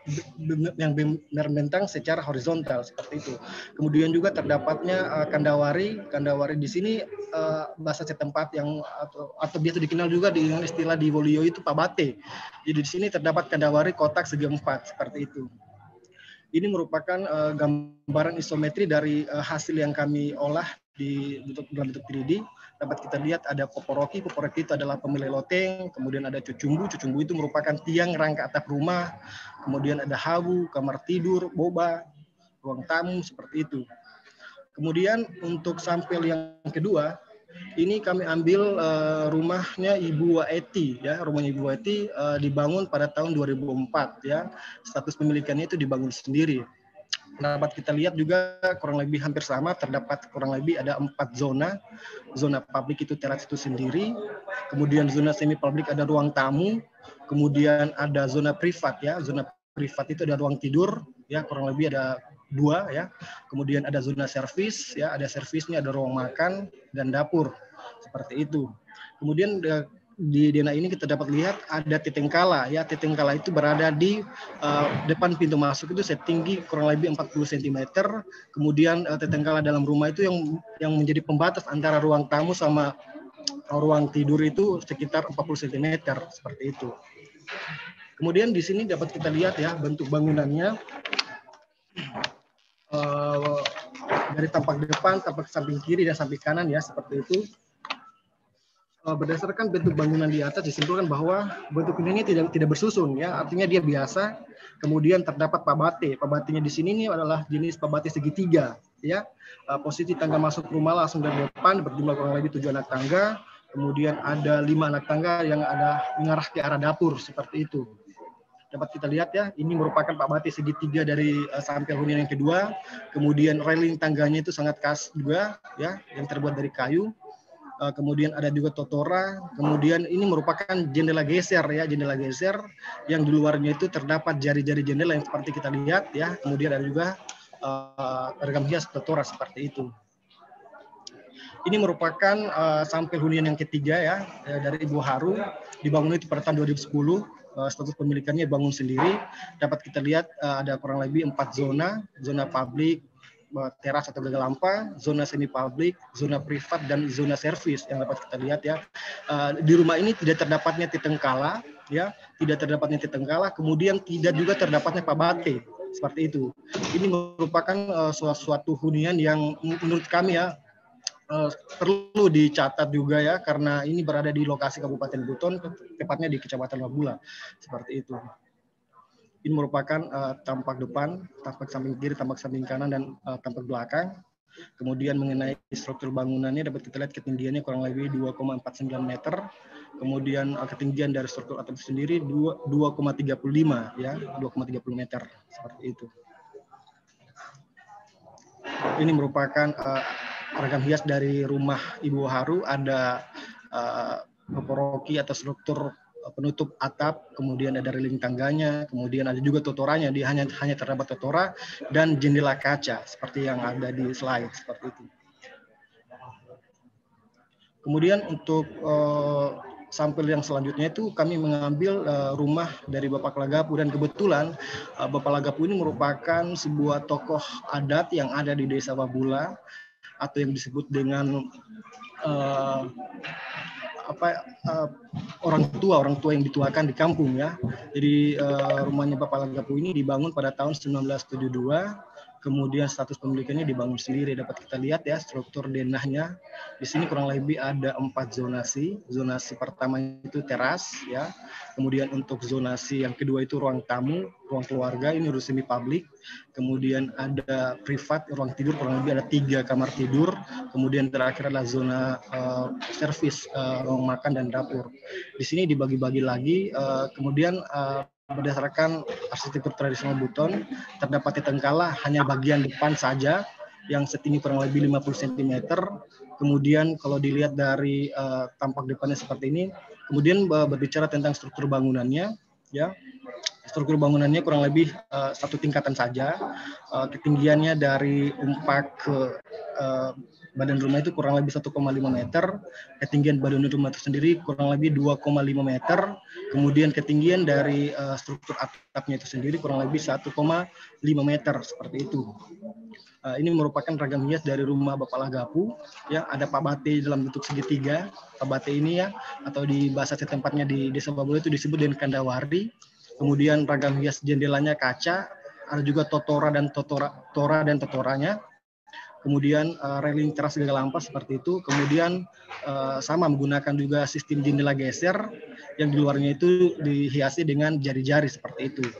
yang membentang secara horizontal seperti itu. Kemudian juga terdapatnya uh, kandawari, kandawari di sini uh, bahasa setempat yang atau, atau biasa dikenal juga dengan istilah di Wolio itu pabate. Jadi di sini terdapat kandawari kotak segi empat seperti itu. Ini merupakan uh, gambaran isometri dari uh, hasil yang kami olah di bentuk dalam bentuk tiga D. Dapat kita lihat ada poporoki, poporoki itu adalah pemilai loteng, kemudian ada cucumbu, cucumbu itu merupakan tiang rangka atap rumah, kemudian ada hawu, kamar tidur, boba, ruang tamu, seperti itu. Kemudian untuk sampel yang kedua, ini kami ambil uh, rumahnya Ibu Waeti, ya, rumahnya Ibu Waeti uh, dibangun pada tahun dua ribu empat, ya, status pemilikannya itu dibangun sendiri. Dapat kita lihat juga kurang lebih hampir sama, terdapat kurang lebih ada empat zona. Zona publik itu teras itu sendiri, kemudian zona semi publik ada ruang tamu, kemudian ada zona privat ya, zona privat itu ada ruang tidur ya, kurang lebih ada dua ya, kemudian ada zona servis ya, ada servisnya, ada ruang makan dan dapur seperti itu. Kemudian di denah ini kita dapat lihat ada titengkala ya, titengkala itu berada di uh, depan pintu masuk itu setinggi kurang lebih empat puluh sentimeter. Kemudian uh, titengkala dalam rumah itu yang yang menjadi pembatas antara ruang tamu sama ruang tidur itu sekitar empat puluh sentimeter seperti itu. Kemudian di sini dapat kita lihat ya bentuk bangunannya uh, dari tampak depan, tampak samping kiri dan samping kanan ya seperti itu. berdasarkan bentuk bangunan di atas disimpulkan bahwa bentuk ini tidak tidak bersusun ya, artinya dia biasa. Kemudian terdapat pabate. Pabatenya di sini ini adalah jenis pabate segitiga ya. Posisi tangga masuk rumah langsung dari depan berjumlah kurang lebih tujuh anak tangga. Kemudian ada lima anak tangga yang ada mengarah ke arah dapur seperti itu. Dapat kita lihat ya, ini merupakan pabate segitiga dari uh, sampel hunian yang kedua. Kemudian railing tangganya itu sangat khas juga ya, yang terbuat dari kayu. Uh, kemudian ada juga totora. Kemudian ini merupakan jendela geser ya, jendela geser yang di luarnya itu terdapat jari-jari jendela yang seperti kita lihat ya. Kemudian ada juga uh, ragam hias totora seperti itu. Ini merupakan uh, sampel hunian yang ketiga ya, ya dari Ibu Haru, dibangun itu pada tahun dua ribu sepuluh. Uh, status pemilikannya bangun sendiri. Dapat kita lihat uh, ada kurang lebih empat zona, zona publik, teras atau gagal lampa, zona semi publik, zona privat, dan zona servis yang dapat kita lihat ya. Uh, di rumah ini tidak terdapatnya titengkala, ya, tidak terdapatnya titengkala, kemudian tidak juga terdapatnya pabate seperti itu. Ini merupakan uh, suatu hunian yang menurut kami ya uh, perlu dicatat juga ya, karena ini berada di lokasi Kabupaten Buton, tepatnya di Kecamatan Mabula seperti itu. Ini merupakan uh, tampak depan, tampak samping kiri, tampak samping kanan, dan uh, tampak belakang. Kemudian mengenai struktur bangunannya dapat kita lihat ketinggiannya kurang lebih dua koma empat sembilan meter. Kemudian uh, ketinggian dari struktur atap sendiri dua koma tiga lima ya, dua koma tiga nol meter seperti itu. Ini merupakan uh, ragam hias dari rumah Ibu Haru, ada uh, poporoki atau struktur penutup atap, kemudian ada railing tangganya, kemudian ada juga totoranya, dia hanya hanya terdapat totora dan jendela kaca seperti yang ada di slide seperti itu. Kemudian untuk uh, sampel yang selanjutnya itu kami mengambil uh, rumah dari Bapak Lagapu, dan kebetulan uh, Bapak Lagapu ini merupakan sebuah tokoh adat yang ada di Desa Mabula atau yang disebut dengan uh, apa uh, orang tua orang tua yang dituakan di kampung ya. Jadi uh, rumahnya Bapak Lagapu ini dibangun pada tahun seribu sembilan ratus tujuh puluh dua, kemudian status pemilikannya dibangun sendiri. Dapat kita lihat ya struktur denahnya. Di sini kurang lebih ada empat zonasi. Zonasi pertama itu teras ya. Kemudian untuk zonasi yang kedua itu ruang tamu, ruang keluarga, ini ruang semi publik. Kemudian ada privat, ruang tidur kurang lebih ada tiga kamar tidur. Kemudian terakhir adalah zona uh, servis, uh, ruang makan dan dapur. Di sini dibagi-bagi lagi. Uh, kemudian uh, berdasarkan arsitektur tradisional Buton, terdapat titengkala hanya bagian depan saja yang setinggi kurang lebih lima puluh sentimeter. Kemudian kalau dilihat dari uh, tampak depannya seperti ini. Kemudian uh, berbicara tentang struktur bangunannya, ya. Struktur bangunannya kurang lebih uh, satu tingkatan saja. Uh, ketinggiannya dari umpak ke uh, badan rumah itu kurang lebih satu koma lima meter. Ketinggian badan rumah itu sendiri kurang lebih dua koma lima meter. Kemudian ketinggian dari uh, struktur atapnya itu sendiri kurang lebih satu koma lima meter seperti itu. Uh, ini merupakan ragam hias dari rumah Bapak Lagapu. Ya, ada pabate dalam bentuk segitiga. Pabate ini ya, atau di bahasa setempatnya di Desa Mabula itu disebut dengan kandawari. Kemudian ragam hias jendelanya kaca, ada juga totora dan totora, tora dan totoranya. Kemudian uh, railing teras gagal lampa seperti itu. Kemudian uh, sama menggunakan juga sistem jendela geser yang di luarnya itu dihiasi dengan jari-jari seperti itu.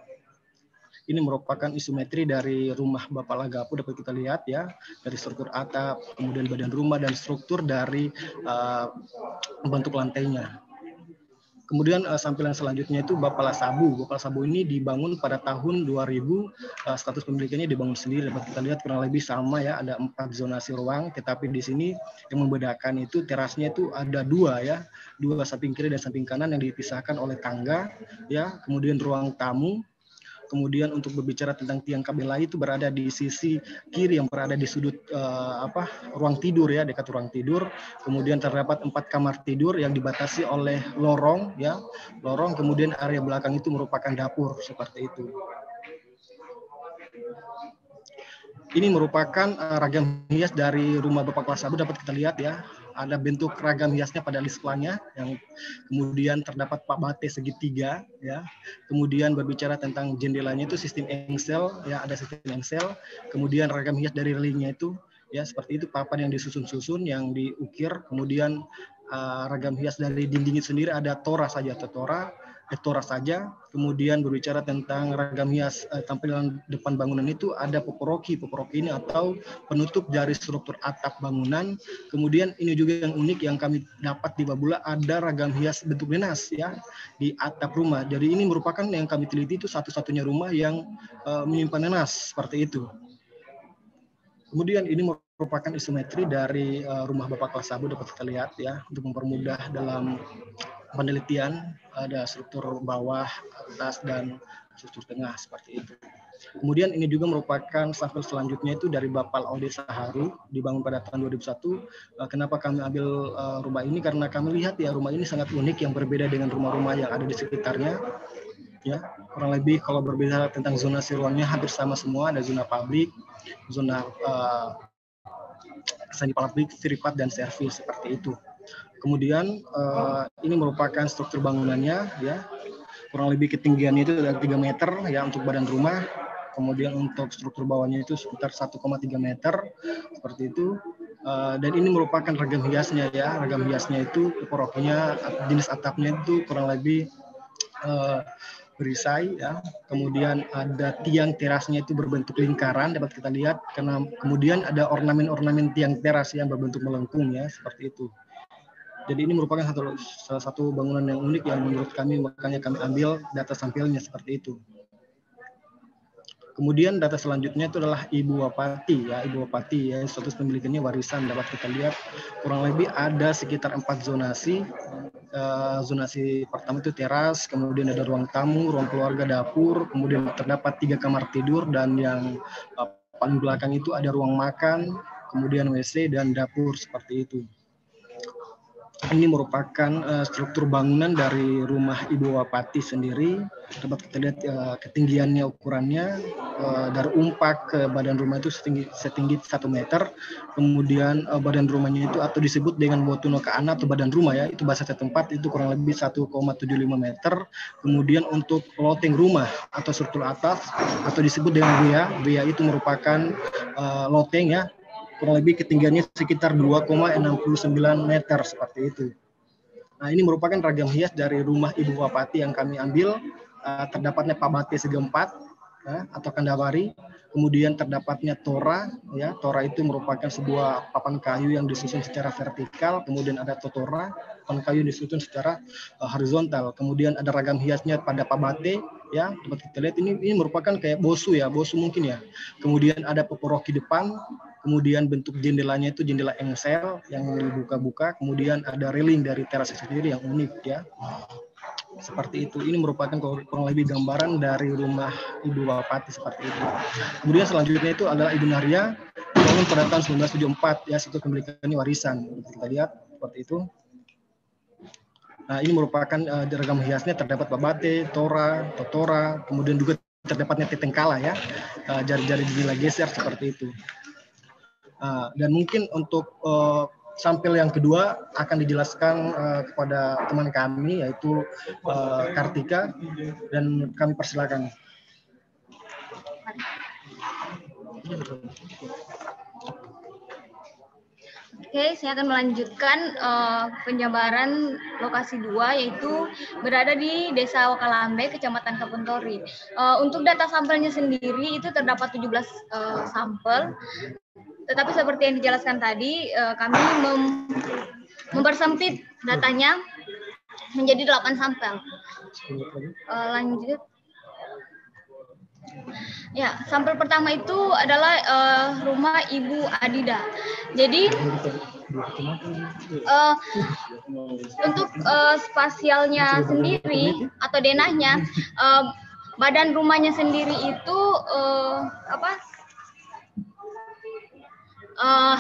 Ini merupakan isometri dari rumah Bapak Lagapu, dapat kita lihat ya, dari struktur atap, kemudian badan rumah, dan struktur dari uh, bentuk lantainya. Kemudian uh, sampilan selanjutnya itu Bapak Lasabu. Bapak Lasabu ini dibangun pada tahun dua ribu, uh, status pemilikannya dibangun sendiri. Dapat kita lihat kurang lebih sama ya, ada empat zonasi ruang, tetapi di sini yang membedakan itu terasnya itu ada dua ya, dua samping kiri dan samping kanan yang dipisahkan oleh tangga ya. Kemudian ruang tamu. Kemudian untuk berbicara tentang tiang kabel lain itu berada di sisi kiri yang berada di sudut uh, apa ruang tidur ya, dekat ruang tidur. Kemudian terdapat empat kamar tidur yang dibatasi oleh lorong ya, lorong. Kemudian area belakang itu merupakan dapur seperti itu. Ini merupakan uh, ragam hias dari rumah Bapak Lasabu, dapat kita lihat ya. Ada bentuk ragam hiasnya pada listlanya, yang kemudian terdapat pabate segitiga ya. Kemudian berbicara tentang jendelanya itu sistem engsel ya, ada sistem engsel. Kemudian ragam hias dari railingnya itu ya seperti itu, papan yang disusun-susun yang diukir. Kemudian uh, ragam hias dari dinding itu sendiri ada tora saja, atau tora, eh, tora saja. Kemudian berbicara tentang ragam hias uh, tampilan depan bangunan itu ada poporoki. Poporoki ini atau penutup dari struktur atap bangunan. Kemudian ini juga yang unik yang kami dapat di Babula, ada ragam hias bentuk nenas ya di atap rumah. Jadi ini merupakan yang kami teliti itu satu-satunya rumah yang uh, menyimpan nenas seperti itu. Kemudian ini merupakan isometri dari uh, rumah Bapak kelas satu, dapat kita lihat ya, untuk mempermudah dalam penelitian. Ada struktur bawah, atas, dan struktur tengah seperti itu. Kemudian ini juga merupakan sampel selanjutnya itu dari Bapak Laude Saharu, dibangun pada tahun dua ribu satu. Uh, kenapa kami ambil uh, rumah ini? Karena kami lihat ya rumah ini sangat unik yang berbeda dengan rumah-rumah yang ada di sekitarnya. Ya, kurang lebih kalau berbeda tentang zonasi ruangnya hampir sama semua, ada zona publik, zona uh, semi publik, privat, dan servis seperti itu. Kemudian uh, ini merupakan struktur bangunannya ya, kurang lebih ketinggiannya itu ada tiga meter ya untuk badan rumah. Kemudian untuk struktur bawahnya itu sekitar satu koma tiga meter seperti itu. Uh, dan ini merupakan ragam hiasnya ya, ragam hiasnya itu poporokinya, jenis atapnya itu kurang lebih uh, berisai ya. Kemudian ada tiang terasnya itu berbentuk lingkaran, dapat kita lihat, karena kemudian ada ornamen-ornamen tiang teras yang berbentuk melengkung ya, seperti itu. Jadi ini merupakan satu, salah satu bangunan yang unik yang menurut kami, makanya kami ambil data sampelnya seperti itu. Kemudian data selanjutnya itu adalah Ibu Wapati ya, Ibu Wapati ya, status pemilikannya warisan, dapat kita lihat kurang lebih ada sekitar empat zonasi. Uh, zonasi pertama itu teras, kemudian ada ruang tamu, ruang keluarga, dapur, kemudian terdapat tiga kamar tidur, dan yang uh, paling belakang itu ada ruang makan, kemudian W C dan dapur seperti itu. Ini merupakan uh, struktur bangunan dari rumah Ibu Wapati sendiri. Dapat kita lihat uh, ketinggiannya, ukurannya uh, dari umpak ke badan rumah itu setinggi setinggi satu meter. Kemudian uh, badan rumahnya itu atau disebut dengan botuno kaana atau badan rumah ya, itu bahasa setempat itu kurang lebih satu koma tujuh lima meter. Kemudian untuk loteng rumah atau struktur atas atau disebut dengan bea, bea itu merupakan uh, loteng ya, kurang lebih ketinggiannya sekitar dua koma enam sembilan meter seperti itu. Nah, ini merupakan ragam hias dari rumah Ibu Wapati yang kami ambil. Uh, terdapatnya pabate segi empat ya, atau kandawari. Kemudian terdapatnya tora ya, tora itu merupakan sebuah papan kayu yang disusun secara vertikal. Kemudian ada totora, papan kayu disusun secara uh, horizontal. Kemudian ada ragam hiasnya pada pabate ya, dapat kita lihat ini ini merupakan kayak bosu ya, bosu mungkin ya. Kemudian ada poporoki depan. Kemudian bentuk jendelanya itu jendela engsel yang dibuka-buka. Kemudian ada railing dari teras sendiri yang unik ya. Seperti itu. Ini merupakan kurang lebih gambaran dari rumah Ibu Wapati seperti itu. Kemudian selanjutnya itu adalah Ibu Naria, dibangun pada tahun seribu sembilan ratus tujuh puluh empat ya, situ pemilikannya warisan. Kita lihat seperti itu. Nah, ini merupakan uh, ragam hiasnya, terdapat babate, tora, totora, kemudian juga terdapatnya tetengkala ya, uh, jari-jari jendela geser seperti itu. Uh, dan mungkin untuk uh, sampel yang kedua akan dijelaskan uh, kepada teman kami yaitu uh, Kartika, dan kami persilakan. Oke, saya akan melanjutkan uh, penjabaran lokasi dua, yaitu berada di Desa Wakalambe, Kecamatan Kapuntori. Uh, untuk data sampelnya sendiri itu terdapat tujuh belas uh, sampel. Tetapi seperti yang dijelaskan tadi, uh, kami mem mempersempit datanya menjadi delapan sampel. Uh, lanjut. Ya, sampel pertama itu adalah uh, rumah Ibu Adida. Jadi uh, untuk uh, spasialnya sendiri atau denahnya, uh, badan rumahnya sendiri itu uh, apa? Uh,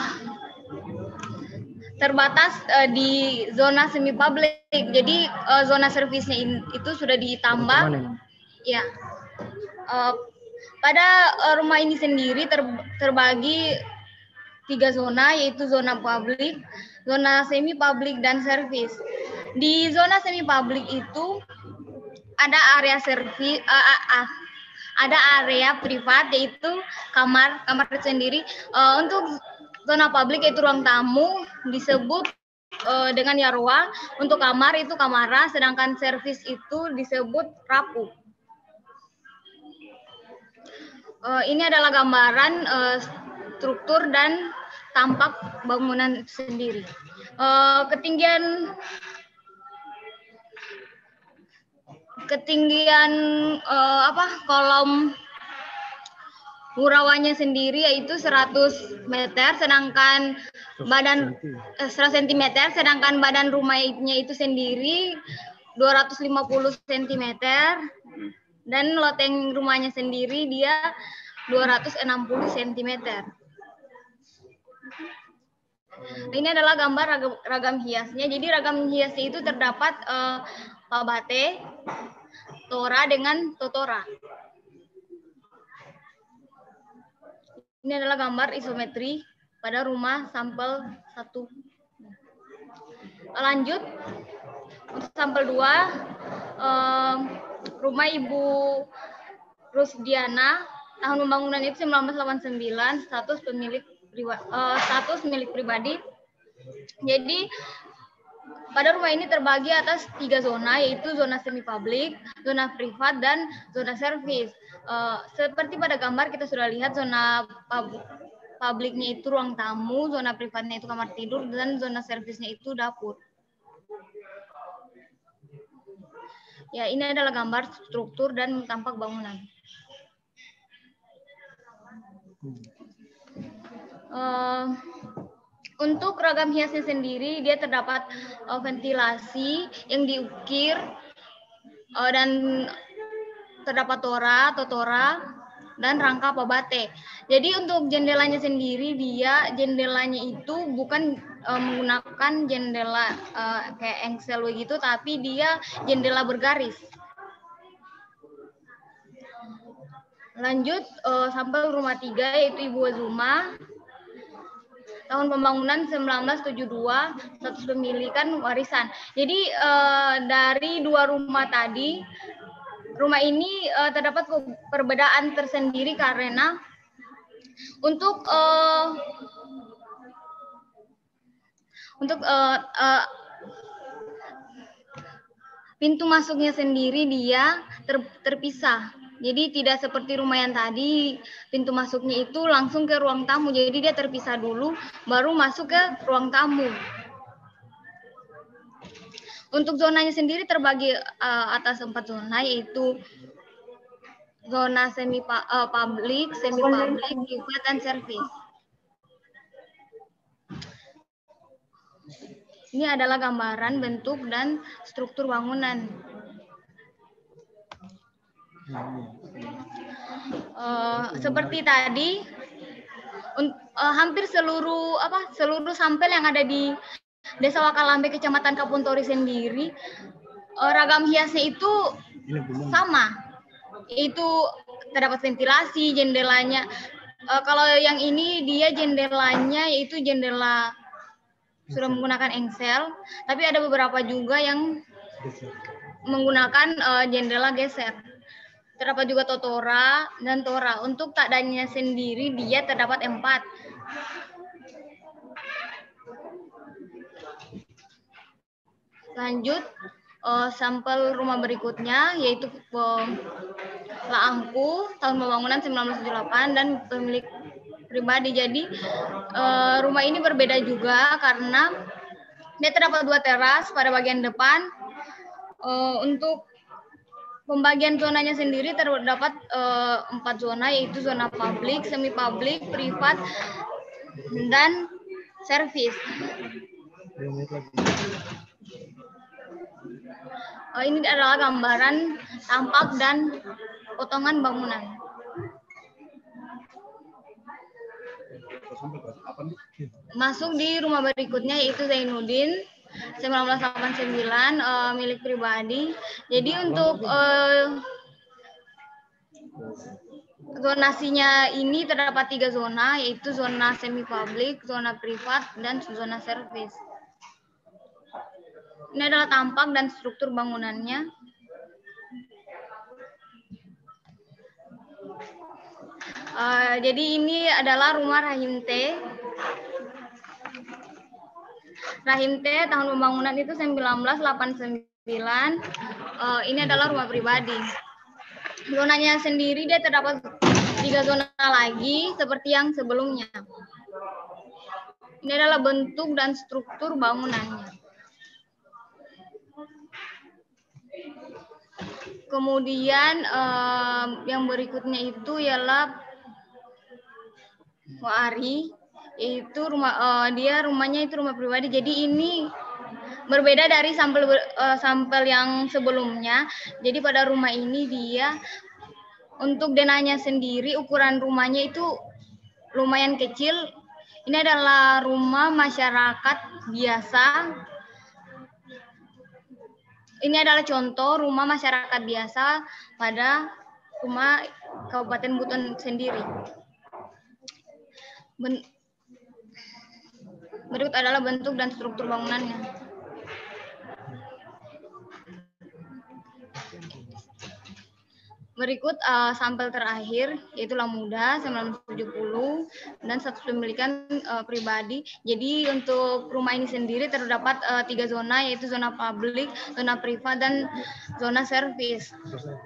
terbatas uh, di zona semi publik. Jadi uh, zona servisnya itu sudah ditambah. Ya. Uh, pada uh, rumah ini sendiri ter, terbagi tiga zona, yaitu zona publik, zona semi publik, dan servis. Di zona semi publik itu ada area servis, uh, uh, uh, ada area privat, yaitu kamar kamar itu sendiri. Uh, untuk zona publik yaitu ruang tamu disebut uh, dengan yarwa. Untuk kamar itu kamara, sedangkan servis itu disebut rapuh. Uh, ini adalah gambaran uh, struktur dan tampak bangunan sendiri. Uh, ketinggian ketinggian uh, apa kolom murawanya sendiri yaitu seratus meter, sedangkan badan eh, seratus sentimeter, sedangkan badan rumahnya itu sendiri dua ratus lima puluh sentimeter, dan loteng rumahnya sendiri dia dua ratus enam puluh sentimeter. Ini adalah gambar ragam, ragam hiasnya. Jadi ragam hiasnya itu terdapat eh, pabate, tora dengan totora. Ini adalah gambar isometri pada rumah sampel satu. Lanjut, untuk sampel dua, eh, rumah Ibu Rusdiana, tahun pembangunan itu seribu sembilan ratus delapan puluh sembilan, status pemilik pribadi, uh, status milik pribadi. Jadi pada rumah ini terbagi atas tiga zona, yaitu zona semi publik, zona privat, dan zona servis. Uh, seperti pada gambar kita sudah lihat, zona pub publiknya itu ruang tamu, zona privatnya itu kamar tidur, dan zona servisnya itu dapur. Ya, ini adalah gambar struktur dan tampak bangunan. Uh, untuk ragam hiasnya sendiri, dia terdapat uh, ventilasi yang diukir uh, dan terdapat tora, totora, dan rangka pabate. Jadi untuk jendelanya sendiri, dia jendelanya itu bukan uh, menggunakan jendela uh, kayak engsel begitu, tapi dia jendela bergaris. Lanjut, uh, sampel rumah tiga, yaitu Ibu Azuma. Tahun pembangunan seribu sembilan ratus tujuh puluh dua, status pemilikan warisan. Jadi uh, dari dua rumah tadi, rumah ini uh, terdapat perbedaan tersendiri karena untuk uh, untuk uh, uh, pintu masuknya sendiri dia ter, terpisah. Jadi tidak seperti rumah yang tadi, pintu masuknya itu langsung ke ruang tamu. Jadi dia terpisah dulu, baru masuk ke ruang tamu. Untuk zonanya sendiri terbagi uh, atas empat zona, yaitu zona semi uh, publik, semi publik, privat, dan servis. Ini adalah gambaran bentuk dan struktur bangunan. Uh, seperti tadi, uh, hampir seluruh apa seluruh sampel yang ada di Desa Wakalambe, Kecamatan Kapuntori sendiri, uh, ragam hiasnya itu sama. Itu terdapat ventilasi, jendelanya. Uh, kalau yang ini dia jendelanya yaitu jendela sudah menggunakan engsel, tapi ada beberapa juga yang menggunakan uh, jendela geser. Terdapat juga totora dan tora. Untuk takdanya sendiri dia terdapat empat. Lanjut, uh, sampel rumah berikutnya yaitu uh, Laangku, tahun pembangunan seribu sembilan ratus tujuh puluh delapan, dan pemilik pribadi. Jadi uh, rumah ini berbeda juga karena dia terdapat dua teras pada bagian depan. Uh, untuk pembagian zonanya sendiri terdapat uh, empat zona, yaitu zona publik, semi publik, privat, dan servis. Uh, ini adalah gambaran tampak dan potongan bangunan. Masuk di rumah berikutnya yaitu Zainuddin, seribu sembilan ratus delapan puluh sembilan, uh, milik pribadi. Jadi untuk uh, zonasinya ini terdapat tiga zona, yaitu zona semi publik, zona privat, dan zona servis. Ini adalah tampak dan struktur bangunannya. Uh, jadi ini adalah rumah Rahim T. Rahim T tahun pembangunan itu seribu sembilan ratus delapan puluh sembilan. Uh, ini adalah rumah pribadi. Zonanya sendiri dia terdapat tiga zona lagi seperti yang sebelumnya. Ini adalah bentuk dan struktur bangunannya. Kemudian um, yang berikutnya itu ialah Wari, yaitu rumah uh, dia rumahnya itu rumah pribadi. Jadi ini berbeda dari sampel uh, sampel yang sebelumnya. Jadi pada rumah ini dia untuk denahnya sendiri ukuran rumahnya itu lumayan kecil. Ini adalah rumah masyarakat biasa. Ini adalah contoh rumah masyarakat biasa pada rumah Kabupaten Buton sendiri. Ben Berikut adalah bentuk dan struktur bangunannya. Berikut uh, sampel terakhir, yaitu Lamuda seribu sembilan ratus tujuh puluh dan status pemilikan uh, pribadi. Jadi untuk rumah ini sendiri terdapat uh, tiga zona, yaitu zona publik, zona privat, dan zona servis.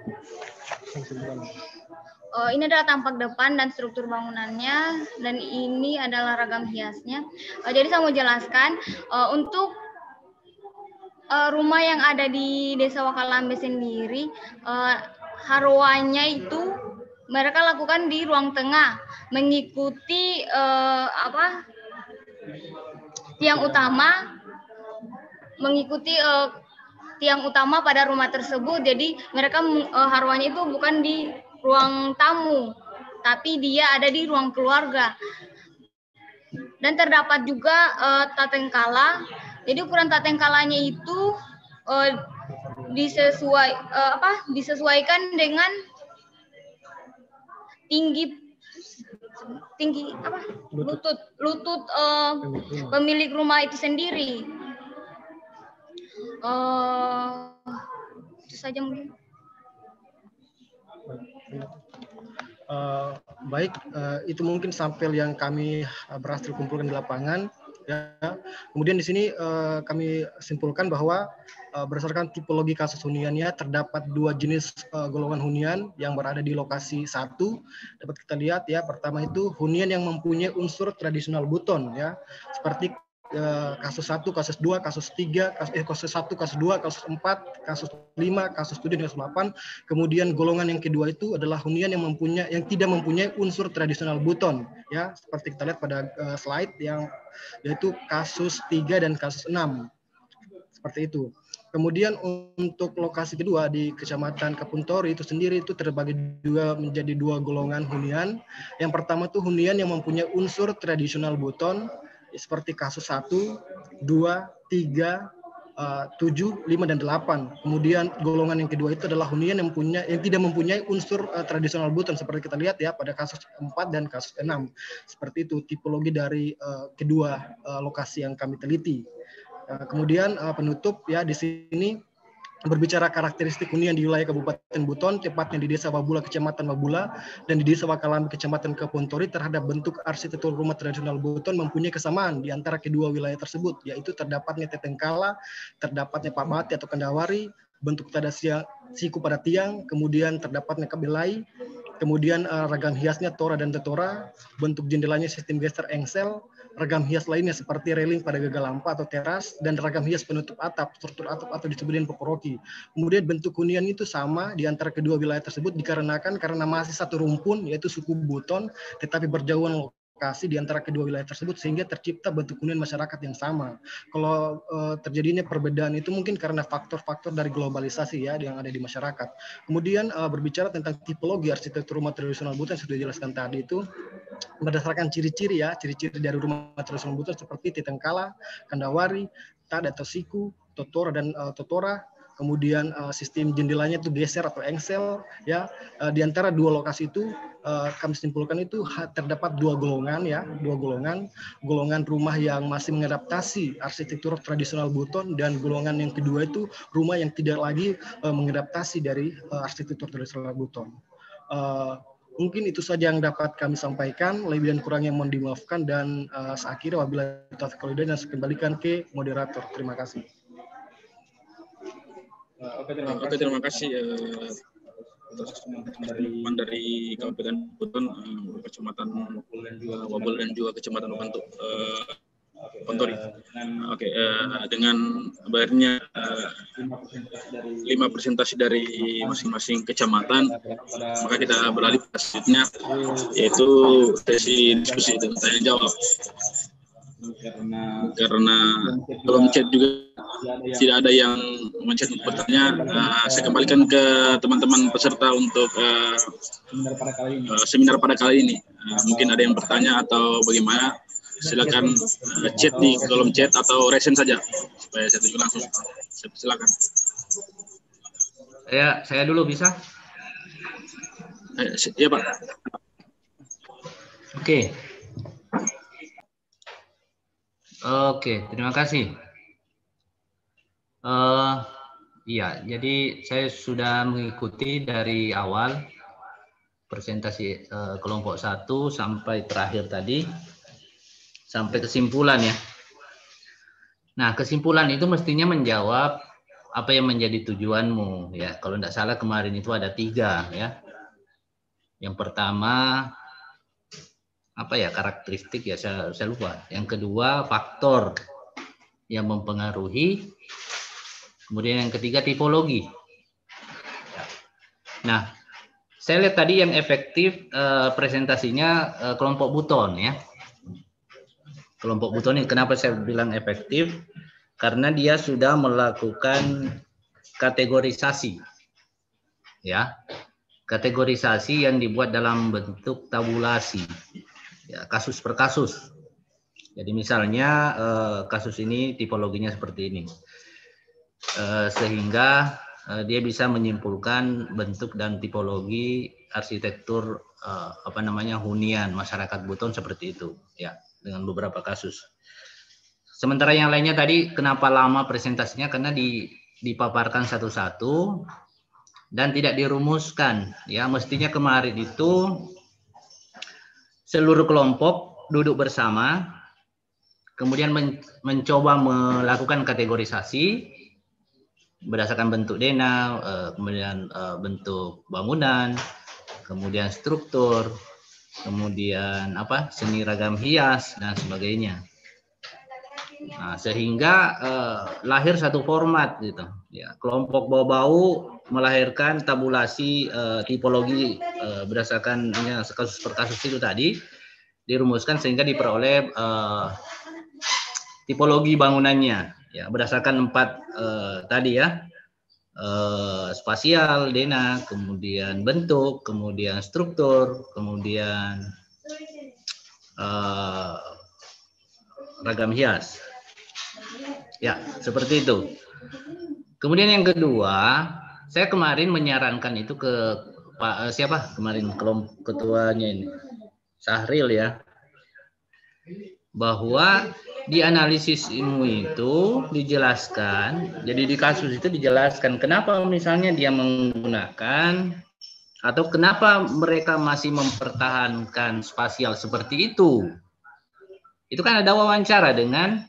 Uh, ini adalah tampak depan dan struktur bangunannya, dan ini adalah ragam hiasnya. Uh, jadi saya mau jelaskan, uh, untuk uh, rumah yang ada di Desa Wakalambe sendiri, uh, harwanya itu mereka lakukan di ruang tengah, mengikuti uh, apa tiang utama, mengikuti uh, tiang utama pada rumah tersebut. Jadi mereka uh, harwanya itu bukan di ruang tamu, tapi dia ada di ruang keluarga. Dan terdapat juga uh, tatengkala. Jadi ukuran tatengkalanya itu uh, disesuai uh, apa disesuaikan dengan tinggi tinggi apa lutut lutut uh, pemilik rumah itu sendiri. Uh, itu saja mungkin. Uh, baik, uh, itu mungkin sampel yang kami berhasil kumpulkan di lapangan. Ya. Kemudian di sini uh, kami simpulkan bahwa uh, berdasarkan tipologi kasus huniannya terdapat dua jenis uh, golongan hunian yang berada di lokasi satu. Dapat kita lihat ya, pertama itu hunian yang mempunyai unsur tradisional Buton ya, seperti uh, kasus satu, kasus dua, kasus tiga, kasus, eh, kasus satu, kasus dua, kasus empat, kasus lima, kasus tujuh, kasus delapan. Kemudian golongan yang kedua itu adalah hunian yang mempunyai yang tidak mempunyai unsur tradisional Buton ya, seperti kita lihat pada uh, slide yang yaitu kasus tiga dan kasus enam. Seperti itu. Kemudian untuk lokasi kedua di Kecamatan Kapuntori itu sendiri itu terbagi juga menjadi dua golongan hunian. Yang pertama itu hunian yang mempunyai unsur tradisional Buton seperti kasus satu, dua, tiga, tujuh, lima, dan delapan. Kemudian golongan yang kedua itu adalah hunian yang punya yang tidak mempunyai unsur uh, tradisional Buton seperti kita lihat ya pada kasus empat dan kasus enam. Seperti itu tipologi dari uh, kedua uh, lokasi yang kami teliti. Uh, kemudian uh, penutup ya di sini berbicara karakteristik hunian di wilayah Kabupaten Buton, tepatnya di Desa Wabula, Kecamatan Wabula, dan di Desa Wakalambe, Kecamatan Kapuntori terhadap bentuk arsitektur rumah tradisional Buton mempunyai kesamaan di antara kedua wilayah tersebut, yaitu terdapatnya tetengkala, terdapatnya pamati atau kendawari, bentuk tada siku pada tiang, kemudian terdapatnya kabelai, kemudian uh, ragam hiasnya tora dan tetora, bentuk jendelanya sistem geser engsel, ragam hias lainnya seperti railing pada gagal lampa atau teras, dan ragam hias penutup atap, struktur atap atau disebut dengan poporoki. Kemudian bentuk hunian itu sama di antara kedua wilayah tersebut dikarenakan karena masih satu rumpun yaitu suku Buton, tetapi berjauhan lokasi di antara kedua wilayah tersebut sehingga tercipta bentuk hunian masyarakat yang sama. Kalau uh, terjadinya perbedaan itu mungkin karena faktor-faktor dari globalisasi ya yang ada di masyarakat. Kemudian uh, berbicara tentang tipologi arsitektur rumah tradisional Buton yang sudah dijelaskan tadi itu berdasarkan ciri-ciri ya, ciri-ciri dari rumah tradisional Buton seperti tetengkala, kandawari, tad atau siku, totora dan uh, totora. Kemudian uh, sistem jendelanya itu geser atau engsel ya. Uh, di antara dua lokasi itu uh, kami simpulkan itu terdapat dua golongan ya, dua golongan, golongan rumah yang masih mengadaptasi arsitektur tradisional Buton dan golongan yang kedua itu rumah yang tidak lagi uh, mengadaptasi dari uh, arsitektur tradisional Buton. Uh, Mungkin itu saja yang dapat kami sampaikan. Lebih dan kurangnya mohon dimaafkan, dan uh, seakhirnya wabillahi taufiq wal hidayah, dan saya kembalikan ke moderator. Terima kasih. Uh, Oke, terima kasih. Oke, terima kasih uh, atas teman dari Kabupaten Buton, uh, Kecamatan uh, Wabul dan juga Kecamatan Okantuk. Uh, Pontori. Oke, okay, uh, dengan bayarnya uh, lima presentasi dari masing-masing kecamatan, maka kita beralih ke selanjutnya, yaitu sesi diskusi dan tanya jawab. Karena belum chat juga tidak ada yang mencet bertanya, uh, saya kembalikan ke teman-teman peserta untuk uh, uh, seminar pada kali ini. Uh, mungkin ada yang bertanya atau bagaimana? Silakan uh, chat di kolom chat atau resen saja supaya saya tunjuk langsung. Silakan. Saya saya dulu bisa? Eh, ya Pak. Oke. Oke, terima kasih. Uh, iya, jadi saya sudah mengikuti dari awal presentasi uh, kelompok satu sampai terakhir tadi. Sampai kesimpulan ya. Nah, kesimpulan itu mestinya menjawab apa yang menjadi tujuanmu ya. Kalau tidak salah kemarin itu ada tiga ya. Yang pertama apa ya, karakteristik ya, saya, saya lupa. Yang kedua faktor yang mempengaruhi. Kemudian yang ketiga tipologi. Nah, saya lihat tadi yang efektif eh, presentasinya eh, kelompok Buton ya. Kelompok Buton ini kenapa saya bilang efektif? Karena dia sudah melakukan kategorisasi. Ya. Kategorisasi yang dibuat dalam bentuk tabulasi. Ya, kasus per kasus. Jadi misalnya eh, kasus ini tipologinya seperti ini. Eh, sehingga eh, dia bisa menyimpulkan bentuk dan tipologi arsitektur eh, apa namanya hunian masyarakat Buton seperti itu, ya. Dengan beberapa kasus. Sementara yang lainnya tadi kenapa lama presentasinya, karena di, dipaparkan satu-satu dan tidak dirumuskan. Ya, mestinya kemarin itu seluruh kelompok duduk bersama, kemudian men, mencoba melakukan kategorisasi berdasarkan bentuk denah, kemudian bentuk bangunan, kemudian struktur, kemudian apa seni ragam hias dan sebagainya. Nah, sehingga eh, lahir satu format gitu. Ya, kelompok bau-bau melahirkan tabulasi eh, tipologi eh, berdasarkan ya, kasus per kasus itu tadi dirumuskan sehingga diperoleh eh, tipologi bangunannya. Ya, berdasarkan empat eh, tadi ya. Uh, spasial, denah, kemudian bentuk, kemudian struktur, kemudian uh, ragam hias. Ya, seperti itu. Kemudian yang kedua, saya kemarin menyarankan itu ke Pak siapa kemarin kelompok ketuanya ini, Sahril ya, bahwa di analisis ilmu itu dijelaskan, jadi di kasus itu dijelaskan kenapa misalnya dia menggunakan atau kenapa mereka masih mempertahankan spasial seperti itu. Itu kan ada wawancara dengan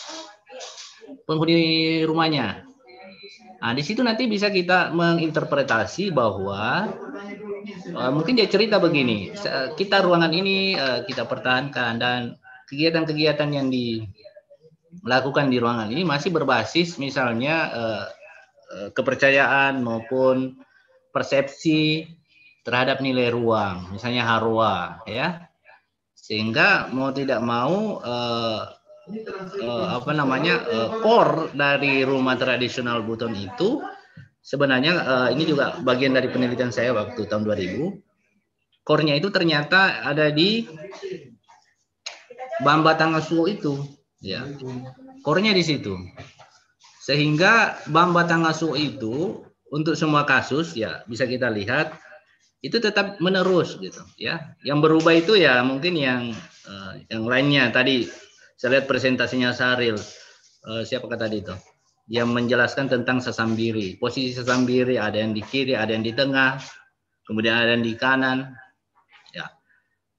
penghuni rumahnya. Nah, di situ nanti bisa kita menginterpretasi bahwa uh, mungkin dia cerita begini, kita ruangan ini uh, kita pertahankan dan kegiatan-kegiatan yang dilakukan di ruangan ini masih berbasis misalnya eh, kepercayaan maupun persepsi terhadap nilai ruang, misalnya harwa, ya, sehingga mau tidak mau eh, eh, apa namanya eh, core dari rumah tradisional Buton itu sebenarnya eh, ini juga bagian dari penelitian saya waktu tahun dua ribu. Core-nya itu ternyata ada di Bamba Tangasuo itu, ya, core-nya di situ. Sehingga Bamba Tangasuo itu untuk semua kasus ya bisa kita lihat itu tetap menerus gitu, ya. Yang berubah itu ya mungkin yang uh, yang lainnya tadi saya lihat presentasinya Sahril, uh, siapakah tadi itu? Yang menjelaskan tentang sesambiri. Posisi sesambiri ada yang di kiri, ada yang di tengah, kemudian ada yang di kanan.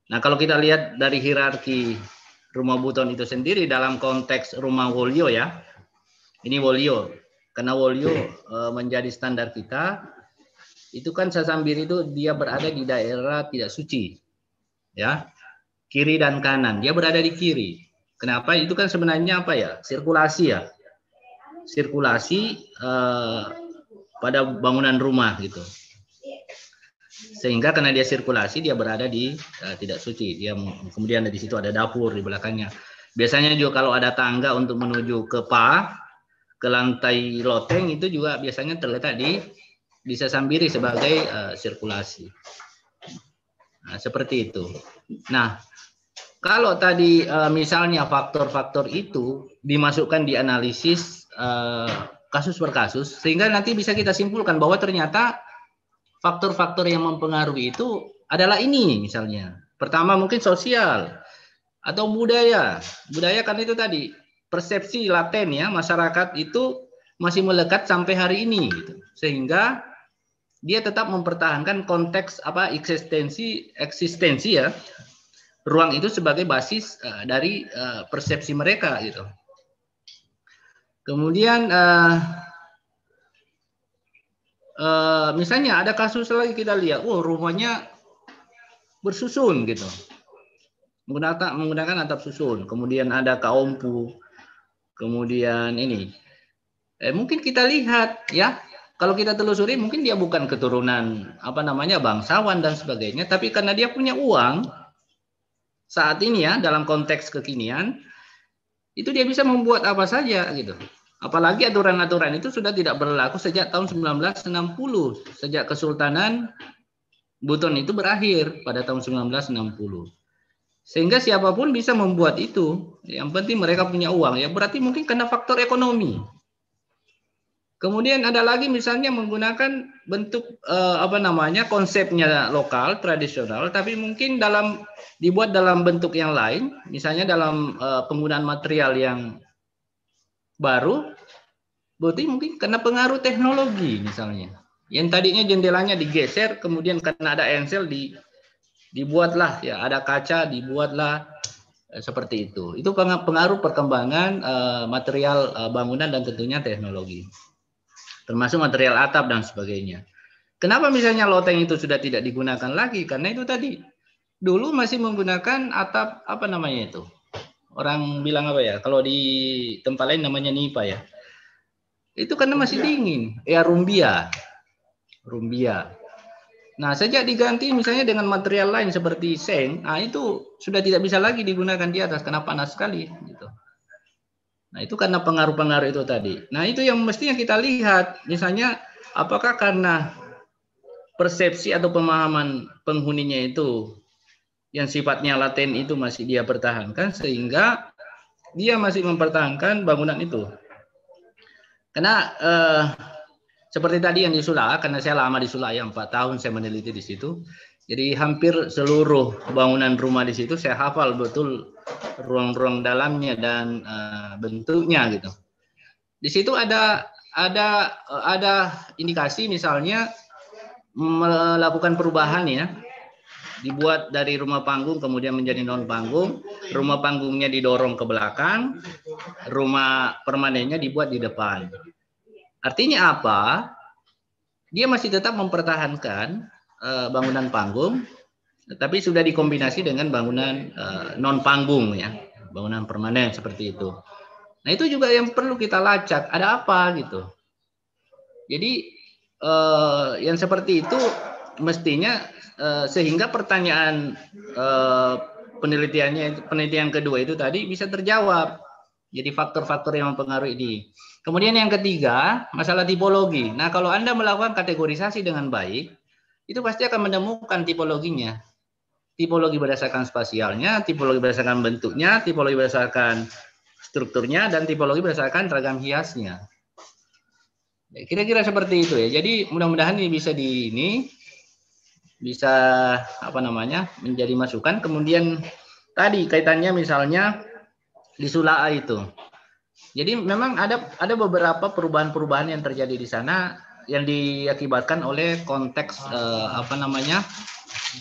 Nah, kalau kita lihat dari hierarki rumah Buton itu sendiri dalam konteks rumah Wolio ya, ini Wolio, karena Wolio uh, menjadi standar kita, itu kan Sasambir itu dia berada di daerah tidak suci, ya, kiri dan kanan, dia berada di kiri. Kenapa? Itu kan sebenarnya apa ya? Sirkulasi ya, sirkulasi uh, pada bangunan rumah gitu. Sehingga karena dia sirkulasi, dia berada di uh, tidak suci. Dia kemudian di situ ada dapur di belakangnya. Biasanya juga kalau ada tangga untuk menuju ke pa, ke lantai loteng itu juga biasanya terletak di di Sasambiri sebagai uh, sirkulasi. Nah, seperti itu. Nah, kalau tadi uh, misalnya faktor-faktor itu dimasukkan di analisis uh, kasus per kasus, sehingga nanti bisa kita simpulkan bahwa ternyata faktor-faktor yang mempengaruhi itu adalah ini misalnya. Pertama mungkin sosial atau budaya. Budaya kan itu tadi persepsi laten ya, masyarakat itu masih melekat sampai hari ini gitu. Sehingga dia tetap mempertahankan konteks apa eksistensi eksistensi ya ruang itu sebagai basis uh, dari uh, persepsi mereka gitu. Kemudian uh, uh, misalnya ada kasus lagi kita lihat, oh rumahnya bersusun gitu, menggunakan menggunakan atap susun. Kemudian ada kaompu, kemudian ini, eh, mungkin kita lihat ya. Kalau kita telusuri mungkin dia bukan keturunan apa namanya bangsawan dan sebagainya, tapi karena dia punya uang saat ini ya dalam konteks kekinian itu dia bisa membuat apa saja gitu. Apalagi aturan-aturan itu sudah tidak berlaku sejak tahun sembilan belas enam puluh, sejak Kesultanan Buton itu berakhir pada tahun sembilan belas enam puluh. Sehingga siapapun bisa membuat itu. Yang penting mereka punya uang ya, berarti mungkin karena faktor ekonomi. Kemudian ada lagi misalnya menggunakan bentuk eh, apa namanya konsepnya lokal tradisional, tapi mungkin dalam dibuat dalam bentuk yang lain, misalnya dalam eh, penggunaan material yang baru, berarti mungkin karena pengaruh teknologi misalnya. Yang tadinya jendelanya digeser, kemudian karena ada ensel di dibuatlah ya ada kaca dibuatlah eh, seperti itu. Itu pengaruh perkembangan eh, material eh, bangunan dan tentunya teknologi, termasuk material atap dan sebagainya. Kenapa misalnya loteng itu sudah tidak digunakan lagi? Karena itu tadi, dulu masih menggunakan atap, apa namanya itu? Orang bilang apa ya? Kalau di tempat lain namanya nipa ya. Itu karena masih dingin. Ya rumbia. Rumbia. Nah sejak diganti misalnya dengan material lain seperti seng, nah itu sudah tidak bisa lagi digunakan di atas karena panas sekali. Gitu. Nah, itu karena pengaruh-pengaruh itu tadi. Nah, itu yang mestinya kita lihat. Misalnya, apakah karena persepsi atau pemahaman penghuninya itu yang sifatnya laten itu masih dia pertahankan, sehingga dia masih mempertahankan bangunan itu. Karena eh, seperti tadi yang di Sula, karena saya lama di Sula, ya empat tahun saya meneliti di situ. Jadi hampir seluruh bangunan rumah di situ saya hafal betul ruang-ruang dalamnya dan uh, bentuknya gitu. Di situ ada ada ada indikasi misalnya melakukan perubahan ya. Dibuat dari rumah panggung kemudian menjadi non panggung, rumah panggungnya didorong ke belakang, rumah permanennya dibuat di depan. Artinya apa? Dia masih tetap mempertahankan bangunan panggung, tapi sudah dikombinasi dengan bangunan uh, non panggung ya, bangunan permanen seperti itu. Nah itu juga yang perlu kita lacak, ada apa gitu. Jadi uh, yang seperti itu mestinya uh, sehingga pertanyaan uh, penelitiannya, penelitian kedua itu tadi bisa terjawab. Jadi faktor-faktor yang mempengaruhi ini. Kemudian yang ketiga masalah tipologi. Nah kalau Anda melakukan kategorisasi dengan baik, itu pasti akan menemukan tipologinya. Tipologi berdasarkan spasialnya, tipologi berdasarkan bentuknya, tipologi berdasarkan strukturnya, dan tipologi berdasarkan ragam hiasnya. Kira-kira seperti itu ya. Jadi mudah-mudahan ini bisa di ini bisa apa namanya menjadi masukan. Kemudian tadi kaitannya misalnya di Sula itu. Jadi memang ada ada beberapa perubahan-perubahan yang terjadi di sana yang diakibatkan oleh konteks eh, apa namanya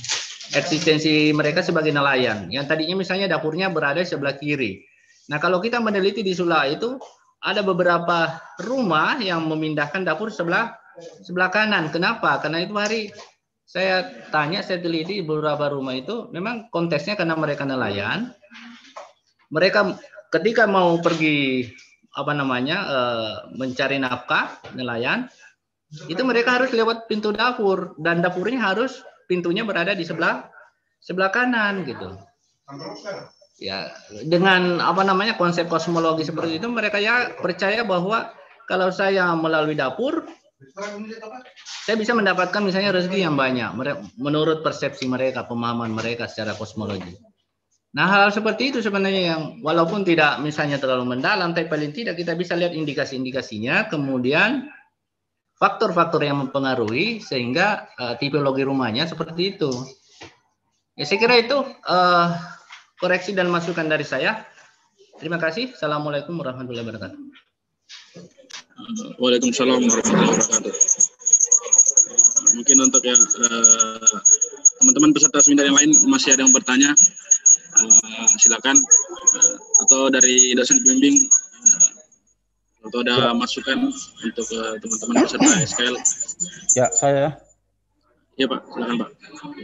eksistensi mereka sebagai nelayan. Yang tadinya misalnya dapurnya berada di sebelah kiri. Nah, kalau kita meneliti di Sula itu ada beberapa rumah yang memindahkan dapur sebelah sebelah kanan. Kenapa? Karena itu hari saya tanya, saya teliti beberapa rumah itu memang konteksnya karena mereka nelayan. Mereka ketika mau pergi apa namanya eh, mencari nafkah nelayan, itu mereka harus lewat pintu dapur dan dapurnya harus pintunya berada di sebelah sebelah kanan gitu. Ya, dengan apa namanya konsep kosmologi seperti itu mereka ya percaya bahwa kalau saya melalui dapur saya bisa mendapatkan misalnya rezeki yang banyak menurut persepsi mereka, pemahaman mereka secara kosmologi. Nah, hal seperti itu sebenarnya yang walaupun tidak misalnya terlalu mendalam, tapi paling tidak kita bisa lihat indikasi-indikasinya, kemudian faktor-faktor yang mempengaruhi sehingga uh, tipologi rumahnya seperti itu. Ya, saya kira itu uh, koreksi dan masukan dari saya. Terima kasih. Assalamualaikum warahmatullahi wabarakatuh. Waalaikumsalam warahmatullahi wabarakatuh. Mungkin untuk yang teman-teman uh, peserta seminar yang lain masih ada yang bertanya, uh, silakan. Uh, atau dari dosen pembimbing, uh, atau ada ya. Masukan untuk teman-teman uh, peserta S K L. Ya, saya. Ya Pak, silakan Pak.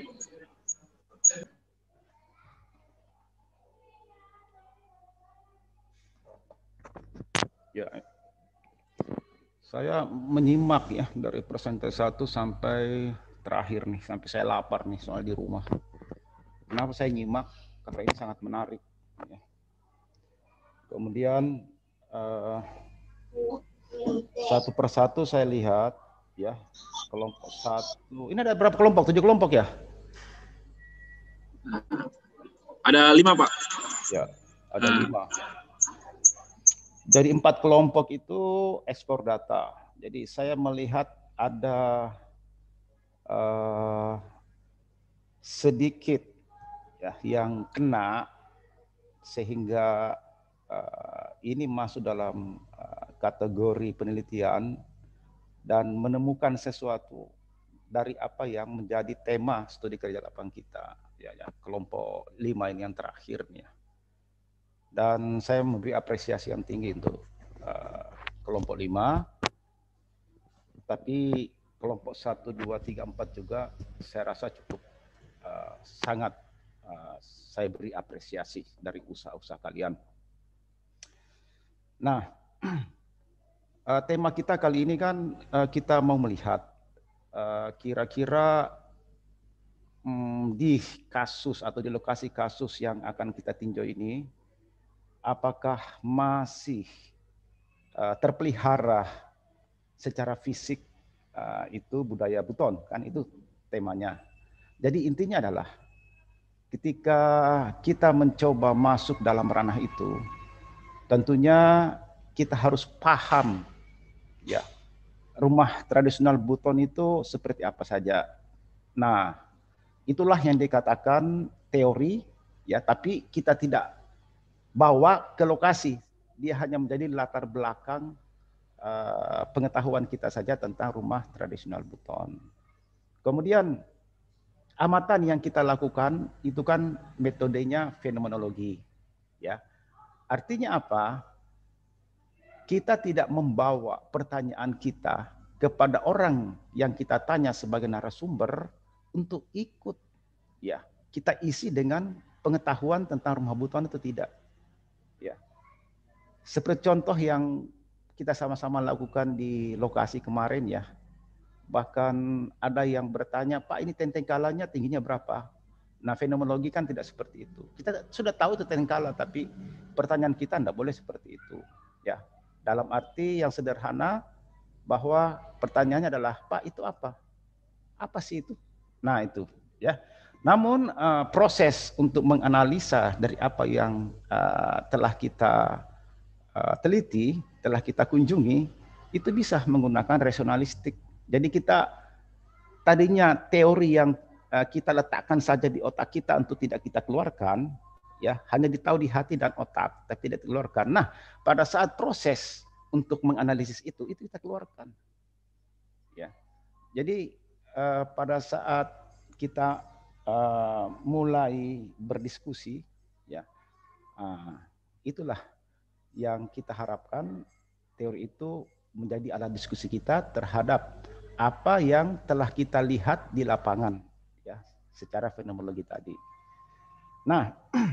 Ya, saya menyimak ya dari presentasi satu sampai terakhir nih, sampai saya lapar nih soal di rumah. Kenapa saya nyimak? Karena ini sangat menarik. Ya. Kemudian uh, satu persatu saya lihat ya kelompok satu. Ini ada berapa kelompok? Tujuh kelompok ya? Ada lima Pak. Ya, ada hmm. lima. Dari empat kelompok itu ekspor data. Jadi saya melihat ada uh, sedikit ya yang kena sehingga uh, ini masuk dalam uh, kategori penelitian dan menemukan sesuatu dari apa yang menjadi tema studi kerja lapangan kita. Ya, ya kelompok lima ini yang terakhirnya. Dan saya memberi apresiasi yang tinggi untuk uh, kelompok lima. Tapi kelompok satu, dua, tiga, empat juga saya rasa cukup uh, sangat uh, saya beri apresiasi dari usaha-usaha kalian. Nah, uh, tema kita kali ini kan uh, kita mau melihat kira-kira uh, um, di kasus atau di lokasi kasus yang akan kita tinjau ini, apakah masih uh, terpelihara secara fisik uh, itu budaya buton, kan itu temanya. Jadi intinya adalah ketika kita mencoba masuk dalam ranah itu, tentunya kita harus paham ya rumah tradisional buton itu seperti apa saja. Nah, itulah yang dikatakan teori ya, tapi kita tidak bawa ke lokasi, dia hanya menjadi latar belakang uh, pengetahuan kita saja tentang rumah tradisional buton. Kemudian amatan yang kita lakukan itu kan metodenya fenomenologi, ya. Artinya apa? Kita tidak membawa pertanyaan kita kepada orang yang kita tanya sebagai narasumber untuk ikut, ya. Kita isi dengan pengetahuan tentang rumah buton atau tidak. Ya. Seperti contoh yang kita sama-sama lakukan di lokasi kemarin ya. Bahkan ada yang bertanya, Pak ini tenteng kalanya tingginya berapa? Nah fenomenologi kan tidak seperti itu. Kita sudah tahu itu tenteng kala, tapi pertanyaan kita tidak boleh seperti itu. Ya. Dalam arti yang sederhana bahwa pertanyaannya adalah, Pak itu apa? Apa sih itu? Nah itu ya. Namun uh, proses untuk menganalisa dari apa yang uh, telah kita uh, teliti, telah kita kunjungi, itu bisa menggunakan rasionalistik. Jadi kita tadinya teori yang uh, kita letakkan saja di otak kita untuk tidak kita keluarkan, ya hanya ditahu di hati dan otak, tapi tidak dikeluarkan. Nah, pada saat proses untuk menganalisis itu, itu kita keluarkan. Ya, jadi uh, pada saat kita uh, mulai berdiskusi, ya, uh, itulah yang kita harapkan teori itu menjadi alat diskusi kita terhadap apa yang telah kita lihat di lapangan, ya, secara fenomenologi tadi. Nah,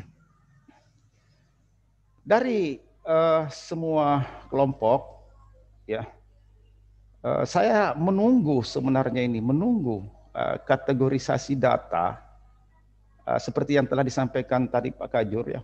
dari uh, semua kelompok, ya, uh, saya menunggu sebenarnya ini menunggu uh, kategorisasi data uh, seperti yang telah disampaikan tadi Pak Kajur, ya,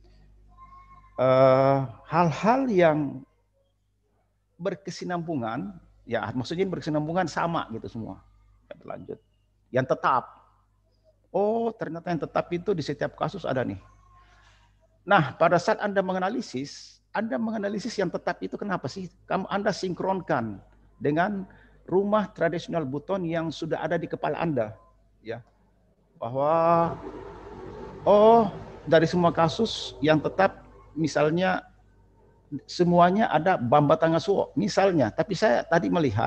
hal-hal uh, yang berkesinambungan, ya, maksudnya berkesinambungan sama gitu semua, ya, berlanjut, yang tetap. Oh, ternyata yang tetap itu di setiap kasus ada nih. Nah, pada saat Anda menganalisis, Anda menganalisis yang tetap itu kenapa sih? Kamu Anda sinkronkan dengan rumah tradisional Buton yang sudah ada di kepala Anda, ya. Bahwa oh, dari semua kasus yang tetap misalnya semuanya ada Bamba Tangasuo misalnya, tapi saya tadi melihat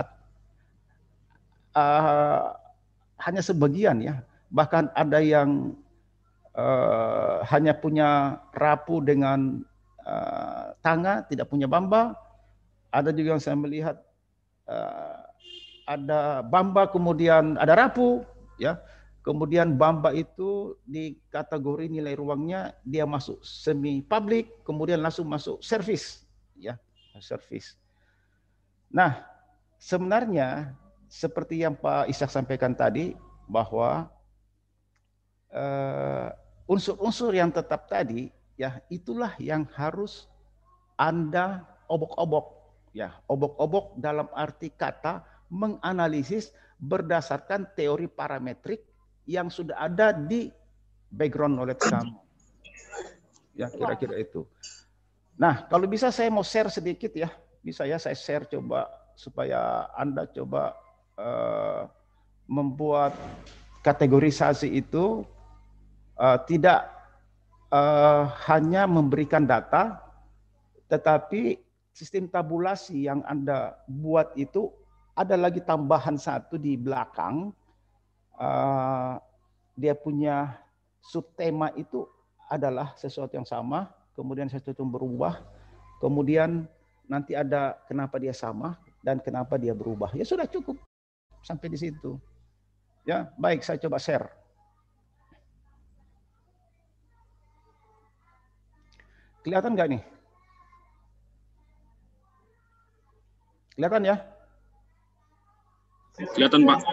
uh, hanya sebagian, ya. Bahkan ada yang Uh, hanya punya Rapu dengan uh, Tanga, tidak punya Bamba. Ada juga yang saya melihat uh, ada Bamba kemudian ada Rapu, ya. Kemudian Bamba itu di kategori nilai ruangnya dia masuk semi public, kemudian langsung masuk service, ya, service. Nah, sebenarnya seperti yang Pak Ishak sampaikan tadi bahwa uh, unsur-unsur yang tetap tadi, ya, itulah yang harus Anda obok-obok, ya, obok-obok dalam arti kata menganalisis berdasarkan teori parametrik yang sudah ada di background knowledge kamu, ya, kira-kira itu. Nah, kalau bisa saya mau share sedikit, ya, bisa ya saya share coba supaya Anda coba uh, membuat kategorisasi itu. Uh, tidak uh, hanya memberikan data, tetapi sistem tabulasi yang Anda buat itu ada lagi tambahan satu di belakang. Uh, dia punya subtema itu adalah sesuatu yang sama, kemudian sesuatu yang berubah, kemudian nanti ada kenapa dia sama dan kenapa dia berubah. Ya sudah cukup sampai di situ. Ya, baik, saya coba share. Kelihatan nggak nih? Kelihatan ya? Kelihatan, Pak.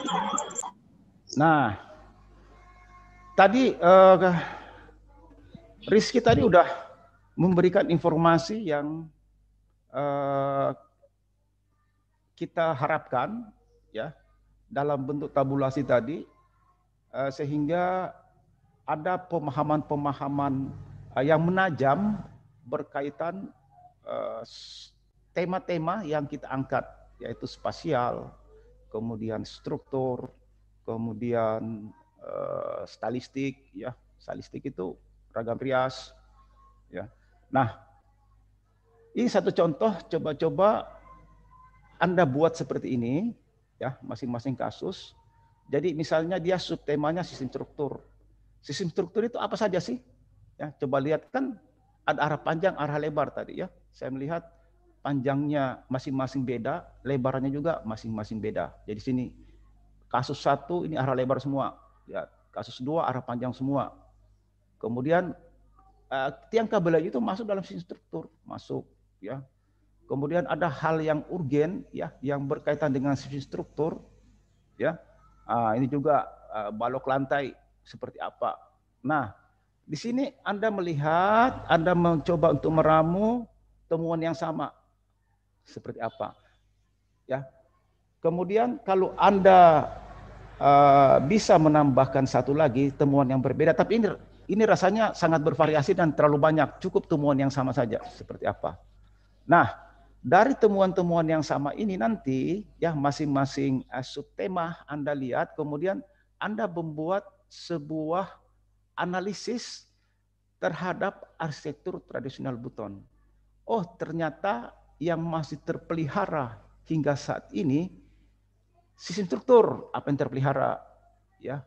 Nah, tadi uh, Rizky tadi udah memberikan informasi yang uh, kita harapkan, ya, dalam bentuk tabulasi tadi, uh, sehingga ada pemahaman-pemahaman uh, yang menajam berkaitan tema-tema uh, yang kita angkat, yaitu spasial, kemudian struktur, kemudian uh, stalistik, ya, stalistik itu ragam rias, ya. Nah, ini satu contoh, coba-coba Anda buat seperti ini, ya, masing-masing kasus. Jadi misalnya dia subtemanya sistem struktur. Sistem struktur itu apa saja sih? Ya, coba lihat kan. Ada arah panjang, arah lebar tadi, ya. Saya melihat panjangnya masing-masing beda, lebarnya juga masing-masing beda. Jadi sini kasus satu ini arah lebar semua, ya. Kasus dua arah panjang semua. Kemudian uh, tiang kabel itu masuk dalam sistem struktur, masuk, ya. Kemudian ada hal yang urgen, ya, yang berkaitan dengan sistem struktur, ya. Uh, ini juga uh, balok lantai seperti apa. Nah, di sini Anda melihat, Anda mencoba untuk meramu temuan yang sama seperti apa, ya. Kemudian kalau Anda uh, bisa menambahkan satu lagi temuan yang berbeda, tapi ini ini rasanya sangat bervariasi dan terlalu banyak. Cukup temuan yang sama saja seperti apa. Nah, dari temuan-temuan yang sama ini nanti, ya, masing-masing uh, subtema Anda lihat, kemudian Anda membuat sebuah analisis terhadap arsitektur tradisional Buton. Oh, ternyata yang masih terpelihara hingga saat ini sistem struktur apa yang terpelihara, ya.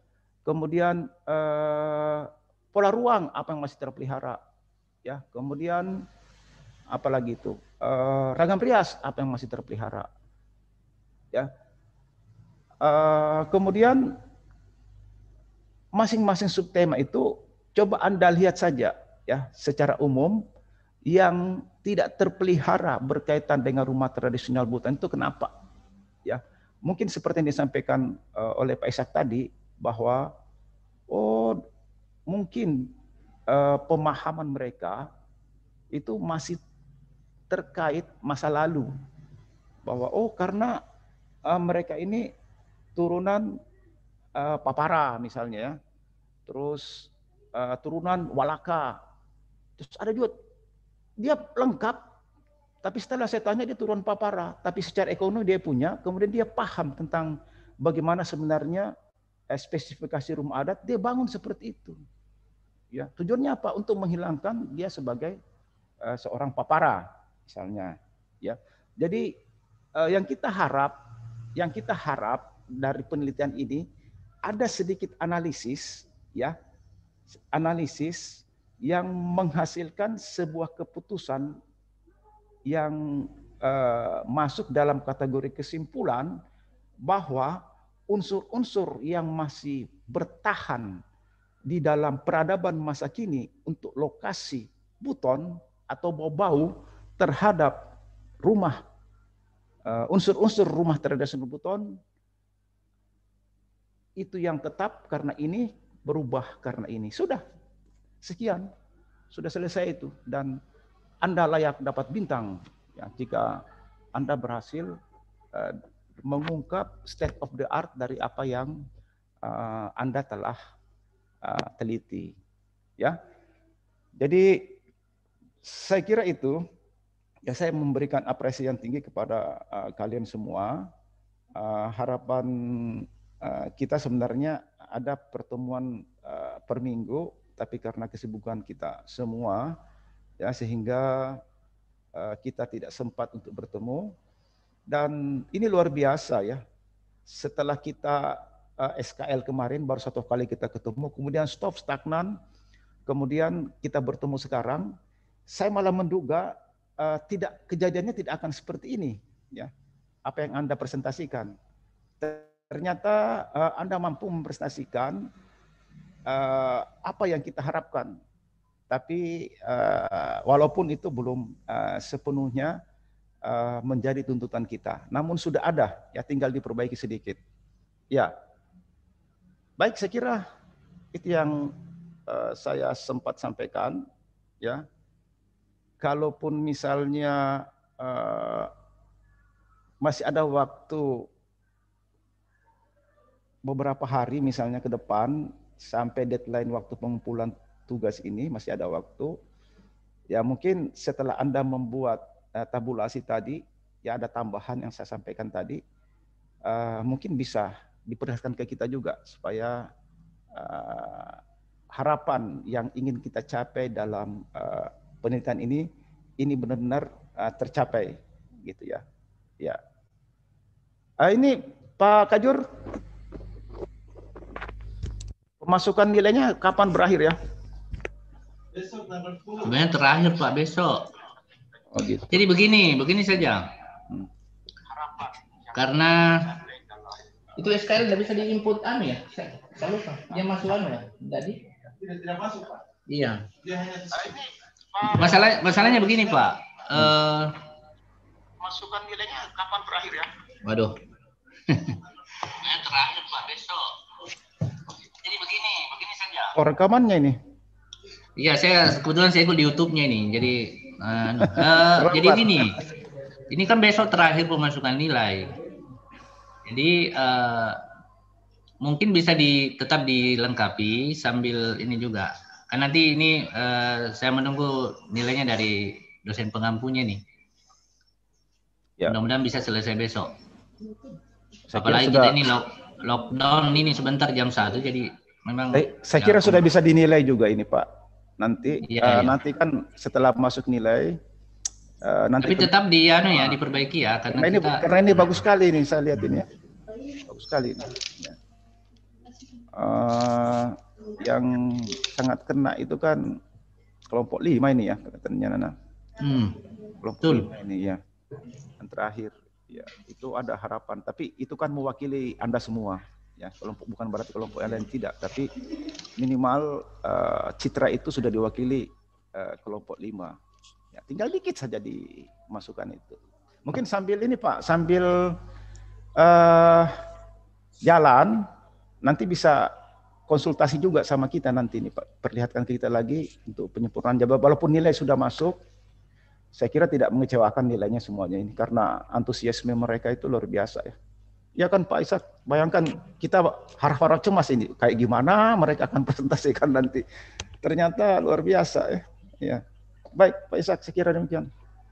kemudian eh, pola ruang apa yang masih terpelihara, ya, kemudian apalagi itu eh, ragam rias apa yang masih terpelihara, ya, eh, kemudian masing-masing subtema itu coba Anda lihat saja ya secara umum yang tidak terpelihara berkaitan dengan rumah tradisional Buton itu kenapa? Ya, mungkin seperti yang disampaikan uh, oleh Pak Ishak tadi bahwa oh mungkin uh, pemahaman mereka itu masih terkait masa lalu bahwa oh karena uh, mereka ini turunan uh, Papara misalnya ya, terus uh, turunan Walaka, terus ada juga dia lengkap, tapi setelah saya tanya dia turun Papara, tapi secara ekonomi dia punya, kemudian dia paham tentang bagaimana sebenarnya eh, spesifikasi rumah adat, dia bangun seperti itu. Ya, tujuannya apa? Untuk menghilangkan dia sebagai eh, seorang Papara, misalnya. Ya, jadi eh, yang kita harap, yang kita harap dari penelitian ini ada sedikit analisis, ya, analisis yang menghasilkan sebuah keputusan yang uh, masuk dalam kategori kesimpulan bahwa unsur-unsur yang masih bertahan di dalam peradaban masa kini untuk lokasi Buton atau bau-bau terhadap rumah, uh, unsur-unsur rumah tradisional Buton itu yang tetap karena ini, berubah karena ini. Sudah. Sekian, sudah selesai itu, dan Anda layak dapat bintang ya, jika Anda berhasil uh, mengungkap state of the art dari apa yang uh, Anda telah uh, teliti. Ya, jadi saya kira itu ya, saya memberikan apresiasi yang tinggi kepada uh, kalian semua. Uh, harapan uh, kita sebenarnya ada pertemuan uh, per minggu. Tapi karena kesibukan kita semua, ya sehingga uh, kita tidak sempat untuk bertemu. Dan ini luar biasa ya. Setelah kita uh, S K L kemarin baru satu kali kita ketemu, kemudian stop stagnan, kemudian kita bertemu sekarang. Saya malah menduga uh, tidak kejadiannya tidak akan seperti ini, ya. Apa yang Anda presentasikan. Ternyata uh, Anda mampu mempresentasikan Uh, apa yang kita harapkan, tapi uh, walaupun itu belum uh, sepenuhnya uh, menjadi tuntutan kita, namun sudah ada, ya tinggal diperbaiki sedikit. Ya, baik, saya kira itu yang uh, saya sempat sampaikan. Ya, kalaupun misalnya uh, masih ada waktu beberapa hari misalnya ke depan, sampai deadline waktu pengumpulan tugas ini masih ada waktu. Ya mungkin setelah Anda membuat uh, tabulasi tadi, ya ada tambahan yang saya sampaikan tadi, uh, mungkin bisa diperlihatkan ke kita juga supaya uh, harapan yang ingin kita capai dalam uh, penelitian ini ini benar-benar uh, tercapai, gitu ya. Ya. Uh, ini Pak Kajur. Pemasukan nilainya kapan berakhir ya? Sebenarnya terakhir Pak besok. Oh, gitu. Jadi begini, begini saja. Hmm. Karena itu S K L tidak bisa diinput anu ya? Saya, saya lupa. Dia masuk anu ya? Jadi tidak tidak masuk Pak. Iya. Masalah masalahnya begini Pak. Hmm. Uh, Pemasukan nilainya kapan berakhir ya? Waduh. Sebenarnya terakhir Pak besok. Jadi begini, begini saja. Oh, rekamannya ini? Iya, saya kebetulan saya ikut di YouTube-nya ini. Jadi, uh, uh, jadi gini, ini kan besok terakhir pemasukan nilai. Jadi uh, mungkin bisa di, tetap dilengkapi sambil ini juga. Kan nanti ini uh, saya menunggu nilainya dari dosen pengampunya nih. Ya. Mudah-mudahan bisa selesai besok. Saya Apalagi kita sudah... ini lock, lockdown ini sebentar jam satu, jadi memang. Saya, saya kira sudah bisa dinilai juga ini Pak. Nanti, ya, uh, ya. nanti kan setelah masuk nilai. Uh, nanti Tapi tetap di anu ya, diperbaiki ya. Karena, karena ini, kita, karena ini bagus sekali nih saya lihat ini ya. Bagus sekali ini. Ya. uh, yang sangat kena itu kan kelompok lima ini ya katanya Nana. Hmm. Kelompok Betul. lima ini ya. Yang terakhir ya itu ada harapan. Tapi itu kan mewakili Anda semua. Ya, kelompok bukan berarti kelompok yang lain tidak, tapi minimal uh, citra itu sudah diwakili uh, kelompok lima. Ya, tinggal dikit saja dimasukkan itu. Mungkin sambil ini Pak, sambil uh, jalan nanti bisa konsultasi juga sama kita nanti nih Pak. Perlihatkan ke kita lagi untuk penyempurnaan jabatan. Walaupun nilai sudah masuk, saya kira tidak mengecewakan nilainya semuanya ini karena antusiasme mereka itu luar biasa ya. Ya kan Pak Ishak, bayangkan kita harap-harap cemas ini, kayak gimana mereka akan presentasikan nanti. Ternyata luar biasa ya. Ya. Baik Pak Ishak, saya kira demikian.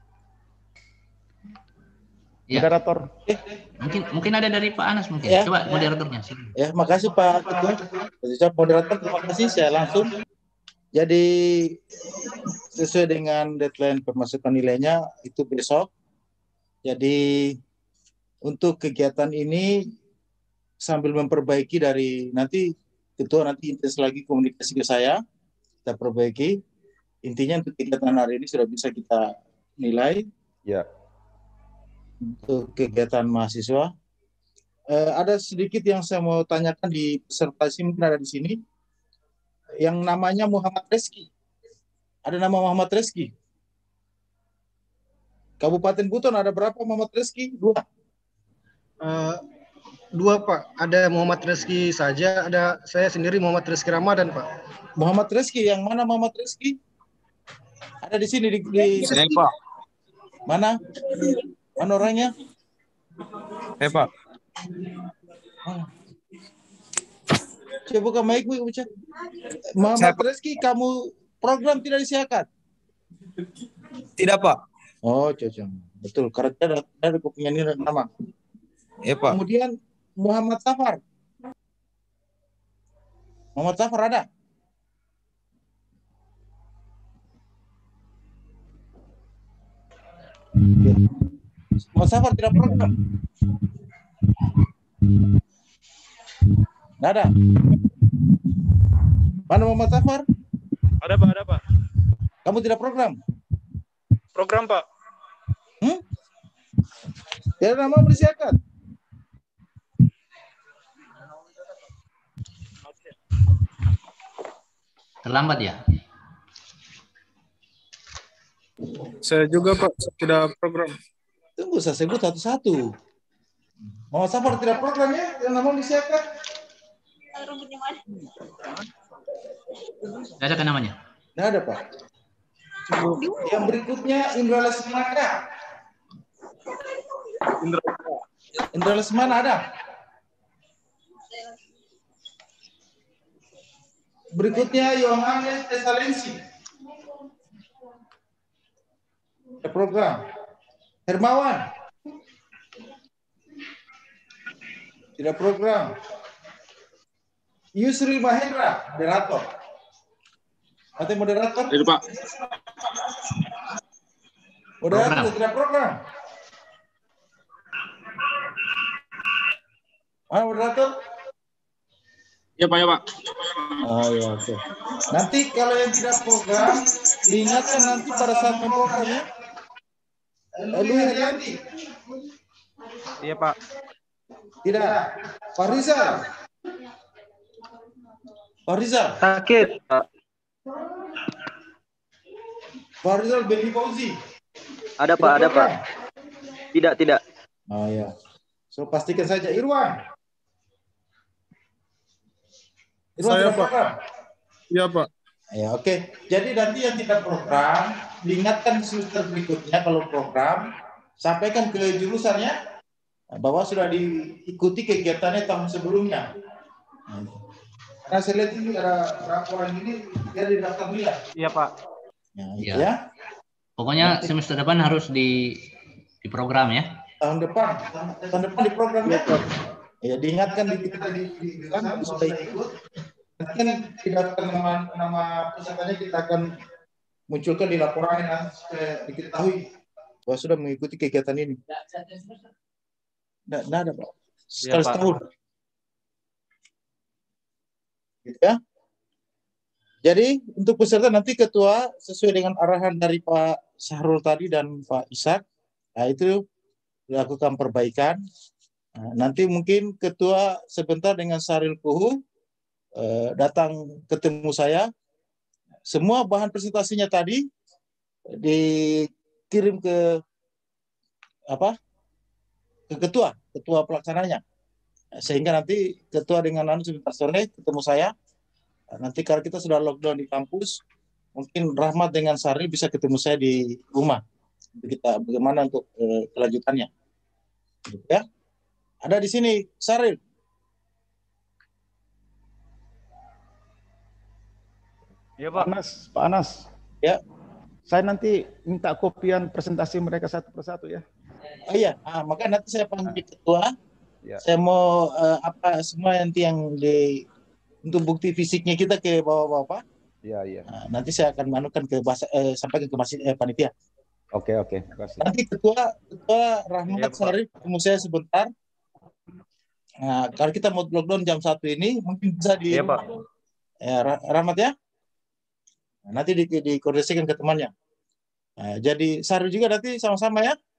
Ya. Moderator. Eh, mungkin mungkin ada dari Pak Anas mungkin. Ya, Coba ya. moderatornya. Ya, makasih Pak Ketua. Moderator, terima kasih. Saya langsung. Jadi sesuai dengan deadline pemasukan nilainya itu besok. Jadi untuk kegiatan ini sambil memperbaiki dari nanti ketua nanti intens lagi komunikasi ke saya, kita perbaiki. Intinya untuk kegiatan hari ini sudah bisa kita nilai. Ya. Untuk kegiatan mahasiswa, eh, ada sedikit yang saya mau tanyakan di peserta sini, mungkin ada di sini, yang namanya Muhammad Reski. Ada nama Muhammad Reski. Kabupaten Buton ada berapa Muhammad Reski? Dua. Uh, dua Pak, ada Muhammad Reski saja, ada saya sendiri Muhammad Reski Ramadan Pak. Muhammad Reski, yang mana Muhammad Reski? Ada di sini di, di saya Pak. Mana? Mana orangnya? Eh Pak. Oh. Coba buka mic Bu, baca. Muhammad Reski, kamu program tidak disiarkan? Tidak Pak. Oh, cocok. Betul, karena ada ada penyanyi nama. Eh Pak. Kemudian Muhammad Safar. Muhammad Safar ada? Okay. Muhammad Safar tidak program. Tidak ada. Mana Muhammad Safar? Ada Pak, ada Pak. Kamu tidak program? Program Pak. Hmm? Tidak nama bersiakan. Terlambat ya? Saya juga Pak, tidak program. Tunggu, saya sebut satu-satu. Muhammad Safar tidak program ya? Yang nama disiapkan? Tidak ada kan namanya? Tidak ada Pak. Yang berikutnya Indra Lesmana. Indra. Indra Lesmana ada? Berikutnya Yohanes Tesalensi. Ada program. Hermawan. Tidak program. Yusri Mahendra, moderator. Nanti moderator. Itu Pak. Moderator Program. tidak program. Mana moderator? Ya Pak, ya Pak. Oh ya, oke. Okay. Nanti kalau yang tidak program, diingatkan nanti pada saat memprogramnya. Lalu Herianti. Iya Pak. Tidak. Pak Rizal. Pak Rizal. Sakit Pak. Pak Rizal Beni Fauzi. Ada Pak, ada Pak. Tidak, tidak. Oh ya. So pastikan saja Irwan. Irwan Saya tidak Pak. program. Iya Pak. Ya oke. Okay. Jadi nanti yang tidak program, diingatkan di semester berikutnya kalau program, sampaikan ke jurusannya bahwa sudah diikuti kegiatannya tahun sebelumnya. Karena saya lihat ini ada laporan ini, dia di daftar lihat. Iya Pak. Ya, Ya. ya. Pokoknya semester depan harus di di program ya. Tahun depan, tahun depan di programnya. Ya diingatkan di kita di, di, di kan supaya ikut. Nanti kan di daftar nama nama pesertanya kita akan munculkan di laporan nanti supaya diketahui bahwa sudah mengikuti kegiatan ini. Tidak ada Pak. Sekali Pak. setahun. gitu ya. Jadi untuk peserta nanti ketua sesuai dengan arahan dari Pak Syahrul tadi dan Pak Ishak, nah itu dilakukan perbaikan. Nah, nanti mungkin ketua sebentar dengan Saril Puhu eh, datang ketemu saya. Semua bahan presentasinya tadi dikirim ke apa? Ke ketua, ketua pelaksananya. Sehingga nanti ketua dengan anu sebentar sore ketemu saya. Nanti kalau kita sudah lockdown di kampus, mungkin Rahmat dengan Saril bisa ketemu saya di rumah. Kita bagaimana untuk eh, kelanjutannya. Ya. Ada di sini Saril. Ya Pak Anas, Pak Anas. Ya. Saya nanti minta kopian presentasi mereka satu persatu ya. Oh iya, ah, maka nanti saya panggil ketua. Ya. Saya mau uh, apa semua nanti yang di untuk bukti fisiknya kita ke bapak-bapak. Iya, iya. Nah, nanti saya akan manukan ke bahasa, eh, sampaikan ke masjid eh, panitia. Oke, oke. Terima kasih. Nanti ketua ketua Rahmat Ya, Sarif ketemu saya sebentar. Nah, kalau kita mau lockdown jam satu ini mungkin bisa di Iya, Pak. Ya, Rahmat ya. Nah, nanti di, dikoordinasikan ke temannya. Nah, jadi Sarif juga nanti sama-sama ya.